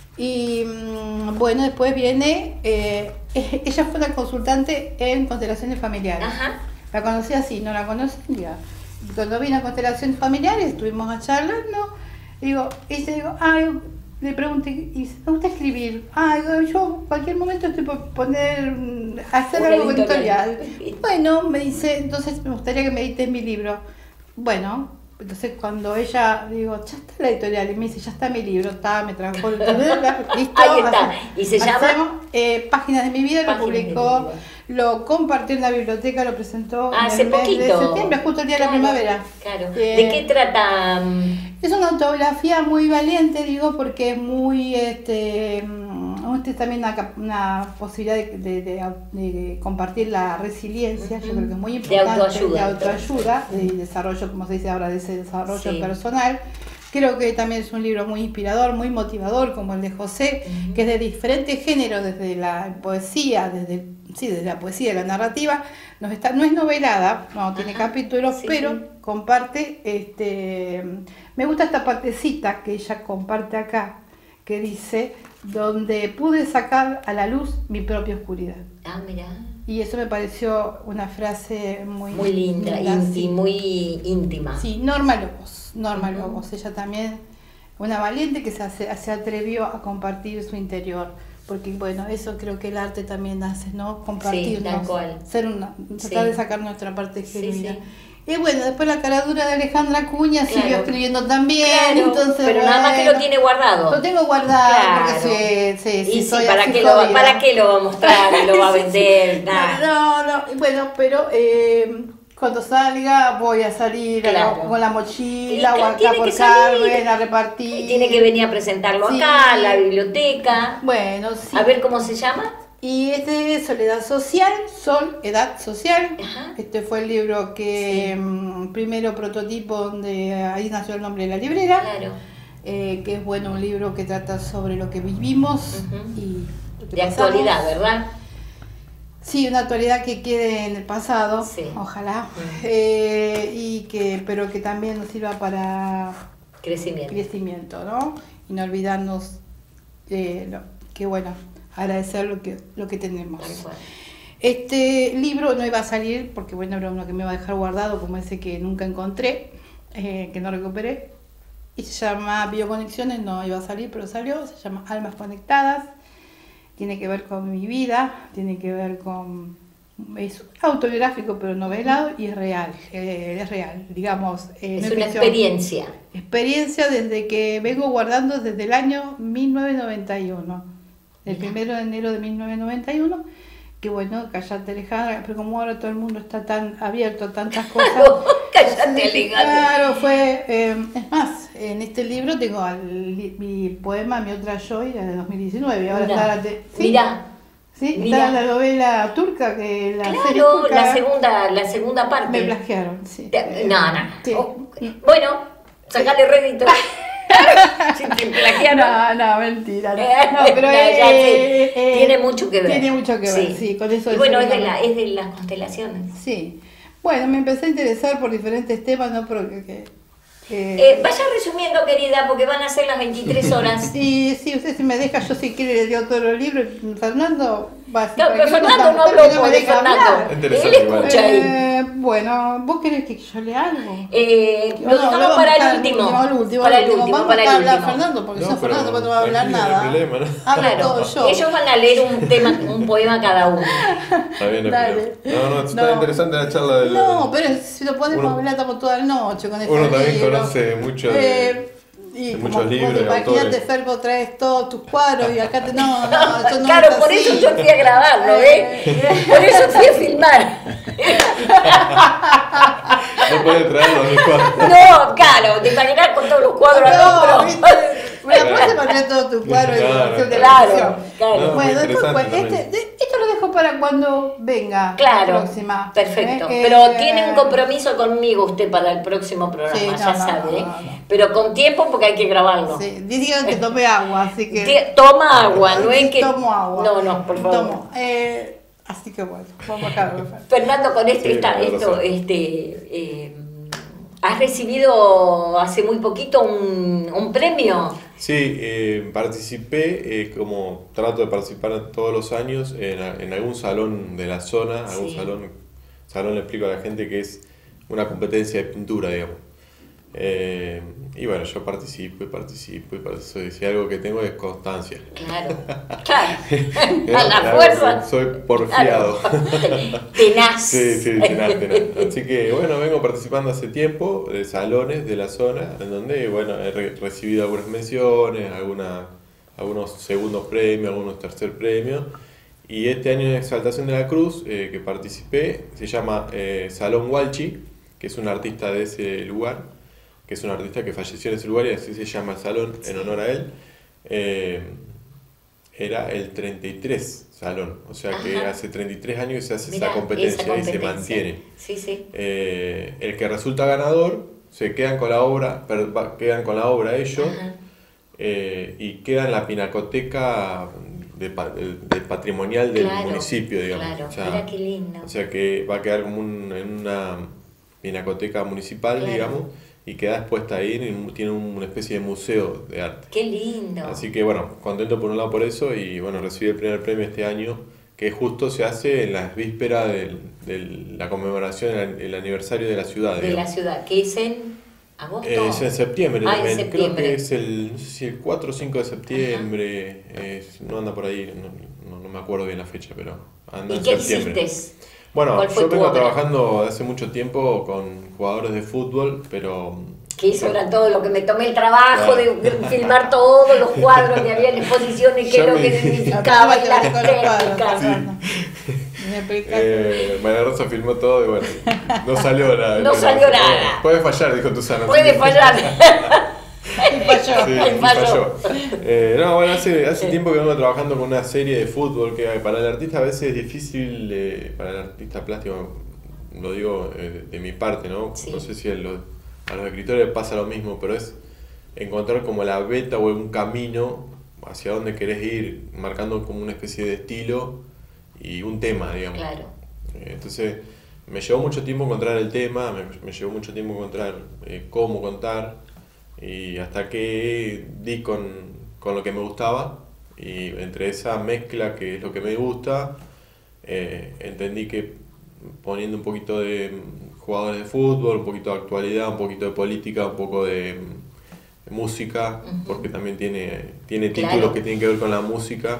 Y mm, bueno, después viene, eh, ella fue la consultante en constelaciones familiares. Ajá. La conocí así, no la conocía. Y cuando vine a constelaciones familiares, estuvimos a charlando, y digo, y ella digo, ay, le pregunté, ¿y me gusta escribir? Ah, digo, yo en cualquier momento estoy por poner, mm, hacer Una algo editorial. editorial. Bueno, me dice, entonces me gustaría que me edites mi libro. Bueno, entonces cuando ella, digo, ya está la editorial, y me dice, ya está mi libro, está, me trajo el listo. Ahí está. hace- ¿Y se llama? hacemos, eh, Páginas de mi vida, lo Páginas de mi publicó, vida. lo compartió en la biblioteca, lo presentó Ah, en hace el mes de poquito. septiembre, justo el día Claro, de la primavera. Claro. Eh, ¿De qué trata? mm, Es una autobiografía muy valiente, digo, porque es muy, este, mm, este es también una, cap- una posibilidad de, de- de au- de compartir la resiliencia, yo creo que es muy De importante, autoayuda. de autoayuda, de desarrollo, como se dice ahora, de ese desarrollo Sí. personal. Creo que también es un libro muy inspirador, muy motivador, como el de José, que es de diferentes géneros, desde la poesía, desde, sí, desde la poesía y la narrativa. Nos está, no es novelada, no tiene capítulos, Sí, pero sí. comparte, este, me gusta esta partecita que ella comparte acá, que dice, donde pude sacar a la luz mi propia oscuridad. Ah, mira. Y eso me pareció una frase muy, Muy linda y, sí. y muy íntima. Sí, Norma Lobos, Norma Lobos, ella también, una valiente que se, hace- se atrevió a compartir su interior, porque bueno, eso creo que el arte también hace, ¿no? Compartirnos, tal cual. ser una, tratar Sí. de sacar nuestra parte Sí, genuina. sí. Y bueno, después la caradura de Alejandra Cuña Claro. siguió escribiendo también, Claro, entonces pero nada más que lo bueno, tiene guardado. Lo tengo guardado, Claro. porque sí, sí, sí, Y sí, soy ¿para así qué, lo, jodida. ¿para qué lo va a mostrar y lo va a Sí, sí. vender? Nada. No, no, y bueno, pero eh, cuando salga voy a salir a- Claro. con la Y mochila o que acá tiene por que salir. Carmen a repartir. Y tiene que venir a presentarlo Sí. acá, a la biblioteca. Bueno, sí. A ver cómo se llama. Y este es Soledad Social, Sol, Edad Social. Ajá. Este fue el libro que, mm, primero prototipo, donde ahí nació el nombre de la librera. Claro. Eh, que es bueno, un libro que trata sobre lo que vivimos Ujú. y lo que De pasamos. actualidad, ¿verdad? Sí, una actualidad que quede en el pasado, Sí. ojalá, eh, y que, pero que también nos sirva para Crecimiento. crecimiento, ¿no? Y no olvidarnos eh, lo, que bueno, agradecer lo que, lo que tenemos. Tal cual. Este libro no iba a salir porque bueno, era uno que me iba a dejar guardado, como ese que nunca encontré, eh, que no recuperé, y se llama Bioconexiones, no iba a salir, pero salió, se llama Almas Conectadas. Tiene que ver con mi vida, tiene que ver con... es autobiográfico pero novelado y es real, eh, es real, digamos. eh, Es no una ficción. experiencia. Experiencia desde que vengo guardando desde el año mil novecientos noventa y uno, el Mira. primero de enero de mil novecientos noventa y uno, que bueno, callate Alejandra, pero como ahora todo el mundo está tan abierto a tantas cosas. Cállate, Alejandra. Claro, fue, eh, es más, en este libro tengo el- mi poema Mi otra yo, y la de dos mil diecinueve, ahora Mirá, está la te- sí, mirá, sí, mirá. está la novela turca, que la serie Claro, turca, la segunda, la segunda parte. me plagiaron, sí. Te- No, no. Sí. Oh, bueno, sacale rédito. Si te plagiaron. No, no, mentira. No, no, pero No, eh, ya sé. eh, eh, Tiene mucho que ver. Tiene mucho que ver, sí, con eso Y del bueno, ser es de, humano. la, es de las constelaciones. Sí. Bueno, me empecé a interesar por diferentes temas, ¿no? Porque, que, que- Eh, vaya resumiendo, querida, porque van a ser las veintitrés horas. Sí, sí, usted si me deja, yo si quiere le digo todos los libros. Fernando va a No, pero tranquilo, Fernando no porque habló me por deja Fernando. hablar. Interesante Él igual. escucha ahí. Eh, bueno, ¿vos querés que yo lea algo? Eh, No, lo no, dejamos vamos para a el dejar último. al último, Para al el último. último, Vamos para a el hablar último. Fernando, porque No, yo pero Fernando no va a hablar tranquilo, no hay nada. problema, ¿no? Hablo Claro, todo yo. ellos van a leer un tema, un poema cada uno. Está bien, no hay Dale. problema. No, no, está No. interesante la charla del... No, pero si lo podemos Uno- hablar estamos toda la noche con este Uno también libro. conoce mucho de... Eh, Y Hay como muchos libros vos de imagínate, autores. Ferbo, traes todos tus cuadros y acá te... No, no, esto no Claro, es por así. eso yo fui a grabarlo, ¿eh? Por eso fui a filmar. No puede traerlo a mi cuadro. No, claro, te imaginas con todos los cuadros al No, hombro. ¿viste? Bueno, después te poner todos tus cuadros y Claro, producción de claro, televisión. claro. No, muy Bueno, después, interesante pues, también. este, de- esto lo dejo para cuando venga Claro, la próxima. perfecto. ¿eh? Pero Eh, tiene un compromiso conmigo usted para el próximo programa, Sí, no, ya no, sabe, no, ¿eh? no, no. Pero con tiempo porque hay que grabarlo. Sí, digan que tome agua, así que... Tie- Toma agua, no es que... Tomo agua. No, no, por favor. Tomo. Eh, así que bueno, vamos acá. Fernando, con esto, Sí, esta- tenés esto, razón. este, eh, ¿has recibido hace muy poquito un, un premio? Sí, eh, participé, eh, como trato de participar todos los años, en, a- en algún salón de la zona, algún Sí. salón, salón le explico a la gente que es una competencia de pintura, digamos. Eh, y bueno, yo participo y participo y participo, si algo que tengo es constancia. Claro, claro, a la Claro, fuerza. soy porfiado. Claro. Tenaz. Sí, sí, tenaz, tenaz. Así que bueno, vengo participando hace tiempo de salones de la zona, en donde bueno, he re- recibido algunas menciones, alguna, algunos segundos premios, algunos tercer premios. Y este año en Exaltación de la Cruz, eh, que participé, se llama eh, Salón Walchi, que es un artista de ese lugar, que es un artista que falleció en ese lugar y así se llama el salón en honor a él. Eh, era el treinta y tres salón, o sea que Ajá. hace treinta y tres años que se hace Mirá, esa, competencia, esa y se competencia. mantiene. Sí, sí. Eh, el que resulta ganador, se quedan con la obra, per- va- quedan con la obra ellos, Ajá. eh, y queda en la pinacoteca de, pa- del, del patrimonial del Claro, municipio, digamos. Claro, O sea, mira qué lindo. o sea que va a quedar como un- en una pinacoteca municipal, Claro. digamos, y queda expuesta ahí, en un- tiene una especie de museo de arte. Qué lindo. Así que bueno, contento por un lado por eso y bueno, recibí el primer premio este año, que justo se hace en las vísperas de la conmemoración, el, el aniversario de la ciudad. De la digamos. ciudad, que es en agosto. Eh, es en septiembre Ah, en también, septiembre. creo que es el, no sé si el cuatro o cinco de septiembre, eh, no anda por ahí, no, no, no me acuerdo bien la fecha, pero anda ¿Y en qué septiembre. hiciste? Bueno, ¿Cuál fue yo tu vengo obra? trabajando hace mucho tiempo con jugadores de fútbol, pero... Que hizo era todo lo que me tomé el trabajo Claro. de, de filmar todos los cuadros que había en exposiciones, qué Ya es lo me- que significaba y las Con los cuadros, técnicas. Me explicaste. Eh, María Rosa filmó todo y bueno, no salió nada. No salió nada. Puede fallar, dijo Susana. Puede fallar. Y falló. Sí, Y y falló. falló. Eh, no, bueno, hace, hace tiempo que vengo trabajando con una serie de fútbol que para el artista a veces es difícil, eh, para el artista plástico, lo digo eh, de mi parte, ¿no? Sí. No sé si a los, a los escritores les pasa lo mismo, pero es encontrar como la beta o un camino hacia dónde querés ir, marcando como una especie de estilo y un tema, digamos. Claro. Eh, Entonces, me llevó mucho tiempo encontrar el tema, me, me llevó mucho tiempo encontrar eh, cómo contar, y hasta que di con, con lo que me gustaba, y entre esa mezcla que es lo que me gusta, eh, entendí que poniendo un poquito de mm, jugadores de fútbol, un poquito de actualidad, un poquito de política, un poco de mm, música, Ujú. porque también tiene, tiene Claro. títulos que tienen que ver con la música.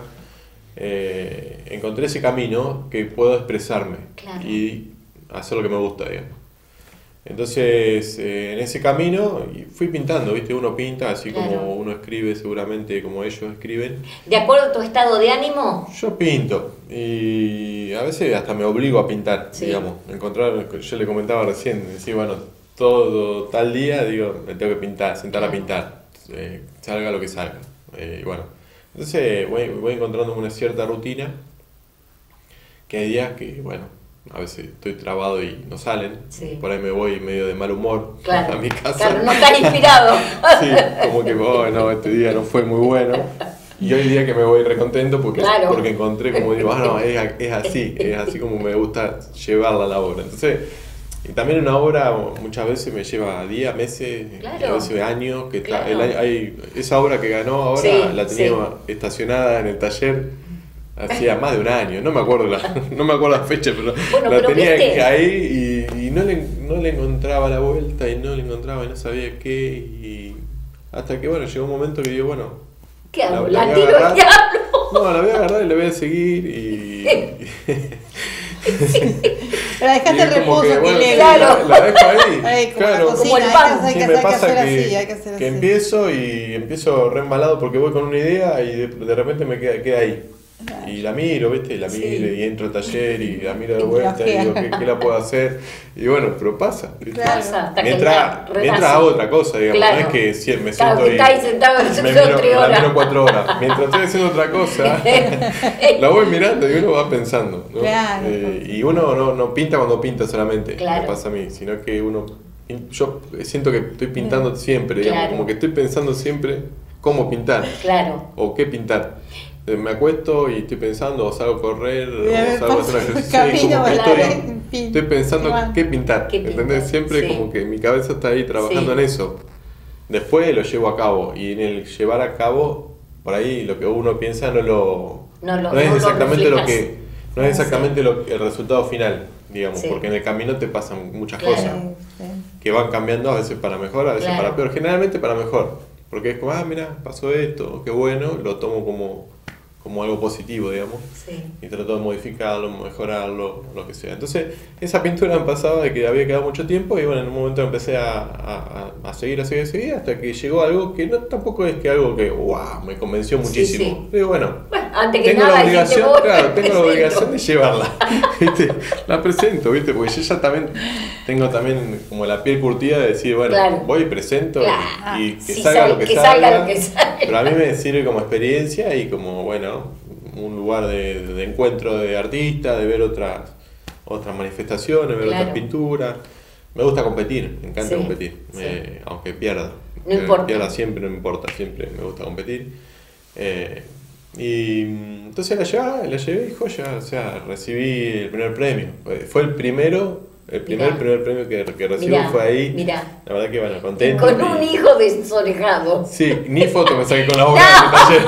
Eh, encontré ese camino que puedo expresarme Claro. y hacer lo que me gusta, digamos. Entonces, eh, en ese camino y fui pintando, ¿viste? Uno pinta, así Claro. como uno escribe, seguramente como ellos escriben. ¿De acuerdo a tu estado de ánimo? Yo pinto y a veces hasta me obligo a pintar, Sí. digamos. Encontrar, yo le comentaba recién, decir, bueno, todo tal día, digo, me tengo que pintar, sentar a pintar, eh, salga lo que salga. Eh, y bueno, entonces voy, voy encontrando una cierta rutina, que hay días que, bueno, a veces estoy trabado y no salen, Sí. por ahí me voy medio de mal humor Claro. a mi casa. Claro, no estás inspirado. Sí, como que, oh, no, este día no fue muy bueno. Y hoy día que me voy recontento porque, Claro. porque encontré, como digo, ah, no, es, es así, es así como me gusta llevarla a la obra. Entonces, y también una obra muchas veces me lleva días, meses, Claro. y a veces años. Que está- Claro. el año- hay, esa obra que ganó ahora Sí, la tenía estacionada en el taller hacía más de un año, no me acuerdo la, no me acuerdo la fecha, pero Bueno, la pero tenía viste. ahí y, y no, le, no le encontraba la vuelta y no le encontraba y no sabía qué. Y hasta que bueno, llegó un momento que digo, bueno, ¿Qué hago? La- ¿La la tiro voy a al agarrar. diablo? no, la voy a agarrar y la voy a seguir y, La dejaste en reposo, que, bueno, que claro. la, la dejo ahí. Ay, como claro. la cocina, el pan. Hay que, Sí, hay me que pasa hacer que, así, hay que hacer que así. empiezo y empiezo re embalado porque voy con una idea y de, de repente me queda, queda ahí. Y la miro, ¿viste? Y la miro Sí. y entro al taller y la miro de Y vuelta y flojea. digo, ¿qué, qué la puedo hacer? Y bueno, pero pasa. ¿viste? Pasa, hasta que Mientras, ya renace. mientras hago otra cosa, digamos, Claro. no es que si- me Claro, siento que y está ahí sentado en el me sector miro, tres la horas. miro cuatro horas. Mientras estoy haciendo otra cosa, la voy mirando y uno va pensando. ¿no? Claro. Eh, y uno no, no pinta cuando pinta solamente, Claro. me pasa a mí, sino que uno... Yo siento que estoy pintando siempre, digamos, Claro. como que estoy pensando siempre cómo pintar Claro. o qué pintar. Eh, Me acuesto y estoy pensando, o salgo a correr, Y a o ver, salgo a hacer pasa- ejercicio, y camino, como que claro, estoy, en fin. estoy pensando Igual. qué pintar, ¿Qué ¿entendés? pintar? Siempre Sí. como que mi cabeza está ahí trabajando Sí. en eso. Después lo llevo a cabo, y en el llevar a cabo, por ahí lo que uno piensa no lo... No lo- es no lo exactamente lo, reflejas. que... No es exactamente lo, el resultado final, digamos, Sí. porque en el camino te pasan muchas Claro. cosas que van cambiando a veces para mejor, a veces Claro. para peor, generalmente para mejor, porque es como, ah, mira, pasó esto, qué bueno, lo tomo como, como algo positivo, digamos, Sí. y trato de modificarlo, mejorarlo, lo que sea. Entonces, esa pintura me pasaba de que había quedado mucho tiempo y bueno, en un momento empecé a, a, a seguir, a seguir, a seguir, hasta que llegó algo que no tampoco es que algo que, wow, me convenció Sí, muchísimo. sí. Digo, bueno, Bueno, antes que tengo nada, la dijiste obligación, vos, claro, tengo la presento. obligación de llevarla, ¿viste? La presento, ¿viste? Porque yo ya también tengo también como la piel curtida de decir, bueno, Claro. voy y presento y- Claro. y, que Sí, salga sal- lo que, que salga, salga lo que salga. pero a mí me sirve como experiencia y como, bueno, un lugar de, de encuentro de artistas, de ver otras otras manifestaciones, ver Claro. otras pinturas. Me gusta competir, me encanta Sí, competir, sí. me- aunque pierda. No Que importa. Pierda siempre, no importa, siempre me gusta competir. Eh, y mm, entonces la llevé, la llevé y joya, o sea, recibí el primer premio. Eh, Fue el primero, el primer Mirá. primer premio que, que recibo Mirá, fue ahí. mirá. La verdad que bueno, Y contento. con y- un hijo desorejado. Sí, ni foto me saqué con la boca del taller.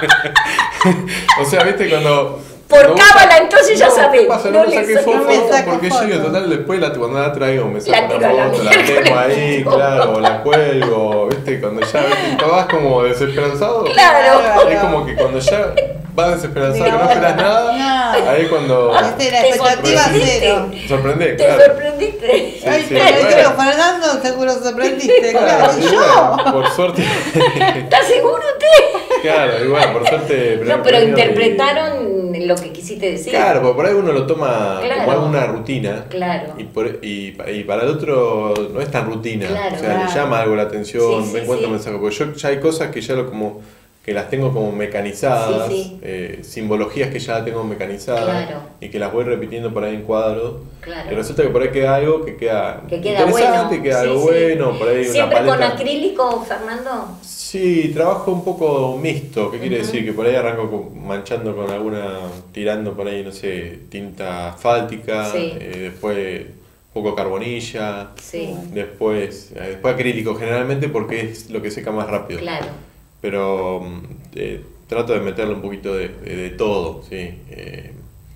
O sea, viste cuando. Por cuando vos- cábala, entonces ya no, sabés. ¿qué pasa? No, No me le saqué saco- foto no me saco porque foto. yo total después la, cuando la traigo me La saco tiro a una la foto, la miércoles. tengo ahí, claro, o la cuelgo, viste, cuando ya viste, te vas como desesperanzado. Claro. Es como que cuando ya vas desesperanzado, que no Digo, esperas nada, no. ahí cuando. Este, la expectativa cero. Sorprendé, Te claro. sorprendiste. Sí, Ay, sí, pero bueno. digo, Fernando, seguro sorprendiste. Claro, Claro, y y yo. bueno, por suerte. ¿Estás seguro usted? Claro, y bueno, por suerte. primer No, pero premio y- interpretaron lo que quisiste decir. Claro, porque por ahí uno lo toma Claro. como alguna rutina. Claro. Y, por- y, y para el otro no es tan rutina. Claro, o sea, claro. le llama algo la atención, Sí, sí, me encuentro sí. mensaje. Porque yo ya hay cosas que ya lo como que las tengo como mecanizadas, Sí, sí. eh, simbologías que ya las tengo mecanizadas Claro. y que las voy repitiendo por ahí en cuadros. Claro. Y resulta que por ahí queda algo que queda, Que queda interesante, bueno. queda Sí, algo sí. bueno, por ahí ¿Siempre una con paleta. acrílico, Fernando? Sí, trabajo un poco mixto, ¿qué quiere Ujú. decir? Que por ahí arranco con- manchando con alguna, tirando por ahí, no sé, tinta asfáltica, Sí. eh, después un poco carbonilla, Sí. después, eh, después acrílico generalmente porque es lo que seca más rápido. Claro. Pero mm, eh, trato de meterle un poquito de, de- de todo, sí. eh,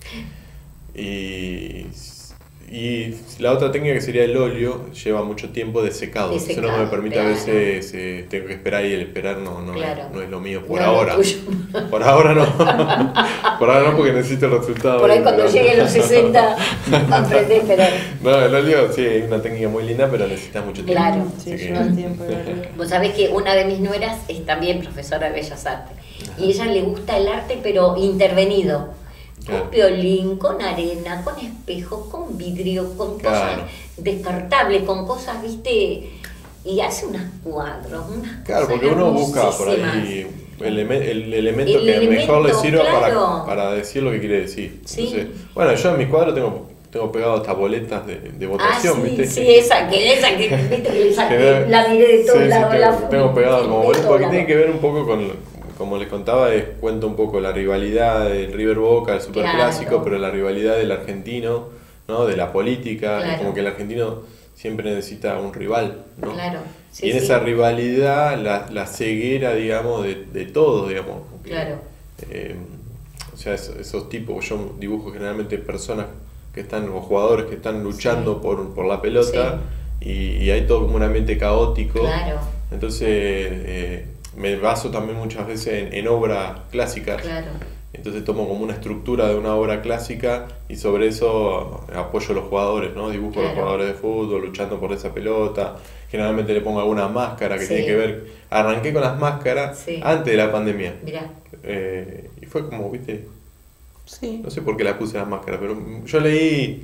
y, y la otra técnica que sería el óleo lleva mucho tiempo de secado. De Eso no secado, me permite claro. a veces, eh, tengo que esperar y el esperar no, no, Claro. es, no es lo mío por No es lo ahora. tuyo. Por ahora no. Por ahora no porque necesito el resultado. Por ahí cuando Pero- llegue a los sesenta, aprendí a esperar. No, el óleo sí, es una técnica muy linda, pero necesitas mucho tiempo. Claro. Así Sí, que- lleva tiempo. Vos sabés que una de mis nueras es también profesora de Bellas Artes. Y a ella le gusta el arte, pero intervenido. Claro. Con violín, con arena, con espejos, con vidrio, con cosas Claro. descartables, con cosas, viste, y hace unos cuadros, unas Claro, cosas porque uno busca por hermosísimas. ahí el, eleme- el elemento El que elemento, mejor le sirva claro. para, para decir lo que quiere decir. Sí. Entonces, bueno, yo en mi cuadro tengo, tengo pegado hasta boletas de, de Ah, votación, sí, ¿viste? sí, esa, que esa que, viste, que le saqué, Que- la miré de todos sí, sí, lados. tengo, la tengo pegado como de boletas, todos porque lados. tiene que ver un poco con, como les contaba, es, cuento un poco la rivalidad del River Boca, el superclásico, Claro. pero la rivalidad del argentino, ¿no? De la política, Claro. como que el argentino siempre necesita un rival, ¿no? Claro, sí, y en sí. esa rivalidad, la, la ceguera, digamos, de, de todo, digamos. porque, Claro. eh, o sea, esos, esos tipos, yo dibujo generalmente personas que están, o jugadores que están luchando por, por la pelota, y, y hay todo como un ambiente caótico. Claro. Entonces, eh, me baso también muchas veces en, en obras clásicas. Claro. Entonces tomo como una estructura de una obra clásica y sobre eso apoyo a los jugadores, ¿no? Dibujo claro. a los jugadores de fútbol luchando por esa pelota. Generalmente le pongo alguna máscara que sí. tiene que ver. Arranqué con las máscaras sí. antes de la pandemia. Mirá. Eh, y fue como, viste, sí. no sé por qué la puse las máscaras, pero yo leí...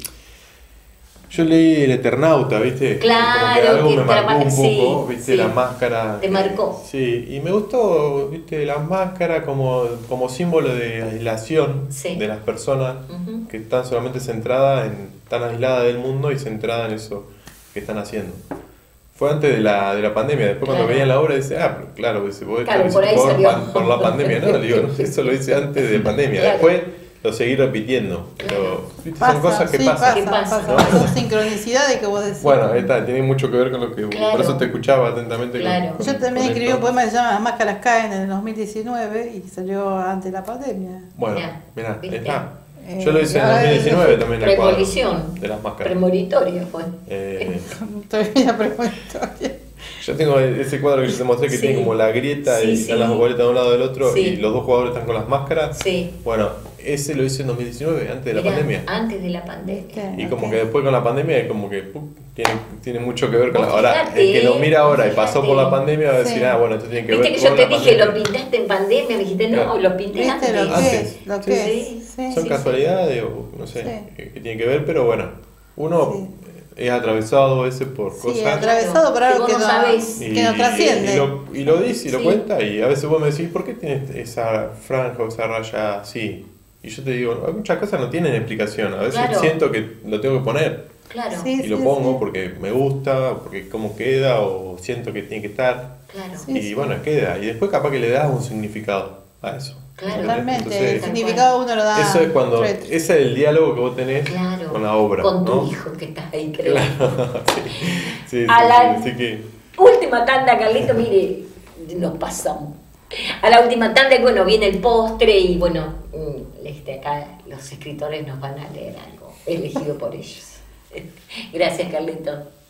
Yo leí El Eternauta, ¿viste? Claro, como que algo me marcó un poco, sí, ¿viste? Sí. La máscara. Te marcó. Sí, y me gustó, ¿viste? La máscara como, como símbolo de aislación sí. de las personas uh-huh. que están solamente centradas en, están aisladas del mundo y centradas en eso que están haciendo. Fue antes de la, de la pandemia, después claro. cuando veían la obra dice, ah, pero claro, dice, vos claro, por, por, ahí por, salió. por la pandemia, no, digo, no, eso lo hice antes de la pandemia, claro. después lo seguí repitiendo, pero ¿viste? Pasa, son cosas que sí, pasan. Pasa, pasa, ¿no? Son sincronicidades que vos decís. Bueno, ahí está, tiene mucho que ver con lo que claro. por eso te escuchaba atentamente. Claro. Con, con, Yo también escribí esto. un poema que se llama Las máscaras caen en el dos mil diecinueve y salió antes de la pandemia. Bueno, mirá, ahí está. Yo lo hice en el dos mil diecinueve también. Premonición. De las máscaras. Premonitorio fue. Eh, Todavía premonitoria. Yo tengo ese cuadro que yo te mostré que sí. tiene como la grieta sí, y están sí. las boletas de un lado del otro sí. y los dos jugadores están con las máscaras. Sí. Bueno, ese lo hice en dos mil diecinueve, antes de la Mirá, pandemia. Antes de la pandemia. Y como okay. que después con la pandemia, como que ¡pum! tiene, tiene mucho que ver con la. Ahora, el que lo mira ahora fíjate. y pasó por la pandemia va a decir, sí. ah, bueno, esto tiene que ¿Viste ver que con yo te la dije, pandemia. lo pintaste en pandemia? Me dijiste, no, claro. lo pinté antes. Lo que antes. Es, lo que sí. es. Sí. Son sí, casualidades sí. o no sé sí. qué, qué tiene que ver, pero bueno, uno. Sí. Es atravesado a veces por sí, cosas. atravesado por algo que, no no, sabes. Y, que nos trasciende. Y lo, y lo dice y lo sí. cuenta, y a veces vos me decís, ¿por qué tienes esa franja o esa raya así? Y yo te digo, muchas cosas no tienen explicación. A veces claro. siento que lo tengo que poner. Claro. Y sí, lo sí, pongo sí. porque me gusta, porque cómo queda, o siento que tiene que estar. Claro. Y sí, bueno, sí. queda. Y después capaz que le das un significado a eso. Claro. Totalmente, entonces, el significado uno lo da. Eso es cuando, ese es el diálogo que vos tenés claro. con la obra. Con tu ¿no? hijo que estás ahí, creo. Claro, sí, sí, a sí, la sí, así que... última tanda, Carlito, mire, nos pasamos. A la última tanda, bueno, viene el postre y bueno, este, acá los escritores nos van a leer algo elegido por ellos. Gracias, Carlito.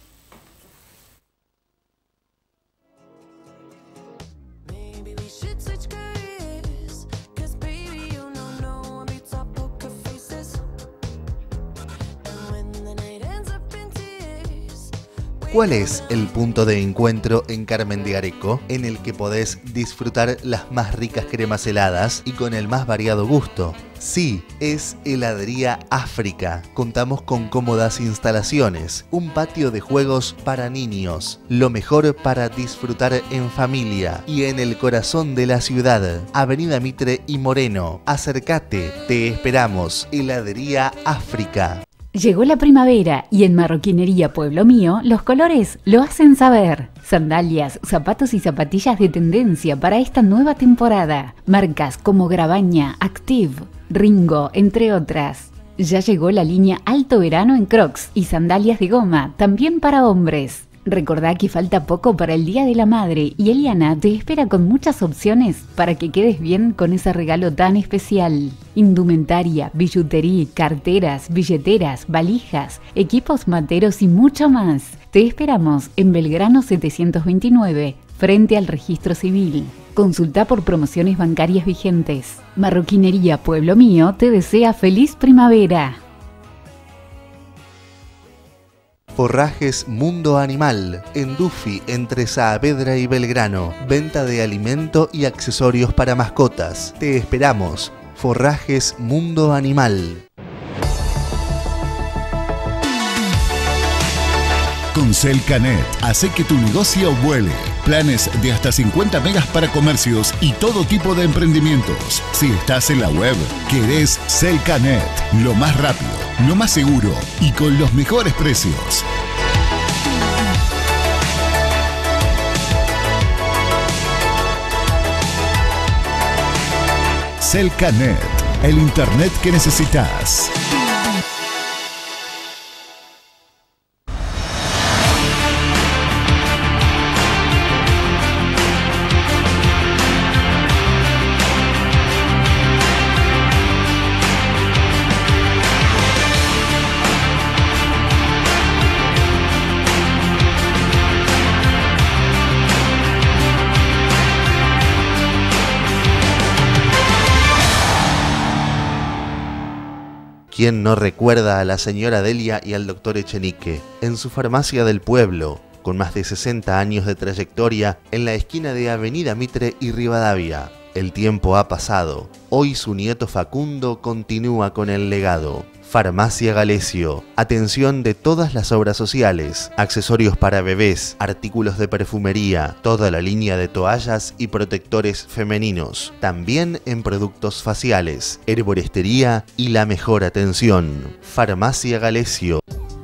¿Cuál es el punto de encuentro en Carmen de Areco en el que podés disfrutar las más ricas cremas heladas y con el más variado gusto? Sí, es Heladería África. Contamos con cómodas instalaciones, un patio de juegos para niños, lo mejor para disfrutar en familia y en el corazón de la ciudad. Avenida Mitre y Moreno. Acércate, te esperamos. Heladería África. Llegó la primavera y en Marroquinería Pueblo Mío los colores lo hacen saber. Sandalias, zapatos y zapatillas de tendencia para esta nueva temporada. Marcas como Grabaña, Active, Ringo, entre otras. Ya llegó la línea Alto Verano en Crocs y sandalias de goma, también para hombres. Recordá que falta poco para el Día de la Madre y Eliana te espera con muchas opciones para que quedes bien con ese regalo tan especial. Indumentaria, billutería, carteras, billeteras, valijas, equipos materos y mucho más. Te esperamos en Belgrano setecientos veintinueve, frente al Registro Civil. Consulta por promociones bancarias vigentes. Marroquinería Pueblo Mío te desea feliz primavera. Forrajes Mundo Animal, en Dufi, entre Saavedra y Belgrano. Venta de alimento y accesorios para mascotas. Te esperamos. Forrajes Mundo Animal. Con Celcanet, hace que tu negocio vuele. Planes de hasta cincuenta megas para comercios y todo tipo de emprendimientos. Si estás en la web, querés Celcanet. Lo más rápido, lo más seguro y con los mejores precios. Celcanet, el internet que necesitas. ¿Quién no recuerda a la señora Delia y al doctor Echenique? En su farmacia del pueblo, con más de sesenta años de trayectoria, en la esquina de Avenida Mitre y Rivadavia. El tiempo ha pasado. Hoy su nieto Facundo continúa con el legado. Farmacia Galesio. Atención de todas las obras sociales, accesorios para bebés, artículos de perfumería, toda la línea de toallas y protectores femeninos. También en productos faciales, herboristería y la mejor atención. Farmacia Galesio.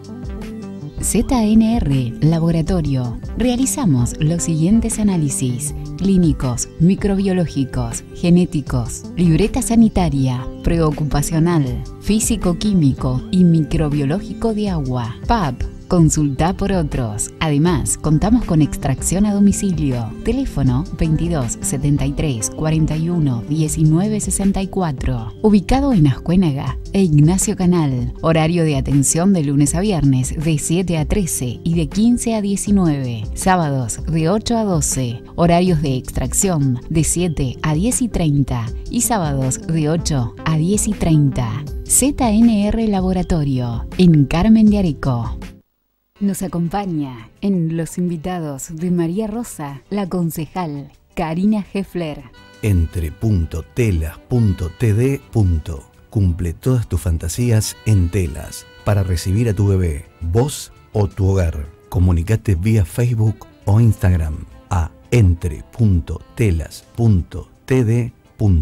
Z N R Laboratorio. Realizamos los siguientes análisis: clínicos, microbiológicos, genéticos, libreta sanitaria, preocupacional, físico-químico y microbiológico de agua. P A P. Consulta por otros. Además, contamos con extracción a domicilio. Teléfono veintidós setenta y tres cuarenta y uno diecinueve sesenta y cuatro. Ubicado en Ascuénaga e Ignacio Canal. Horario de atención de lunes a viernes de siete a trece y de quince a diecinueve. Sábados de ocho a doce. Horarios de extracción de siete a diez y treinta y sábados de ocho a diez y treinta. Z N R Laboratorio en Carmen de Areco. Nos acompaña en los invitados de María Rosa, la concejal Karina Heffler. Entre punto telas punto t d. Cumple todas tus fantasías en telas para recibir a tu bebé, vos o tu hogar. Comunicate vía Facebook o Instagram a entre punto telas punto t d.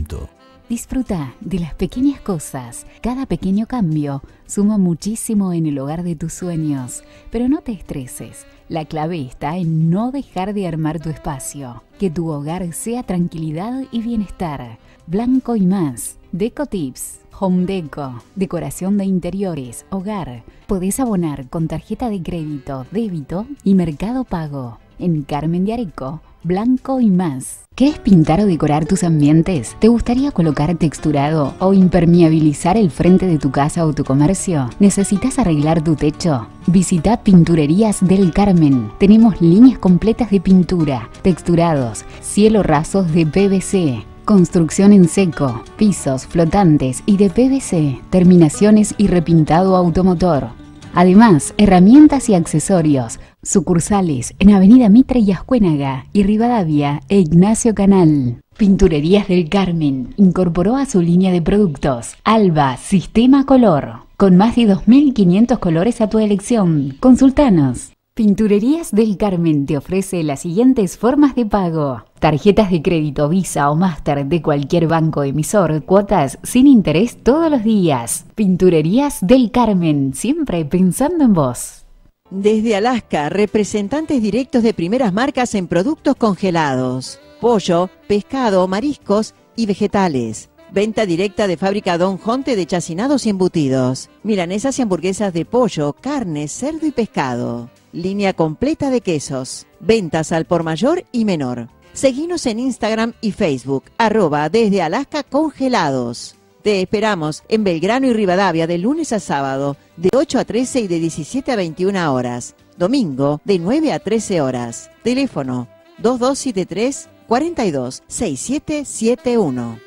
Disfruta de las pequeñas cosas. Cada pequeño cambio suma muchísimo en el hogar de tus sueños. Pero no te estreses. La clave está en no dejar de armar tu espacio. Que tu hogar sea tranquilidad y bienestar. Blanco y más. Deco Tips. Home Deco. Decoración de interiores. Hogar. Podés abonar con tarjeta de crédito, débito y Mercado Pago. En Carmen de Areco. Blanco y más. ¿Querés pintar o decorar tus ambientes? ¿Te gustaría colocar texturado o impermeabilizar el frente de tu casa o tu comercio? ¿Necesitas arreglar tu techo? Visita Pinturerías del Carmen. Tenemos líneas completas de pintura, texturados, cielo rasos de P V C, construcción en seco, pisos flotantes y de P V C, terminaciones y repintado automotor. Además, herramientas y accesorios. Sucursales en Avenida Mitre y Ascuénaga y Rivadavia e Ignacio Canal. Pinturerías del Carmen incorporó a su línea de productos Alba Sistema Color, con más de dos mil quinientos colores a tu elección. Consultanos. Pinturerías del Carmen te ofrece las siguientes formas de pago: tarjetas de crédito Visa o Master de cualquier banco emisor, cuotas sin interés todos los días. Pinturerías del Carmen, siempre pensando en vos. Desde Alaska, representantes directos de primeras marcas en productos congelados, pollo, pescado, mariscos y vegetales. Venta directa de fábrica Don Jonte de chacinados y embutidos. Milanesas y hamburguesas de pollo, carne, cerdo y pescado. Línea completa de quesos. Ventas al por mayor y menor. Seguinos en Instagram y Facebook, arroba desde Alaska Congelados. Te esperamos en Belgrano y Rivadavia de lunes a sábado, de ocho a trece y de diecisiete a veintiuna horas. Domingo, de nueve a trece horas. Teléfono dos dos siete tres, cuatro dos, seis siete siete uno.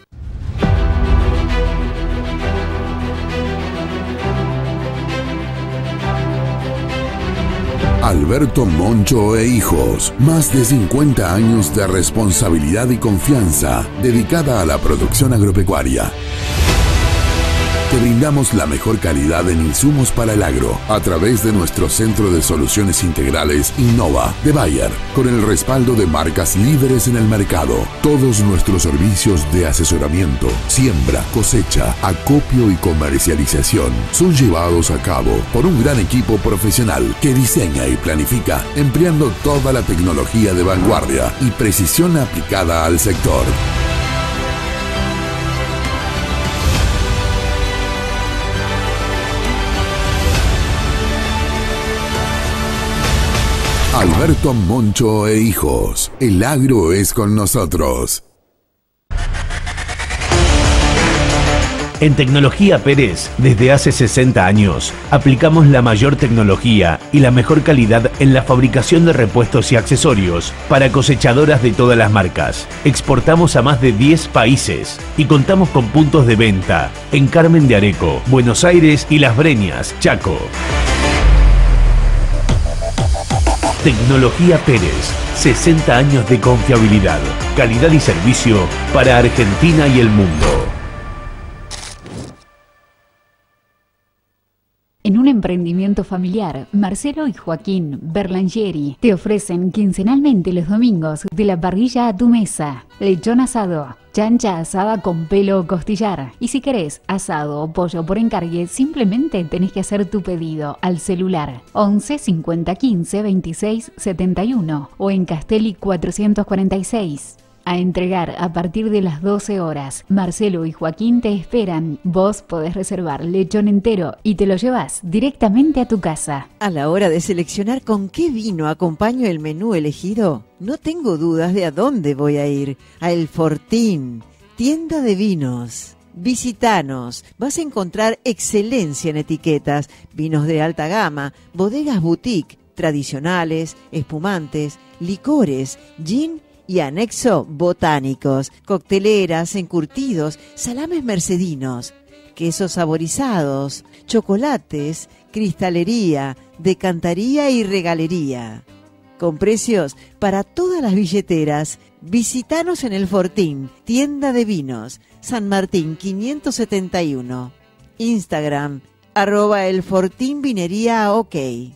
Alberto Moncho e Hijos, más de cincuenta años de responsabilidad y confianza dedicada a la producción agropecuaria. Te brindamos la mejor calidad en insumos para el agro a través de nuestro Centro de Soluciones Integrales Innova de Bayer, con el respaldo de marcas líderes en el mercado. Todos nuestros servicios de asesoramiento, siembra, cosecha, acopio y comercialización son llevados a cabo por un gran equipo profesional que diseña y planifica empleando toda la tecnología de vanguardia y precisión aplicada al sector. Alberto Moncho e Hijos. El agro es con nosotros. En Tecnología Pérez, desde hace sesenta años, aplicamos la mayor tecnología y la mejor calidad en la fabricación de repuestos y accesorios para cosechadoras de todas las marcas. Exportamos a más de diez países y contamos con puntos de venta en Carmen de Areco, Buenos Aires y Las Breñas, Chaco. Tecnología Pérez, sesenta años de confiabilidad, calidad y servicio para Argentina y el mundo. En un emprendimiento familiar, Marcelo y Joaquín Berlangeri te ofrecen quincenalmente los domingos de la parrilla a tu mesa. Lechón asado, chancha asada con pelo o costillar. Y si querés asado o pollo por encargue, simplemente tenés que hacer tu pedido al celular once cincuenta quince veintiséis setenta y uno o en Castelli cuatrocientos cuarenta y seis. A entregar a partir de las doce horas. Marcelo y Joaquín te esperan. Vos podés reservar lechón entero y te lo llevas directamente a tu casa. A la hora de seleccionar con qué vino acompaño el menú elegido, no tengo dudas de a dónde voy a ir. A El Fortín, tienda de vinos. Visítanos, vas a encontrar excelencia en etiquetas, vinos de alta gama, bodegas boutique, tradicionales, espumantes, licores, gin y anexo botánicos, cocteleras, encurtidos, salames mercedinos, quesos saborizados, chocolates, cristalería, decantaría y regalería. Con precios para todas las billeteras. Visítanos en El Fortín, tienda de vinos, San Martín quinientos setenta y uno. Instagram, arroba El Fortín Vinería OK.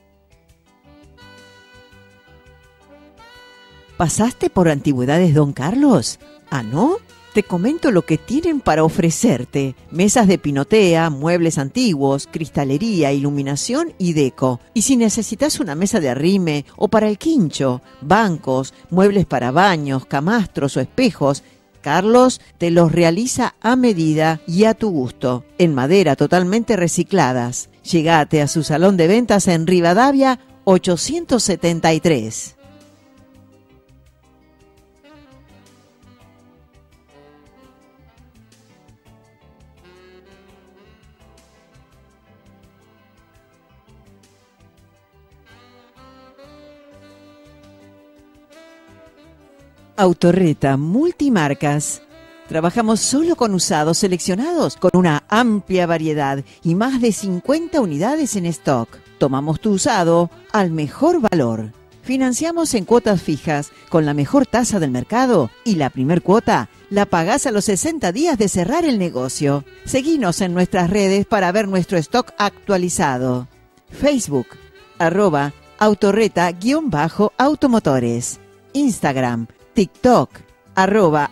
¿Pasaste por Antigüedades Don Carlos? ¿Ah, no? Te comento lo que tienen para ofrecerte. Mesas de pinotea, muebles antiguos, cristalería, iluminación y deco. Y si necesitas una mesa de arrime o para el quincho, bancos, muebles para baños, camastros o espejos, Carlos te los realiza a medida y a tu gusto, en madera totalmente recicladas. Llegate a su salón de ventas en Rivadavia ochocientos setenta y tres. Autorreta Multimarcas. Trabajamos solo con usados seleccionados con una amplia variedad y más de cincuenta unidades en stock. Tomamos tu usado al mejor valor. Financiamos en cuotas fijas con la mejor tasa del mercado y la primer cuota la pagás a los sesenta días de cerrar el negocio. Seguinos en nuestras redes para ver nuestro stock actualizado. Facebook, arroba autorreta-automotores. Instagram, TikTok, arroba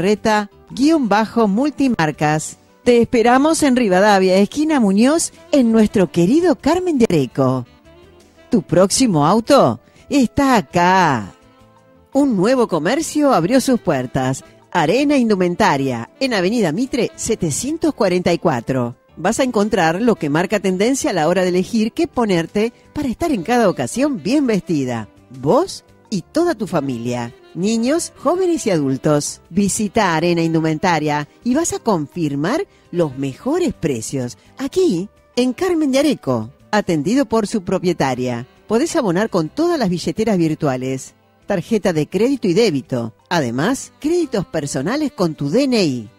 autorreta-multimarcas. Te esperamos en Rivadavia, esquina Muñoz, en nuestro querido Carmen de Areco. Tu próximo auto está acá. Un nuevo comercio abrió sus puertas. Arena Indumentaria, en Avenida Mitre setecientos cuarenta y cuatro. Vas a encontrar lo que marca tendencia a la hora de elegir qué ponerte para estar en cada ocasión bien vestida. Vos y toda tu familia. Niños, jóvenes y adultos. Visita Arena Indumentaria y vas a confirmar los mejores precios. Aquí, en Carmen de Areco, atendido por su propietaria. Podés abonar con todas las billeteras virtuales, tarjeta de crédito y débito. Además, créditos personales con tu D N I.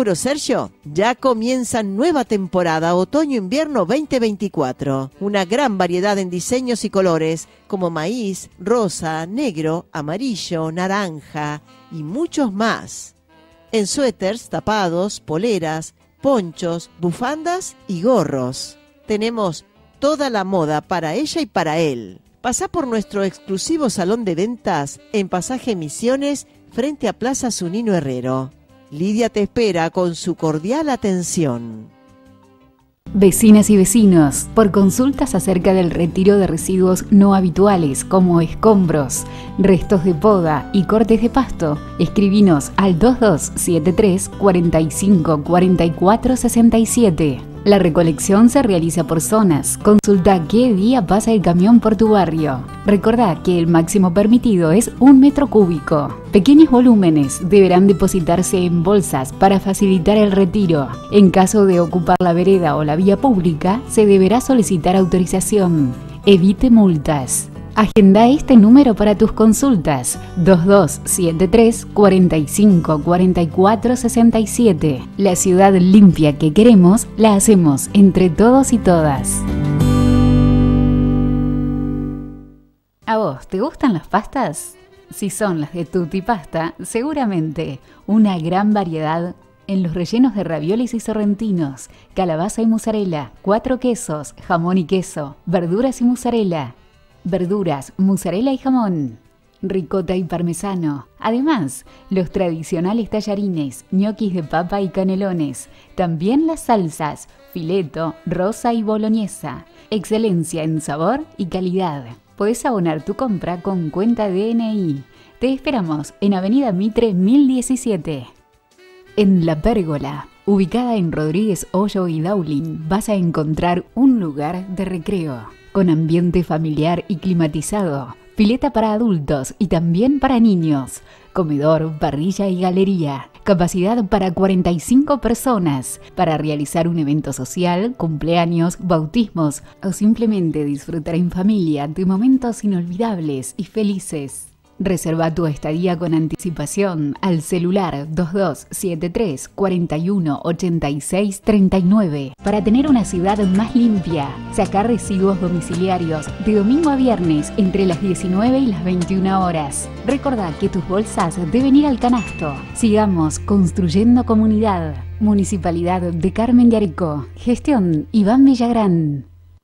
seguro, Sergio? Ya comienza nueva temporada otoño-invierno veinte veinticuatro. Una gran variedad en diseños y colores como maíz, rosa, negro, amarillo, naranja y muchos más. En suéteres, tapados, poleras, ponchos, bufandas y gorros. Tenemos toda la moda para ella y para él. Pasá por nuestro exclusivo salón de ventas en Pasaje Misiones frente a Plaza Zunino Herrero. Lidia te espera con su cordial atención. Vecinas y vecinos, por consultas acerca del retiro de residuos no habituales como escombros, restos de poda y cortes de pasto, escribinos al dos dos siete tres, cuarenta y cinco, cuarenta y cuatro, sesenta y siete. La recolección se realiza por zonas. Consulta qué día pasa el camión por tu barrio. Recordá que el máximo permitido es un metro cúbico. Pequeños volúmenes deberán depositarse en bolsas para facilitar el retiro. En caso de ocupar la vereda o la vía pública, se deberá solicitar autorización. Evite multas. Agenda este número para tus consultas, dos dos siete tres, cuarenta y cinco, cuarenta y cuatro, sesenta y siete. La ciudad limpia que queremos, la hacemos entre todos y todas. ¿A vos te gustan las pastas? Si son las de Tutti Pasta, seguramente una gran variedad en los rellenos de raviolis y sorrentinos, calabaza y mozzarella, cuatro quesos, jamón y queso, verduras y mozzarella. Verduras, mozzarella y jamón, ricota y parmesano. Además, los tradicionales tallarines, ñoquis de papa y canelones. También las salsas, fileto, rosa y boloñesa. Excelencia en sabor y calidad. Podés abonar tu compra con cuenta D N I. Te esperamos en Avenida Mitre mil diecisiete. En La Pérgola, ubicada en Rodríguez Hoyo y Daulín, vas a encontrar un lugar de recreo con ambiente familiar y climatizado, pileta para adultos y también para niños, comedor, parrilla y galería, capacidad para cuarenta y cinco personas, para realizar un evento social, cumpleaños, bautismos o simplemente disfrutar en familia de momentos inolvidables y felices. Reserva tu estadía con anticipación al celular dos dos siete tres, cuarenta y uno, ochenta y seis, treinta y nueve para tener una ciudad más limpia. Sacar residuos domiciliarios de domingo a viernes entre las diecinueve y las veintiuna horas. Recordá que tus bolsas deben ir al canasto. Sigamos construyendo comunidad. Municipalidad de Carmen de Areco. Gestión Iván Villagrán.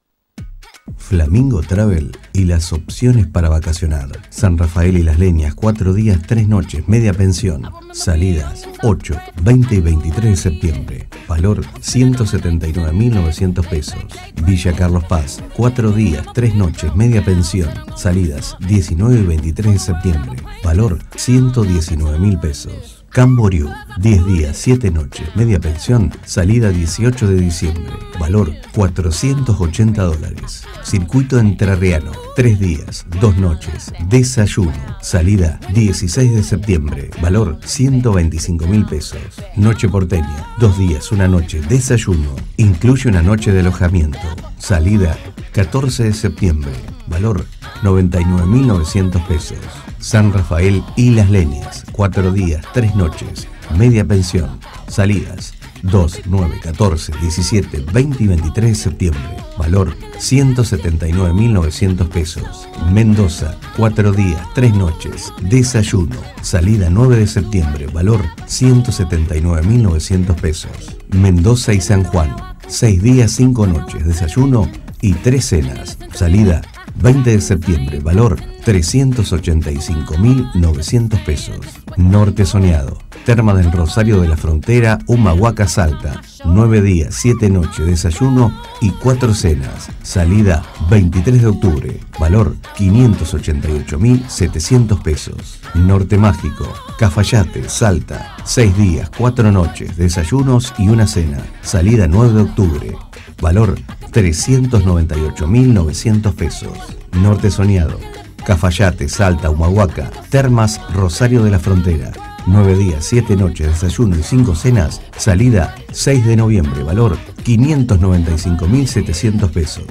Flamingo Travel y las opciones para vacacionar. San Rafael y Las Leñas, cuatro días, tres noches, media pensión. Salidas ocho, veinte y veintitrés de septiembre. Valor ciento setenta y nueve mil novecientos pesos. Villa Carlos Paz, cuatro días, tres noches, media pensión. Salidas diecinueve y veintitrés de septiembre. Valor ciento diecinueve mil pesos. Camboriú, diez días, siete noches, media pensión, salida dieciocho de diciembre, valor cuatrocientos ochenta dólares. Circuito Entrerriano, tres días, dos noches, desayuno, salida dieciséis de septiembre, valor ciento veinticinco mil pesos. Noche porteña, dos días, una noche, desayuno, incluye una noche de alojamiento, salida catorce de septiembre, valor noventa y nueve mil novecientos pesos. San Rafael y Las Leñas, cuatro días, tres noches, media pensión, salidas dos, nueve, catorce, diecisiete, veinte y veintitrés de septiembre, valor ciento setenta y nueve mil novecientos pesos. Mendoza, cuatro días, tres noches, desayuno, salida nueve de septiembre, valor ciento setenta y nueve mil novecientos pesos. Mendoza y San Juan, seis días, cinco noches, desayuno y tres cenas, salida veinte de septiembre, valor trescientos ochenta y cinco mil novecientos pesos. Norte Soñado, Terma del Rosario de la Frontera, Humahuaca, Salta, nueve días, siete noches, desayuno y cuatro cenas, salida veintitrés de octubre, valor quinientos ochenta y ocho mil setecientos pesos. Norte Mágico, Cafayate, Salta, seis días, cuatro noches, desayunos y una cena, salida nueve de octubre, valor trescientos noventa y ocho mil novecientos pesos. Norte Soñado, Cafayate, Salta, Humahuaca, Termas, Rosario de la Frontera, nueve días, siete noches, desayuno y cinco cenas, salida seis de noviembre, valor quinientos noventa y cinco mil setecientos pesos.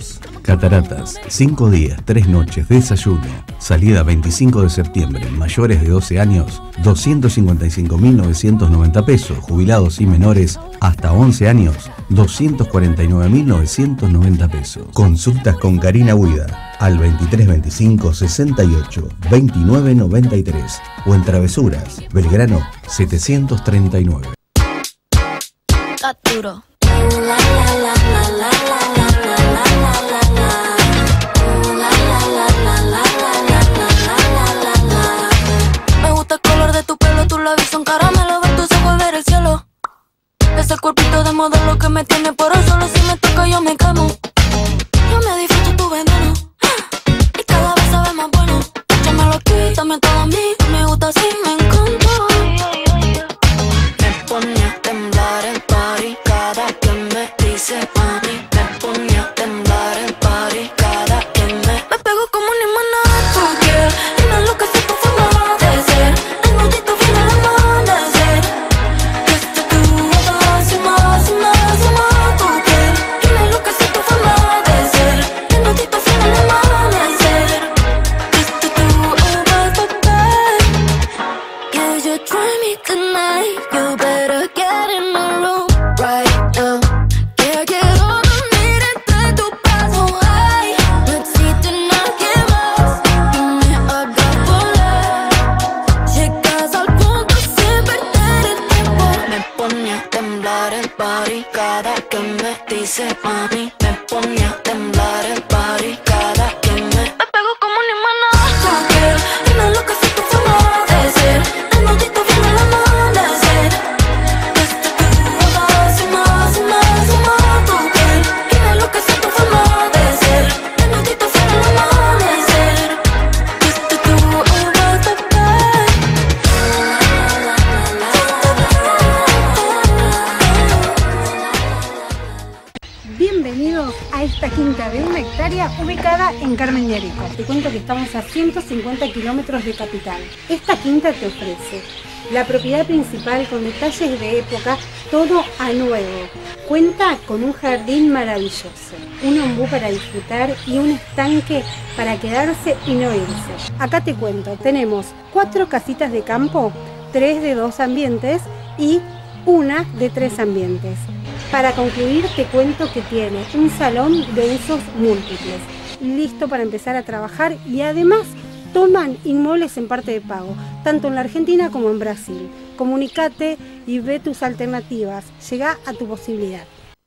Cataratas, cinco días, tres noches, desayuno. Salida veinticinco de septiembre. Mayores de doce años, doscientos cincuenta y cinco mil novecientos noventa pesos. Jubilados y menores hasta once años, doscientos cuarenta y nueve mil novecientos noventa pesos. Consultas con Karina Huida al veintitrés veinticinco sesenta y ocho veintinueve noventa y tres o en Travesuras, Belgrano setecientos treinta y nueve. Duro. Me gusta el color de tu pelo, tus labios son caramelo, ver tus ojos ver el cielo. Ese cuerpito de modelo que me tiene por el solo, si me toca yo me quemo. Yo me disfruto tu veneno y cada vez sabe más bueno. Échamelo aquí, dame todo a mí, me gusta así, me encanta. Me pone a temblar el party cada que me dice mami. Me pone a temblar el party cada que me Me pego como un imán a tu piel y me enloquece tu forma de ser. El nudito viene al amanecer. Desde tu boca y más y más y más tu piel y me enloquece tu forma de ser. El nudito viene al amanecer. Desde tu boca, yeah, you drive me tonight. You better get in the room right now. Yeah, quiero dormir entre tu paso. Ay, no existe nadie más que me haga volar. Llegas al punto sin perder el tiempo. Me pone a temblar el party cada que me dice mami. Me pone a temblar el party cada que me Me pego como un imán a tu piel y me enloquece tu forma de ser. El nudito viene al amanecer. Desde tu boca y más y más y más tu piel y me enloquece tu forma de ser. El nudito viene al amanecer. Desde tu boca. Bienvenidos a esta quinta de una hectárea ubicada en Carmen de Areco. Te cuento que estamos a ciento cincuenta kilómetros de capital. Esta quinta te ofrece la propiedad principal con detalles de época, todo a nuevo. Cuenta con un jardín maravilloso, un ombú para disfrutar y un estanque para quedarse y no irse. Acá te cuento, tenemos cuatro casitas de campo, tres de dos ambientes y una de tres ambientes. Para concluir te cuento que tiene un salón de usos múltiples, listo para empezar a trabajar y además toman inmuebles en parte de pago, tanto en la Argentina como en Brasil. Comunicate y ve tus alternativas, llega a tu posibilidad.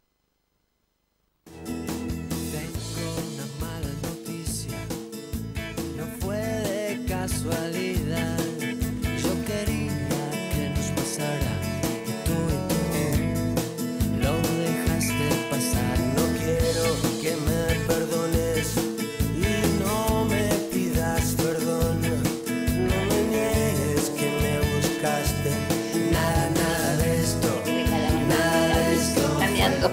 Tengo una mala noticia, no fue de casualidad. Yo quería que nos pasara y tú y tú lo dejaste pasar. No quiero que me perdones y no me pidas perdón. No me niegues que me buscaste. Nada, nada de esto, nada de esto. Planeando.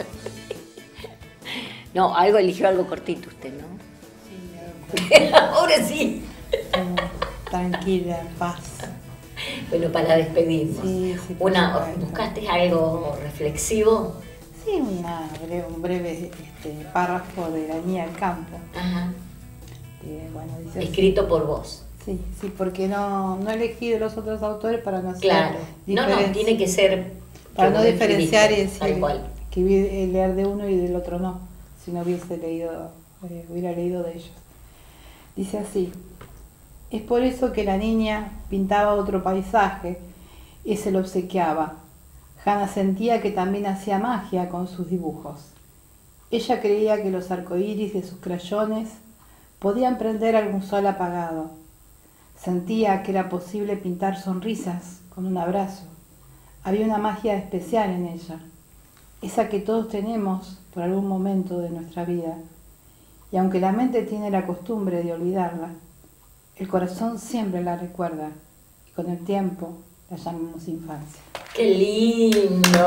No, algo eligió algo cortito usted, ¿no? Sí, Ahora sí. Tranquila, en paz. Bueno, para despedirnos. Sí, sí, por Una, supuesto. ¿buscaste algo reflexivo? Sí, una breve, un breve este, párrafo de la niña del campo. Ajá. Que, bueno, dice así. Escrito por vos. Sí, sí, porque no, no elegí de los otros autores para no hacer Claro. No, no, diferen- tiene que ser... para que no vos diferenciar y escribiste, tal decir cual. que vi- eh, leer de uno y del otro no, si no hubiese leído, eh, hubiera leído de ellos. Dice así: es por eso que la niña pintaba otro paisaje y se lo obsequiaba. Hannah sentía que también hacía magia con sus dibujos. Ella creía que los arcoíris de sus crayones podían prender algún sol apagado. Sentía que era posible pintar sonrisas con un abrazo. Había una magia especial en ella, esa que todos tenemos por algún momento de nuestra vida. Y aunque la mente tiene la costumbre de olvidarla, el corazón siempre la recuerda y con el tiempo la llamamos infancia. ¡Qué lindo!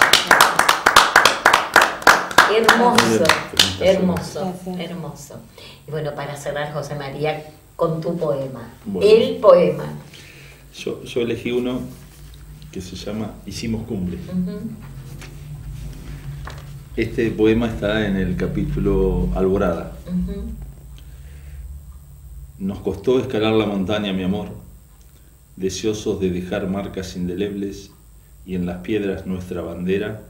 Hermoso, hermoso, Gracias. hermoso. Y bueno, para cerrar, José María, con tu poema. Bueno. El poema. Yo, yo elegí uno que se llama Hicimos Cumbre. Ujú. Este poema está en el capítulo Alborada. Uh-huh. Nos costó escalar la montaña, mi amor, deseosos de dejar marcas indelebles, y en las piedras nuestra bandera.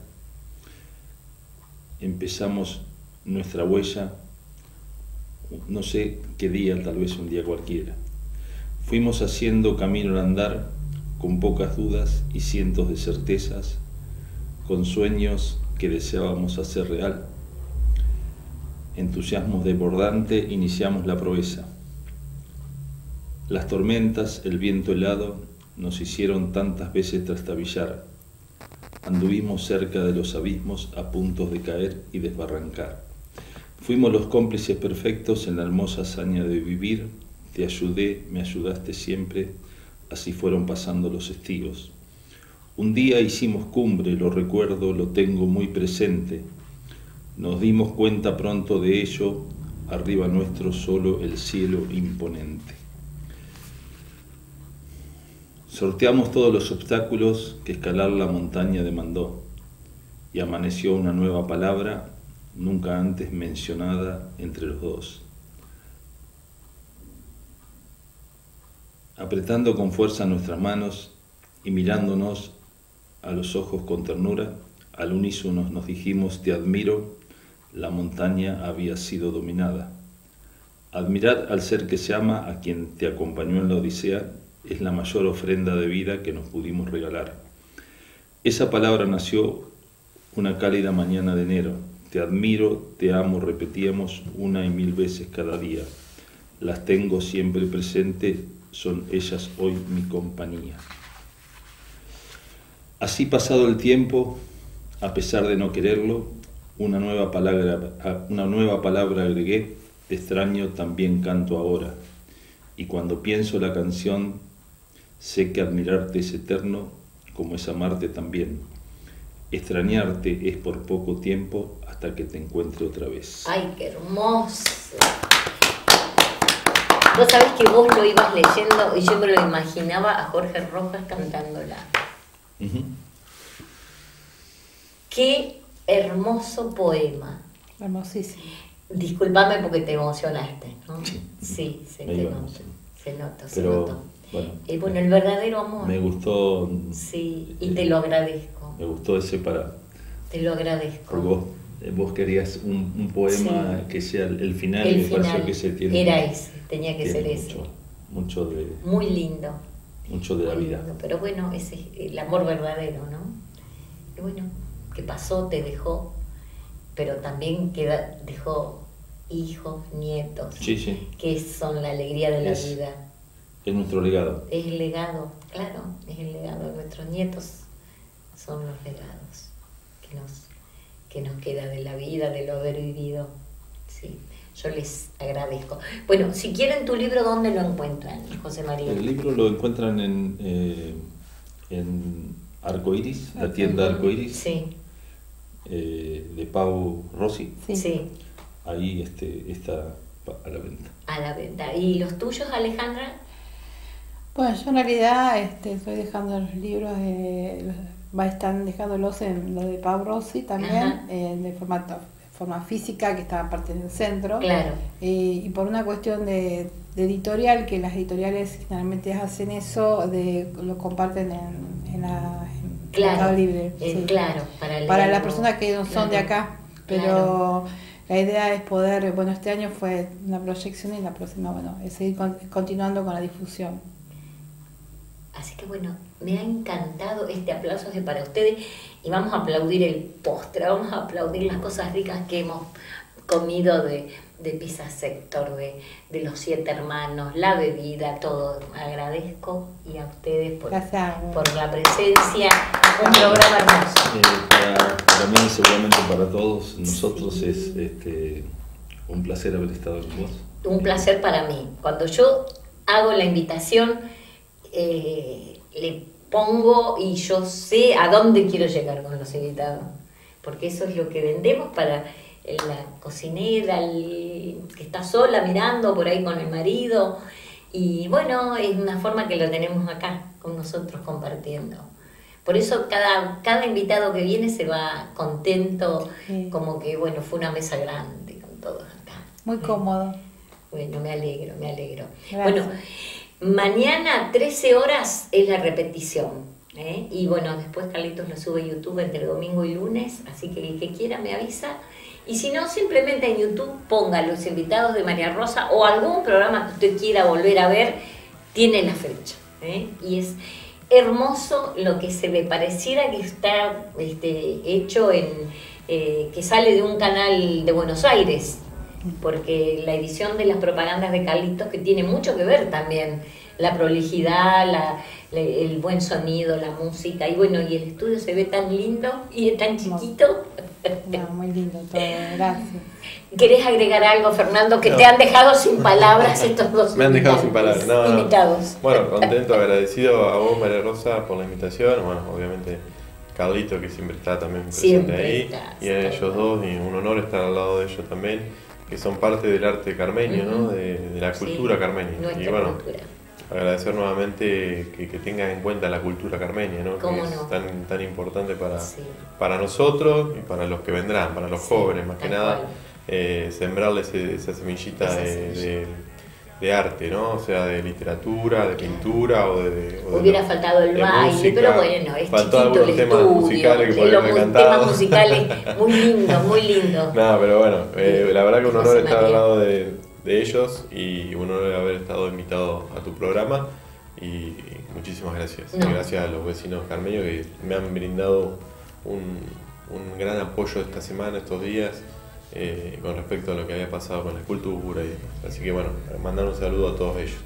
Empezamos nuestra huella, no sé qué día, tal vez un día cualquiera. Fuimos haciendo camino al andar, con pocas dudas y cientos de certezas, con sueños que deseábamos hacer real. Entusiasmos desbordante, iniciamos la proeza. Las tormentas, el viento helado, nos hicieron tantas veces trastabillar. Anduvimos cerca de los abismos a punto de caer y desbarrancar. Fuimos los cómplices perfectos en la hermosa hazaña de vivir. Te ayudé, me ayudaste siempre, así fueron pasando los estíos. Un día hicimos cumbre, lo recuerdo, lo tengo muy presente. Nos dimos cuenta pronto de ello, arriba nuestro solo el cielo imponente. Sorteamos todos los obstáculos que escalar la montaña demandó, y amaneció una nueva palabra, nunca antes mencionada entre los dos. Apretando con fuerza nuestras manos y mirándonos a los ojos con ternura, al unísono nos dijimos: te admiro, la montaña había sido dominada. Admirad al ser que se ama, a quien te acompañó en la odisea, es la mayor ofrenda de vida que nos pudimos regalar. Esa palabra nació una cálida mañana de enero. Te admiro, te amo, repetíamos una y mil veces cada día. Las tengo siempre presente, son ellas hoy mi compañía. Así pasado el tiempo, a pesar de no quererlo, una nueva palabra, una nueva palabra agregué: te extraño, también canto ahora. Y cuando pienso la canción, sé que admirarte es eterno, como es amarte también. Extrañarte es por poco tiempo hasta que te encuentre otra vez. ¡Ay, qué hermoso! Vos sabés que vos lo ibas leyendo y yo me lo imaginaba a Jorge Rojas cantándola. Uh-huh. ¡Qué hermoso poema! Hermosísimo. Disculpame porque te emocionaste, ¿no? Sí, sí se me te iba, nota, sí. se nota, se Pero, nota. bueno, Eh, bueno, el verdadero amor. Me gustó. Sí, y te lo agradezco. Me gustó ese para. Te lo agradezco. Porque vos, vos querías un, un poema Sí. que sea el, el final, El y me pareció final que se tiene. era ese, tenía que tiene ser ese. mucho, Mucho de. Muy lindo. Mucho de la Muy vida. lindo, pero bueno, ese es el amor verdadero, ¿no? Y bueno, que pasó, te dejó, pero también queda, dejó hijos, nietos, Sí, sí. que son la alegría de la Es- vida. Es nuestro legado. Es el legado, claro, es el legado. Nuestros nietos son los legados que nos, que nos queda de la vida, de lo haber vivido. Sí, yo les agradezco. Bueno, si quieren tu libro, ¿dónde lo encuentran, José María? El libro lo encuentran en, eh, en Arcoiris, la tienda Arcoiris, Sí, eh, de Pau Rossi. sí, sí, Ahí este, está pa- a la venta. a la venta. ¿Y los tuyos, Alejandra? Bueno, yo en realidad este, estoy dejando los libros, eh, va a estar dejándolos en lo de Pau Rossi también, Ajá. eh, de formato, forma física, que está aparte en el centro. Claro. Eh, y por una cuestión de, de editorial, que las editoriales generalmente hacen eso, de lo comparten en, en la en Claro, Mercado Libre. eh, sí. claro, para Para leerlo. las personas que no son de Claro, acá, pero claro. la idea es poder, bueno, este año fue una proyección y la próxima, bueno, es seguir con- continuando con la difusión. Así que bueno, me ha encantado este aplauso es para ustedes y vamos a aplaudir el postre, vamos a aplaudir las cosas ricas que hemos comido de, de Pizza Sector, de, de los siete hermanos, la bebida, todo. Agradezco y a ustedes por, Gracias. por la presencia, un programa hermoso. Eh, para, para mí, seguramente para todos nosotros, es este, un placer haber estado con vos. Un placer para mí. Cuando yo hago la invitación, eh, le pongo y yo sé a dónde quiero llegar con los invitados, porque eso es lo que vendemos para la cocinera el, que está sola mirando por ahí con el marido, y bueno, es una forma que lo tenemos acá con nosotros compartiendo. Por eso cada, cada invitado que viene se va contento, Sí. como que, bueno, fue una mesa grande con todos acá. Muy cómodo. Bueno, me alegro, me alegro. Gracias. Bueno, mañana trece horas es la repetición. ¿eh? Y bueno, después Carlitos lo sube a YouTube entre domingo y lunes, así que el que quiera me avisa. Y si no, simplemente en YouTube ponga los invitados de María Rosa o algún programa que usted quiera volver a ver, tiene la fecha. ¿eh? Y es hermoso lo que se ve, pareciera que está este, hecho en, eh, que sale de un canal de Buenos Aires, porque la edición de las propagandas de Carlitos, que tiene mucho que ver también, la prolijidad, la, la- el buen sonido, la música, y bueno, y el estudio se ve tan lindo y es tan chiquito. No, muy lindo todo, gracias. ¿Querés agregar algo, Fernando, que No. te han dejado sin palabras estos dos Me han dejado sin invitados? palabras. No, no. Invitados. Bueno, contento, agradecido a vos, María Rosa, por la invitación. Bueno, obviamente Carlito, que siempre está también presente Siempre ahí. está, Y a ellos dos, y un honor estar al lado de ellos también, que son parte del arte carmenio, ¿no? Ujú. De, de la Sí, cultura carmenia. nuestra Y bueno, cultura. agradecer nuevamente que, que tengan en cuenta la cultura carmenia, ¿no? Que Cómo es no. tan, tan importante para, Sí. para nosotros y para los que vendrán, para los Sí, jóvenes, más que tal nada, cual. eh, sembrarles ese- esa semillita Esa de, semilla. de- de arte, ¿no? O sea, de literatura, de pintura o de... o de Hubiera lo- faltado el de baile, música. pero bueno, es Faltó chiquito algunos el temas estudio, musicales que de podrían los haber mu- cantado. temas musicales muy lindo, muy lindo. No, pero bueno, eh, la verdad que un honor José estar al María. lado de, de ellos y un honor haber estado invitado a tu programa y muchísimas gracias. No. Y gracias a los vecinos carmeños que me han brindado un, un gran apoyo esta semana, estos días, eh, con respecto a lo que había pasado con la escultura y demás. Así que bueno, mandar un saludo a todos ellos.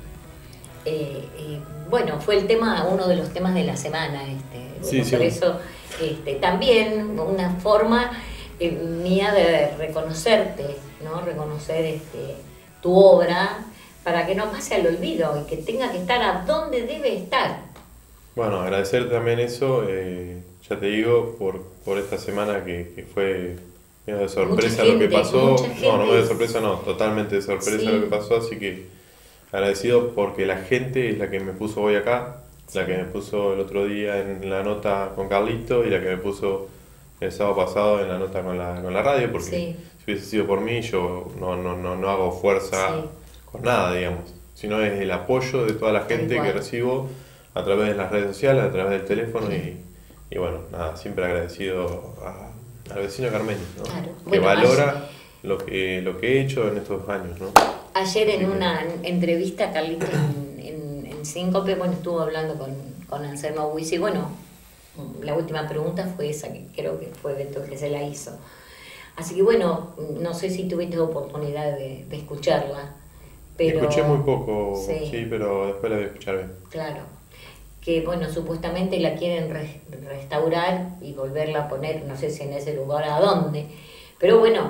Eh, eh, bueno, fue el tema, uno de los temas de la semana, este, Sí, bueno, sí. por eso este, también una forma eh, mía de reconocerte, ¿no? Reconocer este, tu obra para que no pase al olvido y que tenga que estar a donde debe estar. Bueno, agradecer también eso, eh, ya te digo, por, por esta semana que, que fue medio de sorpresa Mucha lo que gente, pasó. mucha No, no gente. de sorpresa, no, totalmente de sorpresa Sí. lo que pasó, así que agradecido porque la gente es la que me puso hoy acá, la que me puso el otro día en la nota con Carlito y la que me puso el sábado pasado en la nota con la, con la radio, porque Sí. si hubiese sido por mí yo no, no, no, no hago fuerza Sí. con nada, digamos, sino es el apoyo de toda la gente que cual. recibo a través de las redes sociales, a través del teléfono y, y bueno, nada, siempre agradecido a- al vecino carmeño, ¿no? Claro. Que Bueno, valora lo que, lo que he hecho en estos años, ¿no? Ayer Así en que- una entrevista, Carlitos, en, en, en Síncope, bueno, estuvo hablando con, con Anselmo Buisi, y bueno, la última pregunta fue esa, que creo que fue Beto el que se la hizo. Así que bueno, no sé si tuviste oportunidad de, de escucharla, pero... Escuché muy poco, Sí. sí, pero después la voy a escuchar bien. Claro, que bueno, supuestamente la quieren re- restaurar y volverla a poner, no sé si en ese lugar a dónde, pero bueno,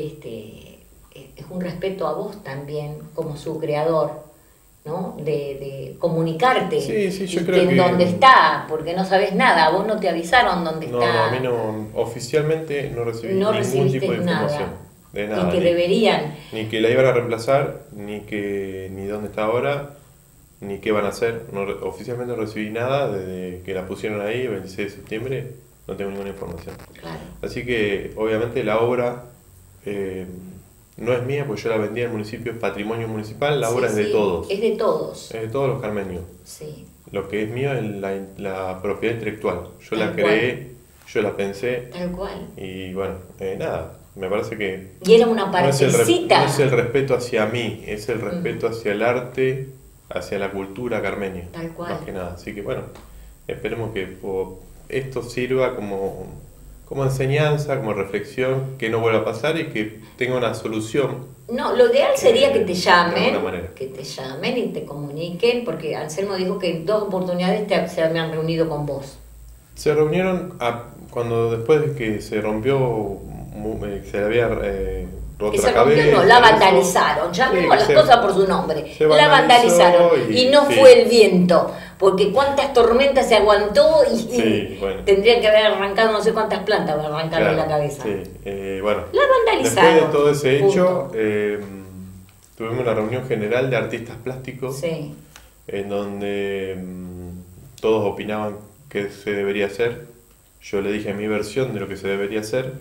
este, es un respeto a vos también como su creador, ¿no? De, de comunicarte Sí, sí, yo y creo en que- dónde está, porque no sabes nada, vos no te avisaron dónde No, está. no, a mí no, oficialmente no recibí No ningún recibiste tipo de nada. información. De nada. Y que ni- deberían. Ni que la iban a reemplazar, ni que ni dónde está ahora, ni qué van a hacer. No, re- oficialmente no recibí nada desde que la pusieron ahí, el veintiséis de septiembre, no tengo ninguna información. Claro. Así que obviamente la obra eh, no es mía, pues yo la vendí al municipio, es patrimonio municipal, la Sí, obra es de sí, todos, Es de todos. es de todos los carmeños. Sí. Lo que es mío es la, la propiedad intelectual. Yo la Tal creé, yo la pensé Tal cual. y bueno, eh, nada, me parece que Y era una no es, el, re- partecita. no es el respeto hacia mí, es el respeto hacia el arte, hacia la cultura carmeña. Tal cual. Más que nada. Así que bueno, esperemos que po, esto sirva como, como enseñanza, como reflexión, que no vuelva a pasar y que tenga una solución. No, lo ideal sería que te de llamen, alguna manera. que te llamen y te comuniquen, porque Anselmo dijo que en dos oportunidades te, se habían reunido con vos. Se reunieron a- cuando después de que se rompió, mu- eh, se le había eh, roto Que la se rompió, cabeza. no, la eso. vandalizaron, llamemos Sí, las se- cosas por su nombre, se la vandalizó vandalizaron y, y- no sí. fue el viento, porque cuántas tormentas se aguantó y, y Sí, bueno. tendrían que haber arrancado no sé cuántas plantas para arrancarle Claro, la cabeza. Sí, eh, bueno. La vandalizaron. Después de todo ese hecho, punto. eh, tuvimos una reunión general de artistas plásticos Sí. en donde mm, todos opinaban que se debería hacer. Yo le dije mi versión de lo que se debería hacer.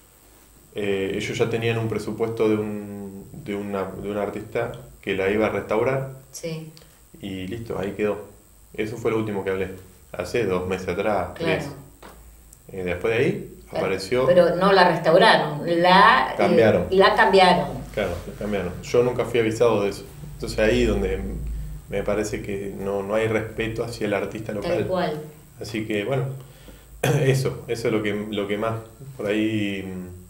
Eh, ellos ya tenían un presupuesto de un, de, una, de un artista que la iba a restaurar. Sí. Y listo, ahí quedó. Eso fue lo último que hablé. Hace dos meses atrás, Claro. tres. Eh, después de ahí apareció... Pero no la restauraron, la Cambiaron. eh, la cambiaron. Claro, la cambiaron. Yo nunca fui avisado de eso. Entonces ahí donde me parece que no, no hay respeto hacia el artista local. Tal cual. Así que bueno, eso, eso es lo que, lo que más por ahí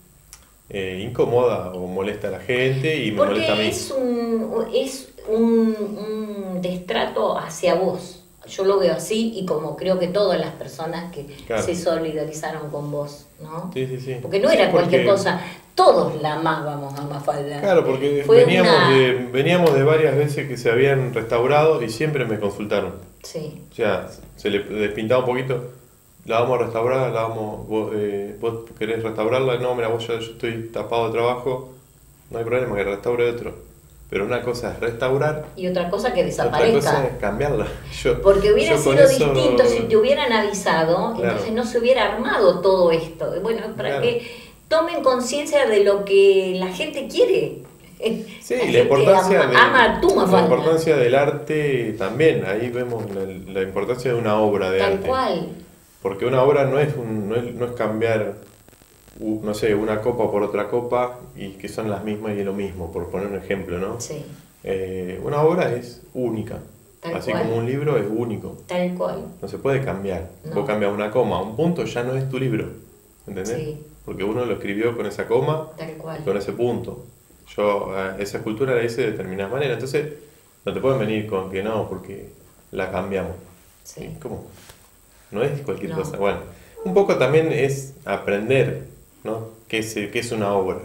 eh, incomoda o molesta a la gente y me molesta a Porque mí. es un es un, un destrato hacia vos. Yo lo veo así y como creo que todas las personas que Claro. se solidarizaron con vos, ¿no? Sí, sí, sí. Porque no Sí, era cualquier porque- cosa, todos la amábamos a Mafalda. Claro, porque Fue veníamos, una- de, veníamos de varias veces que se habían restaurado y siempre me consultaron. Sí. O sea, se le despintaba un poquito, la vamos a restaurar, la vamos, vos, eh, vos querés restaurarla, no, mira, vos ya, yo estoy tapado de trabajo, no hay problema, que restaure otro. Pero una cosa es restaurar, Y otra cosa que otra desaparezca. cosa es cambiarla. Yo, Porque hubiera yo con sido eso- distinto si te hubieran avisado, Claro. entonces no se hubiera armado todo esto. Bueno, para Claro. que tomen conciencia de lo que la gente quiere. Sí, la y la gente importancia, ama, de- ama tu la Mafalda. importancia del arte también, ahí vemos la, la importancia de una obra de Tal arte. cual. Porque una obra no es, un, no es, no es cambiar, u- no sé, una copa por otra copa y que son las mismas y es lo mismo, por poner un ejemplo, ¿no? Sí. Eh, una obra es única, Tal así cual. como un libro es único, Tal cual. no se puede cambiar. No. Vos cambias una coma, un punto ya no es tu libro, ¿entendés? Sí. Porque uno lo escribió con esa coma Tal cual. y con ese punto. Yo eh, esa escultura la hice de determinada manera, entonces no te pueden venir con que no, porque la cambiamos. Sí. ¿Cómo? No es cualquier No. cosa. Bueno, un poco también es aprender, ¿no? ¿Qué es, qué es una obra?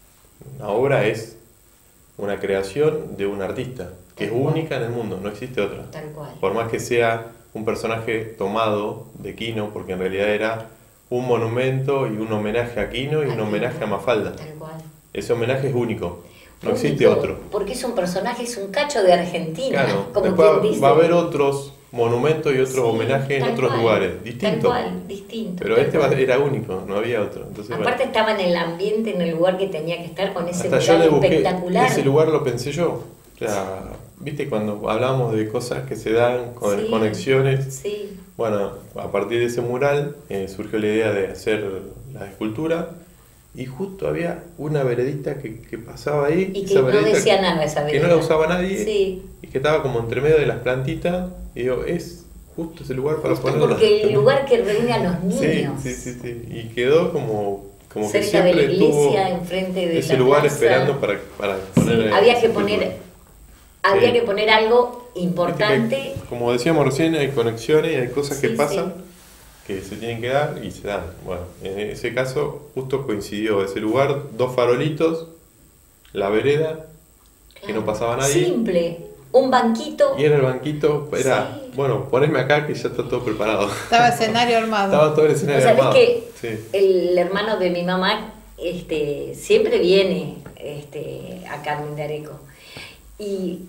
Una obra es una creación de un artista, que es única en el mundo, no existe otra. Tal cual. Por más que sea un personaje tomado de Quino, porque en realidad era un monumento y un homenaje a Quino y un homenaje a Mafalda. Tal cual. Ese homenaje es único, no existe Único, otro. Porque es un personaje, es un cacho de Argentina. Claro, como después quien dice. va a haber otros monumentos y otros Sí, homenajes en tal otros cual, lugares, Tal distintos. cual, distinto. Pero tal este va- cual. era único, no había otro. Entonces, bueno, Aparte estaba en el ambiente, en el lugar que tenía que estar con ese hasta yo mural le busqué, espectacular. ese lugar lo pensé yo. O sea, viste cuando hablábamos de cosas que se dan, con Sí, conexiones. Sí, Bueno, a partir de ese mural eh, surgió la idea de hacer la escultura y justo había una veredita que, que pasaba ahí. y que esa no veredita decía nada esa que vereda. no la usaba nadie Sí, y que estaba como entre medio de las plantitas y digo, es justo ese lugar para justo ponerlo. porque el lugar que reúne a los Sí, niños. sí, sí, sí. Y quedó como, como que Cerca de siempre la iglesia, estuvo enfrente de ese la lugar plaza. esperando para, para Sí, poner había esa que escultura. poner, había Sí. que poner algo Viste que importante. hay- como decíamos recién, hay conexiones y hay cosas Sí, que pasan sí. que se tienen que dar y se dan. Bueno, en ese caso justo coincidió ese lugar, dos farolitos, la vereda, que no pasaba nadie. Simple, un banquito. Y era el banquito, era, bueno, poneme acá que ya está todo preparado. Estaba escenario armado. Estaba todo el escenario ¿Sabés armado. que Sí. el hermano de mi mamá este, siempre viene este, a Carmen de Areco? Y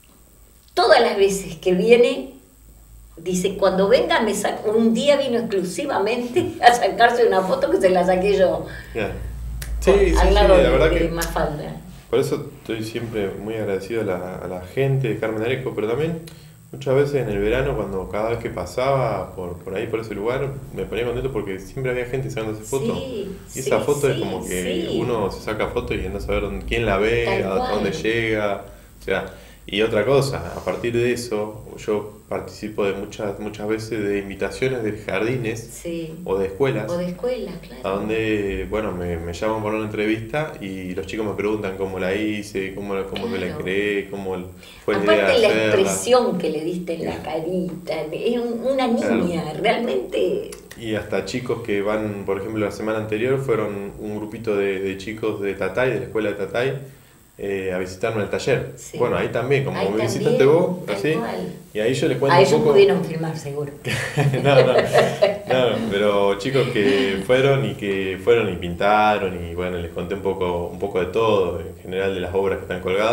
todas las veces que viene, dice, cuando venga, me saco. Un día vino exclusivamente a sacarse una foto que se la saqué yo. Ya. Sí, sí, sí, al lado la de, verdad de que Mafalda. por eso estoy siempre muy agradecido a la, a la gente de Carmen de Areco, pero también muchas veces en el verano, cuando cada vez que pasaba por, por ahí, por ese lugar, me ponía contento porque siempre había gente sacándose fotos. Sí, y esa sí, foto es sí, como que sí. uno se saca fotos y no saber dónde- quién la ve, Tal a cual. dónde llega. O sea, y otra cosa, a partir de eso, yo participo de muchas, muchas veces de invitaciones de jardines Sí. o de escuelas. O de escuelas, A claro. donde, bueno, me, me llaman para una entrevista y los chicos me preguntan cómo la hice, cómo, cómo me la Claro. creé, cómo fue la idea Aparte de la hacerla. expresión que le diste en la carita, es un- una niña, realmente. Y hasta chicos que van, por ejemplo, la semana anterior fueron un grupito de, de chicos de Tatay, de la escuela de Tatay, eh, a visitarme al taller. Sí. Bueno, ahí también, como Ahí me también, visitaste vos, tal así, cual. y ahí yo les cuento A un ellos poco... pudieron filmar, seguro. no, no, no, pero chicos que fueron y que fueron y pintaron y bueno, les conté un poco, un poco de todo, en general de las obras que están colgadas,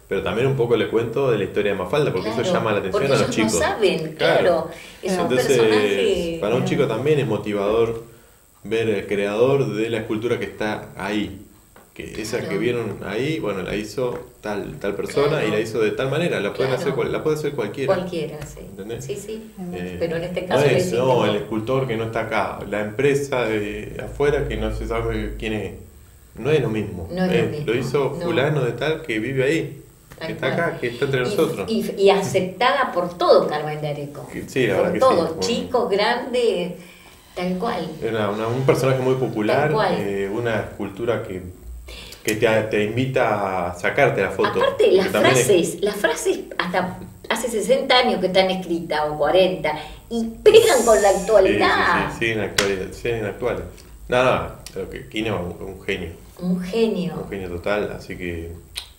pero también un poco le cuento de la historia de Mafalda, porque Claro, eso llama la atención porque a los ellos chicos. no saben, claro, es un Entonces, personaje- para un chico también es motivador ver el creador de la escultura que está ahí. Que esa Claro. que vieron ahí, bueno, la hizo tal tal persona Claro. y la hizo de tal manera, la pueden Claro. hacer cual- la puede hacer cualquiera. Cualquiera, sí. ¿Entendés? Sí, sí. Eh, Pero en este no caso le es, hiciste no, vos. el escultor que no está acá, la empresa de afuera que no se sabe quién es. No es lo mismo. No es lo mismo, hizo no. fulano de tal que vive ahí, Tal que está cual. acá, que está entre Y- nosotros. Y, y aceptada por todo Carmen de Areco. Sí, la por verdad que todos, sí. Bueno, chicos, grandes, tal cual. Era una- un personaje muy popular, Tal cual. eh, una escultura que, que te, te invita a sacarte la foto. Aparte, las que también es- frases, las frases hasta hace sesenta años que están escritas o cuarenta y pegan con la actualidad. Sí, sí, sí, siguen actuales, siguen actuales. No, no, pero que Kino es un, un genio, Un genio. un genio total, así que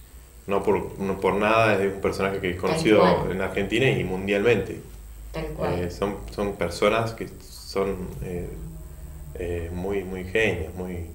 no por, no por nada es un personaje que es conocido cual. en Argentina y mundialmente. Tal cual. Eh, son, son personas que son eh, eh, muy, muy genios, muy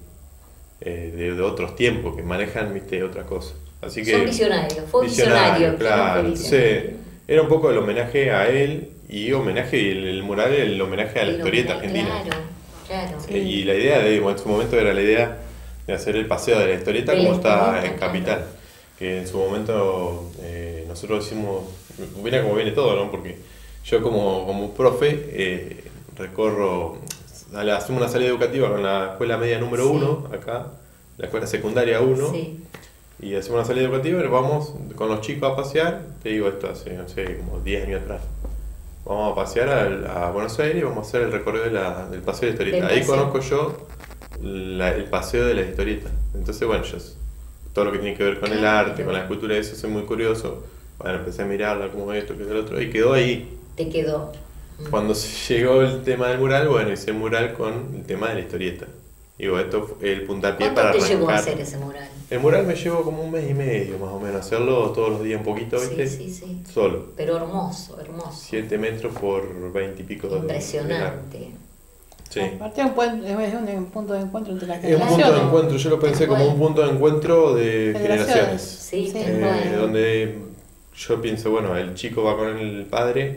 eh, de, de otros tiempos, que manejan, viste, otra cosa. Así que, Son visionarios, fue visionario, claro. fue visionario. Entonces, era un poco el homenaje a él y homenaje, el, el mural, el homenaje a la El historieta homenaje, argentina. Claro, claro. Eh, Y la idea de, bueno, en su momento era la idea de hacer el paseo de la historieta De la como está historieta, en claro. Capital. Que en su momento eh, nosotros hicimos, mira cómo viene todo, ¿no? Porque yo como, como profe eh, recorro, hacemos una salida educativa con la escuela media número uno, acá, la escuela secundaria uno, Sí. y hacemos una salida educativa y nos vamos con los chicos a pasear, te digo esto hace, no sé, como diez años atrás. Vamos a pasear al- a, Buenos Aires y vamos a hacer el recorrido de la- del paseo de la historieta. Del Ahí paseo. conozco yo la- el paseo de la historieta. Entonces, bueno, yo todo lo que tiene que ver con el Claro. arte, con la escultura, eso soy muy curioso. Bueno, empecé a mirarla, como esto, que es el otro, y quedó ahí. Te quedó. Cuando se llegó el tema del mural, bueno, hice el mural con el tema de la historieta. Digo, esto fue el puntapié ¿Cuánto para te arrancar. llevó a hacer ese mural? El mural me llevó como un mes y medio, más o menos, hacerlo todos los días un poquito, ¿viste? Sí, sí, sí. Solo. Pero hermoso, hermoso. siete metros por veinte y pico de- de largo. Impresionante. Sí. Aparte es un, puen- es un punto de encuentro entre las Es un punto de generaciones. encuentro, yo lo pensé como un punto de encuentro de Generaciones. generaciones. Sí, Sí, Eh, bueno. donde yo pienso, bueno, el chico va con el padre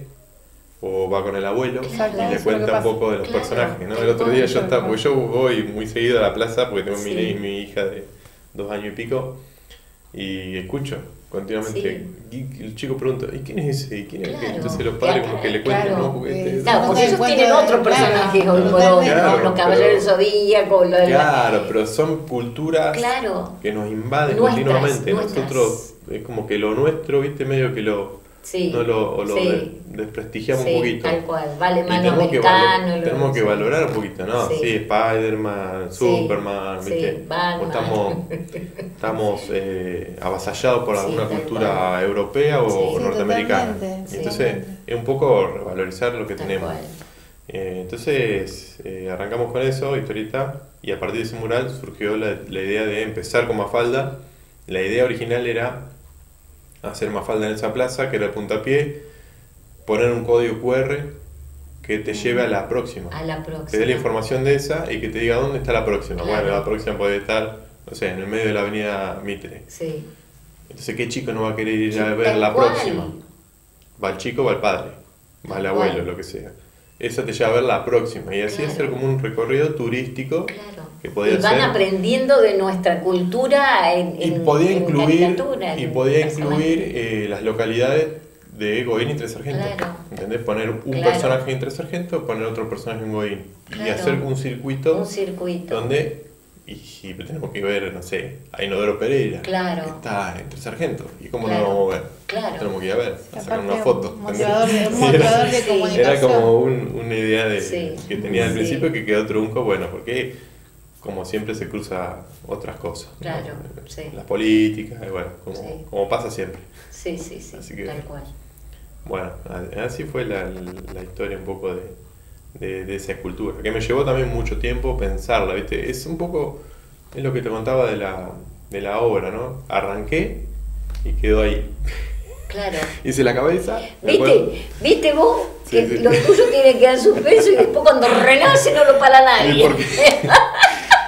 o va con el abuelo Exacto, y eso le es lo que cuenta un pasa. poco de los Claro, personajes, ¿no? tal El otro día cual, yo tal estaba, cual. porque yo voy muy seguido a la plaza porque tengo mi, Sí. mi hija de dos años y pico y escucho continuamente. Y el chico pregunta, ¿y quién es ese? ¿Y quién es aquel? Claro, Entonces los padres claro, como que le cuentan, claro. ¿no? Porque este- Claro, porque Sí, ellos cuento tienen de- otro personaje claro, hoy por hoy, claro, ¿no? Los pero- caballeros del Zodíaco, lo de la- Claro, pero son culturas Claro. que nos invaden Nuestras, continuamente. nuestras. Nosotros es como que lo nuestro, viste, medio que lo, Sí, no lo, o lo sí. de- desprestigiamos Sí, un poquito. tal cual. Vale, Y mano tenemos que, americano. valo- lo- tenemos que sí. valorar un poquito, ¿no? Sí. Sí, Spider-Man, Sí, Superman, sí, ¿viste? Batman. O estamos estamos eh, avasallados por Sí, alguna tal cultura cual. europea o Sí, sí, norteamericana. totalmente, Y sí. entonces es un poco revalorizar lo que Tal tenemos. cual. Eh, entonces eh, arrancamos con eso, historieta, y a partir de ese mural surgió la, la idea de empezar con Mafalda. La idea original era hacer Mafalda en esa plaza, que era el puntapié, poner un código cu erre que te lleve a la próxima. A la Te dé la próxima. información de esa y que te diga dónde está la próxima. Claro. Bueno, la próxima puede estar, no sé, en el medio de la avenida Mitre. Sí. Entonces, ¿qué chico no va a querer ir Sí, a ver tal la cual. próxima? Va el chico, va el padre, va el Tal abuelo, cual. lo que sea. Esa te lleva a ver la próxima y así Claro. hacer como un recorrido turístico Claro. que podía Y van ser. aprendiendo de nuestra cultura en, Y en, podía en incluir, caricatura, y en podía personajes. incluir eh, las localidades de Goín y Tres Sargentos. Claro. ¿Entendés? Poner un Claro. personaje en Tres Sargentos, poner otro personaje en Goín. Y Claro. hacer un circuito Un circuito. donde, y, y tenemos que ver, no sé, a Inodoro Pereira. Claro. Que está en Tres Sargentos. ¿Y cómo Claro. no lo vamos a ver? Claro. Tenemos que ir a ver, a sacar Aparte, una foto. un motivador de- un Sí, era- motivador de Sí. comunicación. Era como un- una idea de, Sí. que tenía al Sí. principio que quedó trunco, bueno, porque como siempre se cruza otras cosas. ¿no? Claro, sí. Las políticas, y bueno, como, Sí. como pasa siempre. Sí, sí, sí. Así que- Tal cual. Bueno, a- así fue la, la historia un poco de, de, de esa escultura, que me llevó también mucho tiempo pensarla, ¿viste? Es un poco, es lo que te contaba de la, de la obra, ¿no? Arranqué y quedó ahí. Claro. Hice la cabeza. me acuerdo- ¿Viste? ¿Viste vos? Sí, Que sí. lo tuyo tiene que dar suspenso y después cuando renace no lo para nadie. Sí, porque-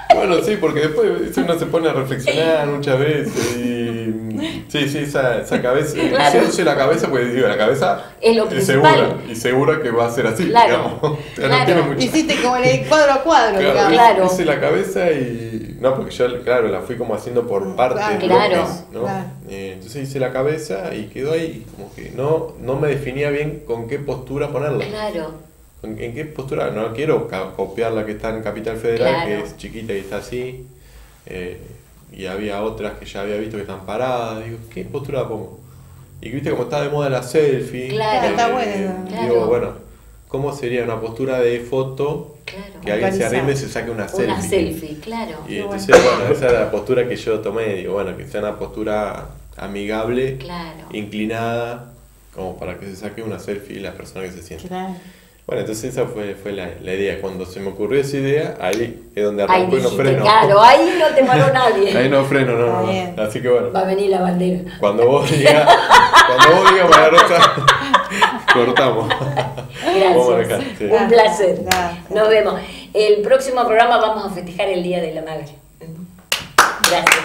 Bueno, sí, porque después uno se pone a reflexionar muchas veces y... Sí, sí, esa, esa cabeza... Claro. Seduce la cabeza, pues digo, la cabeza Es lo principal. segura. Y segura que va a ser así, Claro, digamos. O sea, claro. no tiene mucha... Hiciste como el cuadro a cuadro, Claro, digamos. Claro. hice la cabeza y... No, porque yo, claro, la fui como haciendo por partes. Claro. bloques, ¿no? Claro. Eh, entonces hice la cabeza y quedó ahí. Como que no, no me definía bien con qué postura ponerla. Claro. ¿En, en qué postura? No quiero ca- copiar la que está en Capital Federal, Claro. que es chiquita y está así. Eh, y había otras que ya había visto que están paradas. Digo, ¿qué postura pongo? Y viste como está de moda la selfie. Claro. eh, Está bueno. Digo, Claro. bueno, ¿cómo sería una postura de foto Claro. que alguien se Organizada. arrime y se saque una selfie? Una selfie, claro. Y entonces, bueno, esa era la postura que yo tomé. Digo, bueno, que sea una postura amigable, Claro. inclinada, como para que se saque una selfie la persona que se siente. Claro. Bueno, entonces esa fue, fue la, la idea. Cuando se me ocurrió esa idea, ahí es donde Ahí arrancó y no dijiste, freno. claro, ahí no te paró nadie. Ahí no freno, no, no, Está bien. no. Así que bueno, Va a venir la bandera. cuando vos digas, cuando vos digas María Rosa, cortamos. Vamos a Gracias. dejar, sí. Un placer. Gracias. Nos vemos. El próximo programa vamos a festejar el Día de la Madre. Gracias.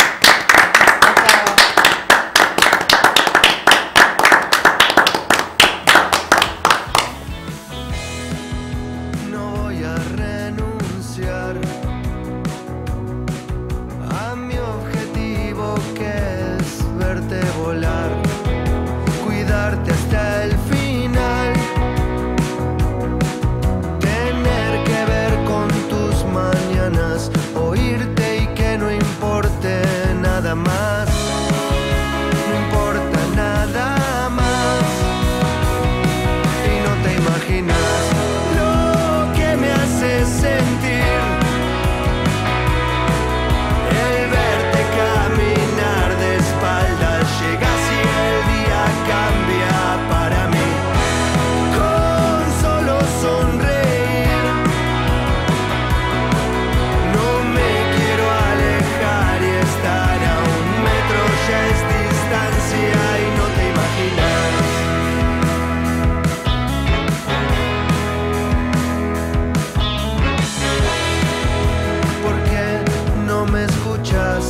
No voy a renunciar a mi objetivo, que es verte volar, cuidarte hasta el final, tener que ver con tus mañanas, oírte y que no importe nada más, no importa nada más, y no te imaginas lo que me hace sentir el verte caminar de espaldas. Llegas y el día cambia para mí, con solo sonreír. No me quiero alejar y estar a un metro ya es distancia y no te imaginas. ¿Por qué no me escuchas?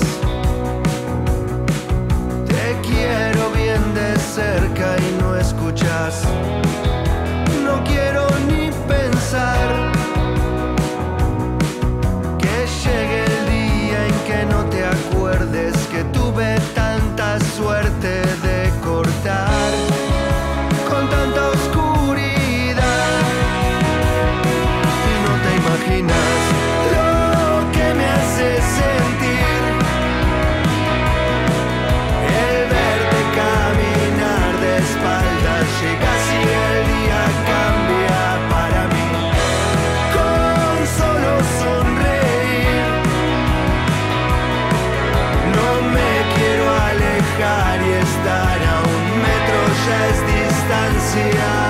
Te quiero bien de cerca y no escuchas. No quiero ni pensar que llegue el día en que no te acuerdes que tuve tanta suerte de cortar con tanta oscuridad. Y no te imaginas lo que me hace sentir el verte caminar de espaldas. Llegas y el día cambia para mí, con solo sonreír. No me quiero alejar y estar a un metro ya es distancia.